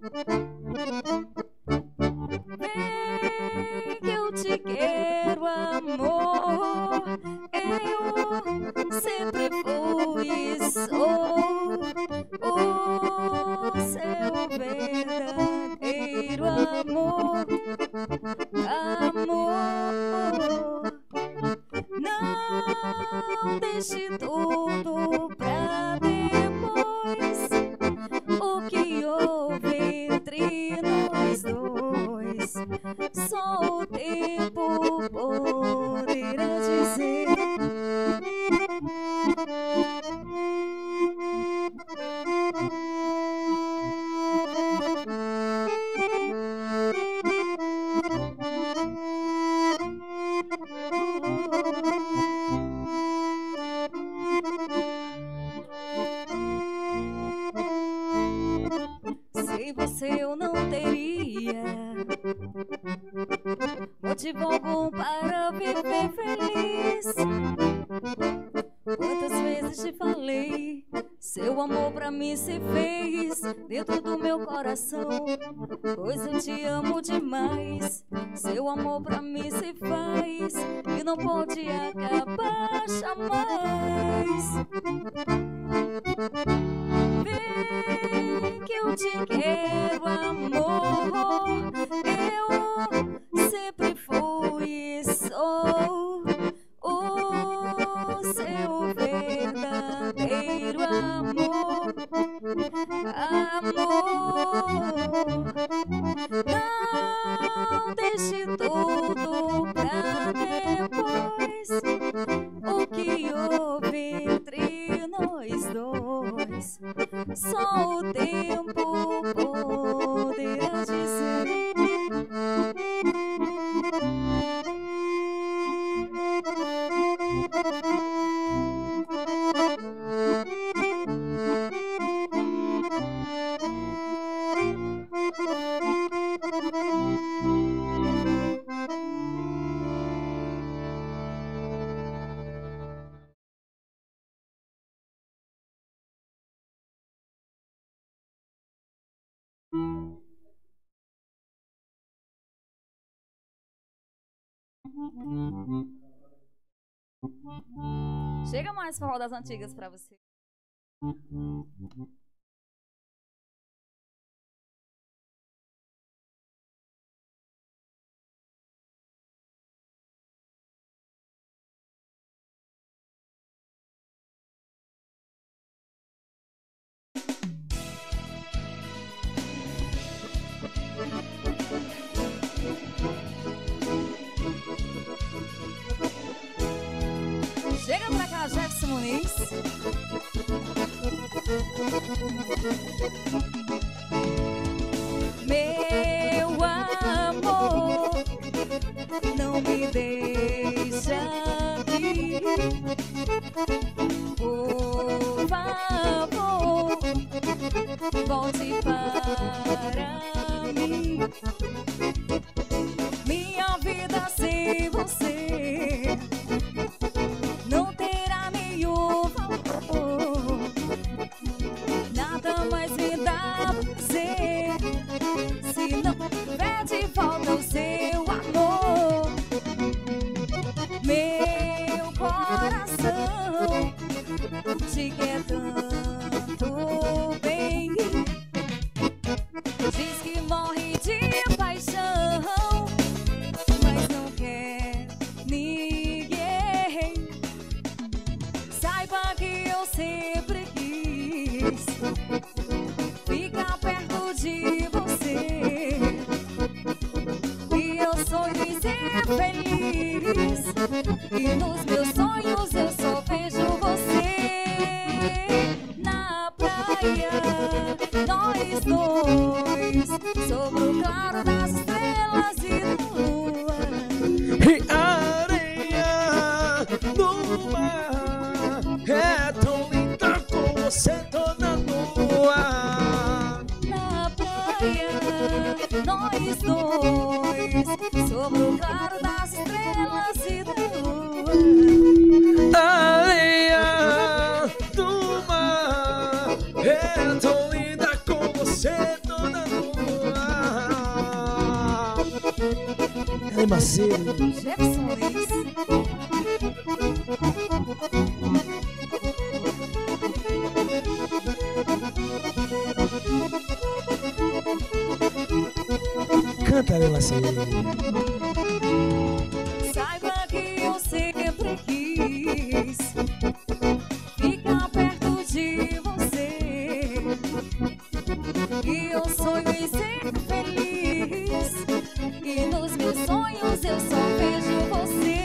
Vem que eu te quero, amor. Eu sempre fui e sou o seu verdadeiro amor. Amor, não deixe tudo pra depois. O que houve entre nós dois, só o tempo poderá dizer. Sem você eu não teria motivo algum para viver feliz. Quantas vezes te falei, seu amor pra mim se fez dentro do meu coração, pois eu te amo demais. Seu amor pra mim se faz e não pode acabar jamais. Vem que eu te quero, amor. Eu sempre fui e sou o seu verdadeiro amor. Amor, não deixe tudo pra depois. O que houve entre nós dois, só o tempo poderá dizer. Chega mais forró das antigas pra você. Chega pra cá, Jefferson Muniz. Meu amor, Por favor, volte para mim. Minha vida sem você não terá nenhum valor. Nada mais me dá prazer se não tiver de volta o seu amor. Meu coração te quer tanto bem, diz que morre de paixão, mas não quer ninguém. Saiba que eu sempre quis ficar perto de você, e eu sonho em ser feliz, e nos meus sonhos eu só vejo você. Na praia, nós dois, sobre o claro das estrelas e da lua. E a areia do mar é tão linda com você toda nua. Na praia, nós dois, sobre o claro das estrelas e da lua. A areia do mar é tão linda com você toda nua. Ai, Macedo. Jefferson Luiz. Canta, meu Macedo. Saiba que eu sempre quis ficar perto de você, e eu sonho em ser feliz, e nos meus sonhos eu só vejo você.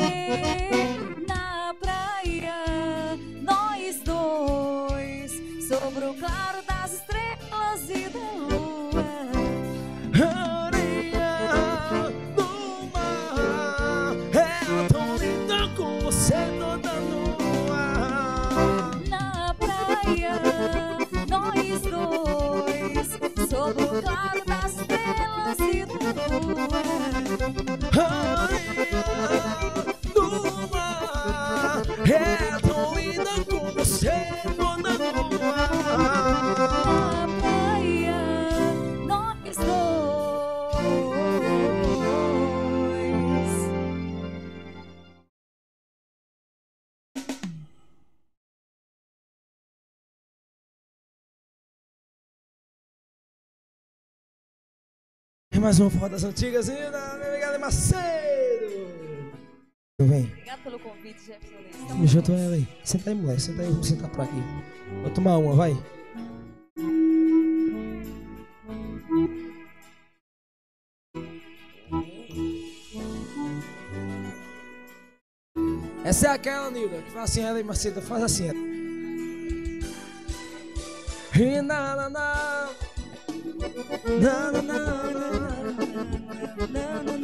Na praia, nós dois, sobre o claro das estrelas e da lua. A areia do mar é tão linda com você toda nua. Na praia, nós dois, sob o claro das estrelas e da lua. A areia do mar é tão linda com você toda nua. Na praia, nós dois. É mais uma foto das antigas, hein? Obrigado, Macedo. Vem. Obrigado pelo convite, Jefferson Luiz. Tamo junto, ela aí. Senta aí, mulher. Senta aí, vamos sentar por aqui. Vou tomar uma, vai. Essa é aquela, Nilda, que faz assim, ela aí, Macedo, faz assim. E na na na na na na na na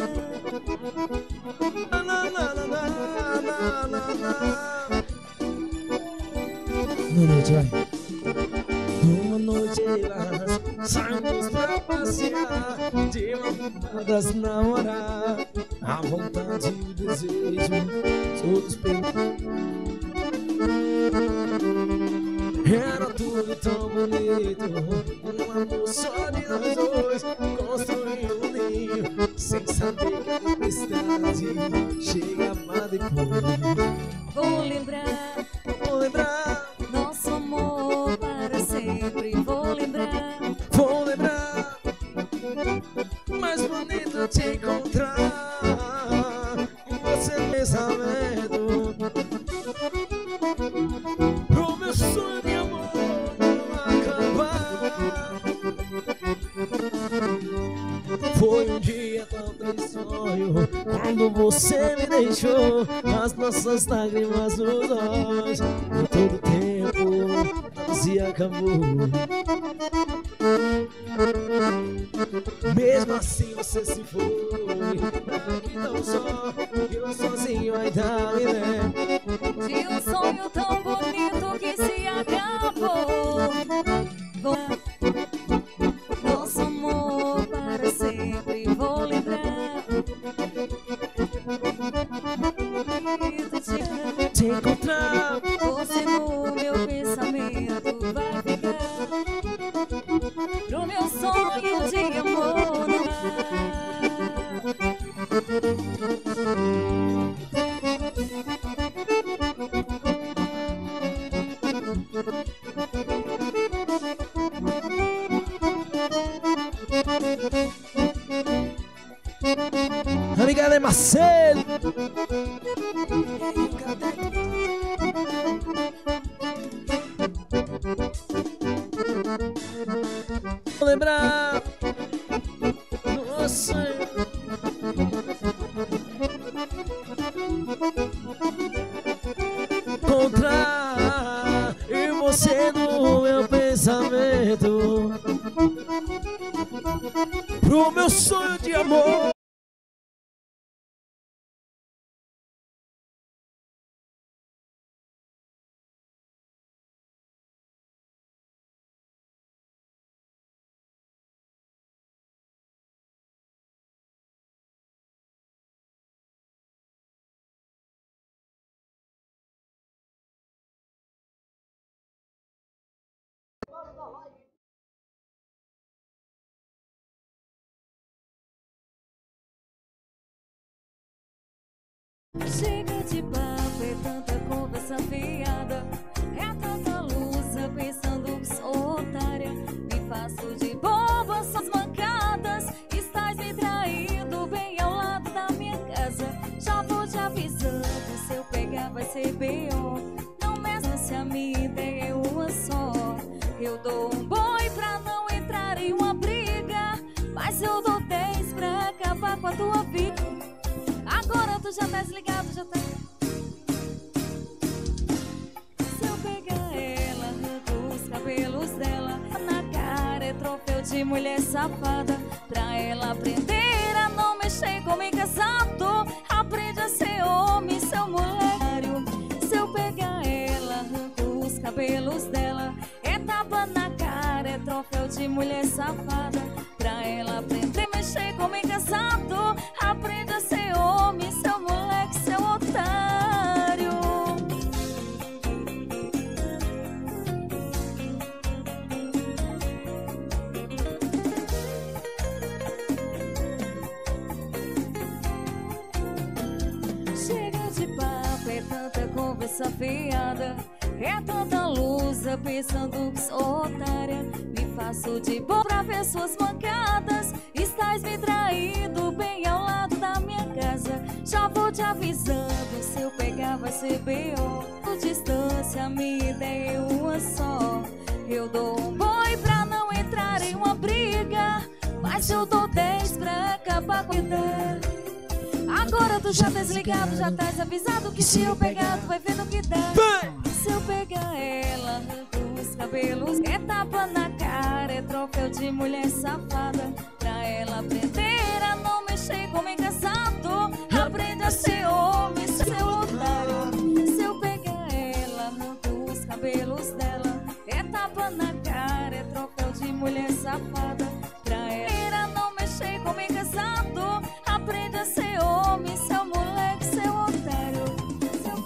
na. Uma noite, vai. Uma noite elas saímos pra passear, de madrugadas namorar, a vontade e o desejo todos pelo. Era tudo tão bonito, um amor só de nós dois, construindo um ninho, sem saber que a tempestade chega a depois. Vou lembrar, Vou lembrar, nosso amor para sempre. Vou lembrar, vou lembrar, mais bonito te encontrar, você pensamento, pro meu sonho de amor não acabar. Foi um dia tão tristonho quando você me deixou, as nossas lágrimas nos olhos, por todo tempo se acabou. Mesmo assim você se foi. Então só eu sozinho ainda me lembro de um sonho tão bonito que se acabou. Nosso amor para sempre vou lembrar. te encontrar. Você no meu pensamento vai ficar. Pro meu sonho de amor no ar. Obrigado, é Marcelo. Vou lembrar. Nossa. Encontrar e você no meu pensamento. Pro meu sonho de amor. Chega de papo, é tanta conversa fiada, é tanta lusa pensando que sou otária. Me faço de boba, suas mancadas, estás me traindo bem ao lado da minha casa. Já vou te avisando, se eu pegar vai ser B O. Não meça se a minha ideia é uma só. Eu dou um boi pra não entrar em uma briga, mas eu dou dez pra acabar com a tua vida. Agora tu já tá desligado, já tá. Se eu pegar ela, arranco os cabelos dela, na cara é troféu de mulher safada. Pra ela aprender a não mexer com homem casado, aprende a ser homem, seu moleque. Se eu pegar ela, arranco os cabelos dela, é tapa na cara, é troféu de mulher safada. Pra ela aprender a mexer com homem casado, aprende a ser homem, seu moleque, seu otário. Chega de papo, é tanta conversa fiada, é tanta lusa pensando que sou otária. Me faço de boa pra ver suas mancadas, estás me traindo bem ao lado da minha casa. Já vou te avisando, se eu pegar vai ser B O. Por distância, minha ideia é uma só. Eu dou um boi pra não entrar em uma briga, mas eu dou dez pra acabar com a vida. Agora tu já tá desligado, já tá avisado que se eu pegar tu vai ver no que dá. Se eu pegar ela, arranco os cabelos, é tapa na cara, é troféu de mulher safada. Pra ela aprender a não mexer com homem casado, aprende a ser homem, seu otário. Se eu pegar ela, arranco os cabelos dela, é tapa na cara, é troféu de mulher safada. Pra ela não mexer com homem casado, aprende a ser homem, seu moleque, seu otário. Seu...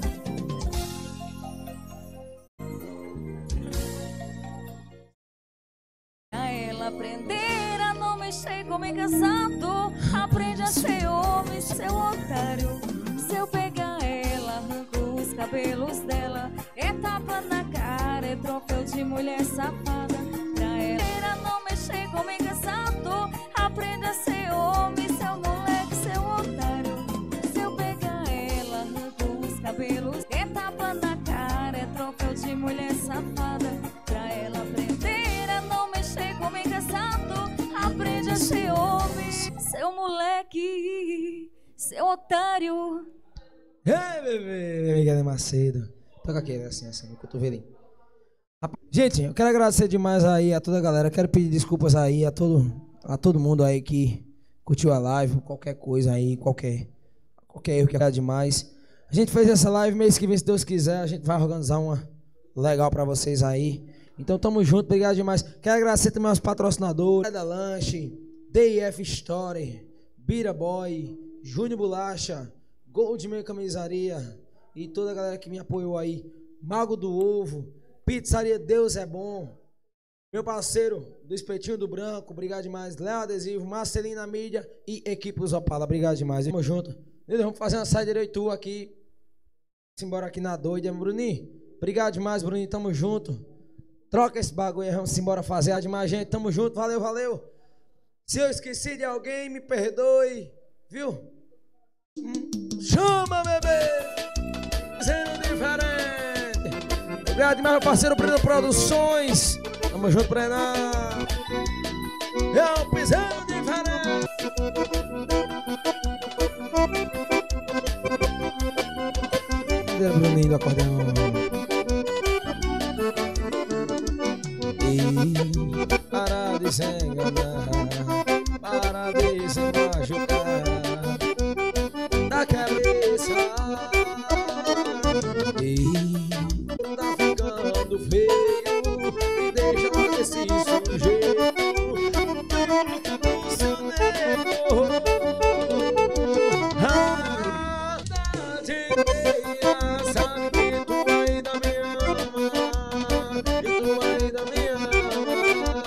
Pra ela aprender a não mexer com homem casado, aprende a ser homem, seu otário. Se eu pegar ela, arranco os cabelos dela, é tapa na cara, é troféu de mulher safada. Pra ela não mexer com homem casado, aprende a ser homem, seu moleque, seu otário. Se eu pegar ela, arranco os cabelos, é tapa na cara, é troféu de mulher safada. Pra ela aprender a não mexer com homem casado, aprende a ser homem, seu moleque, seu otário. Ei, bebê, obrigado, Macedo. Toca aqui, assim, assim, no cotovelinho. Gente, eu quero agradecer demais aí a toda a galera. Quero pedir desculpas aí a todo, a todo mundo aí que curtiu a live, qualquer coisa aí, qualquer, qualquer erro que é demais. A gente fez essa live, mês que vem, se Deus quiser, a gente vai organizar uma legal pra vocês aí. Então tamo junto, obrigado demais. Quero agradecer também aos patrocinadores, da Lanche, D F Story, Bira Boy, Júnior Bolacha, Goldman Camisaria e toda a galera que me apoiou aí. Mago do Ovo, Pizzaria Deus é Bom, meu parceiro do Espetinho do Branco, obrigado demais. Léo Adesivo, Marcelina Mídia e Equipe Os Opala, obrigado demais. Tamo junto. Vamos fazer uma saída direito aqui. Simbora aqui na doida, Bruninho. Obrigado demais, Bruninho, tamo junto. Troca esse bagulho aí, vamos embora fazer demais, gente. Tamo junto, valeu, valeu. Se eu esqueci de alguém, me perdoe, viu? Hum. Chama, bebê! Sendo diferente. Obrigado demais, meu parceiro Breno Produções. Tamo junto, Breno. Eu pisando diferente. Cadê o Bruninho do acordeão? E para de se enganar, para de se machucar da cabeça. E tá ficando feio, me deixa desse sujeito. Seu nego, ah, tá de meia, sabe que tu ainda me ama, e tu ainda me ama.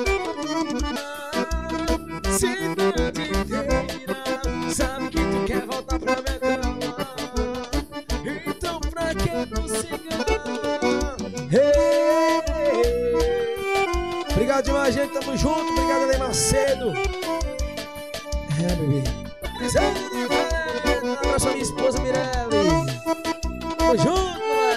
Cidade inteira sabe que tu quer voltar pra minha cama. Então pra que não se engana? Hey, hey, hey. Obrigado demais, gente, tamo junto. Obrigado, Alei Macedo. É, bebê. Um abraço a minha esposa Mirelle. Tamo junto,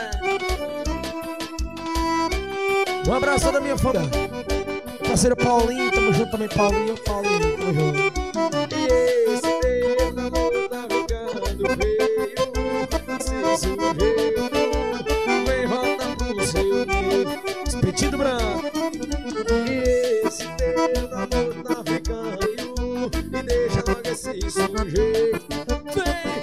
moleque. Um abraço da minha família. Parceiro Paulinho, tamo junto também, Paulinho, Paulinho, tamo junto. E esse teu namoro tá ficando feio. Se sujeito, vem voltar pro seu meio. Espetinho Branco. E esse teu namoro tá ficando feio. E deixa logo esse sujeito. Vem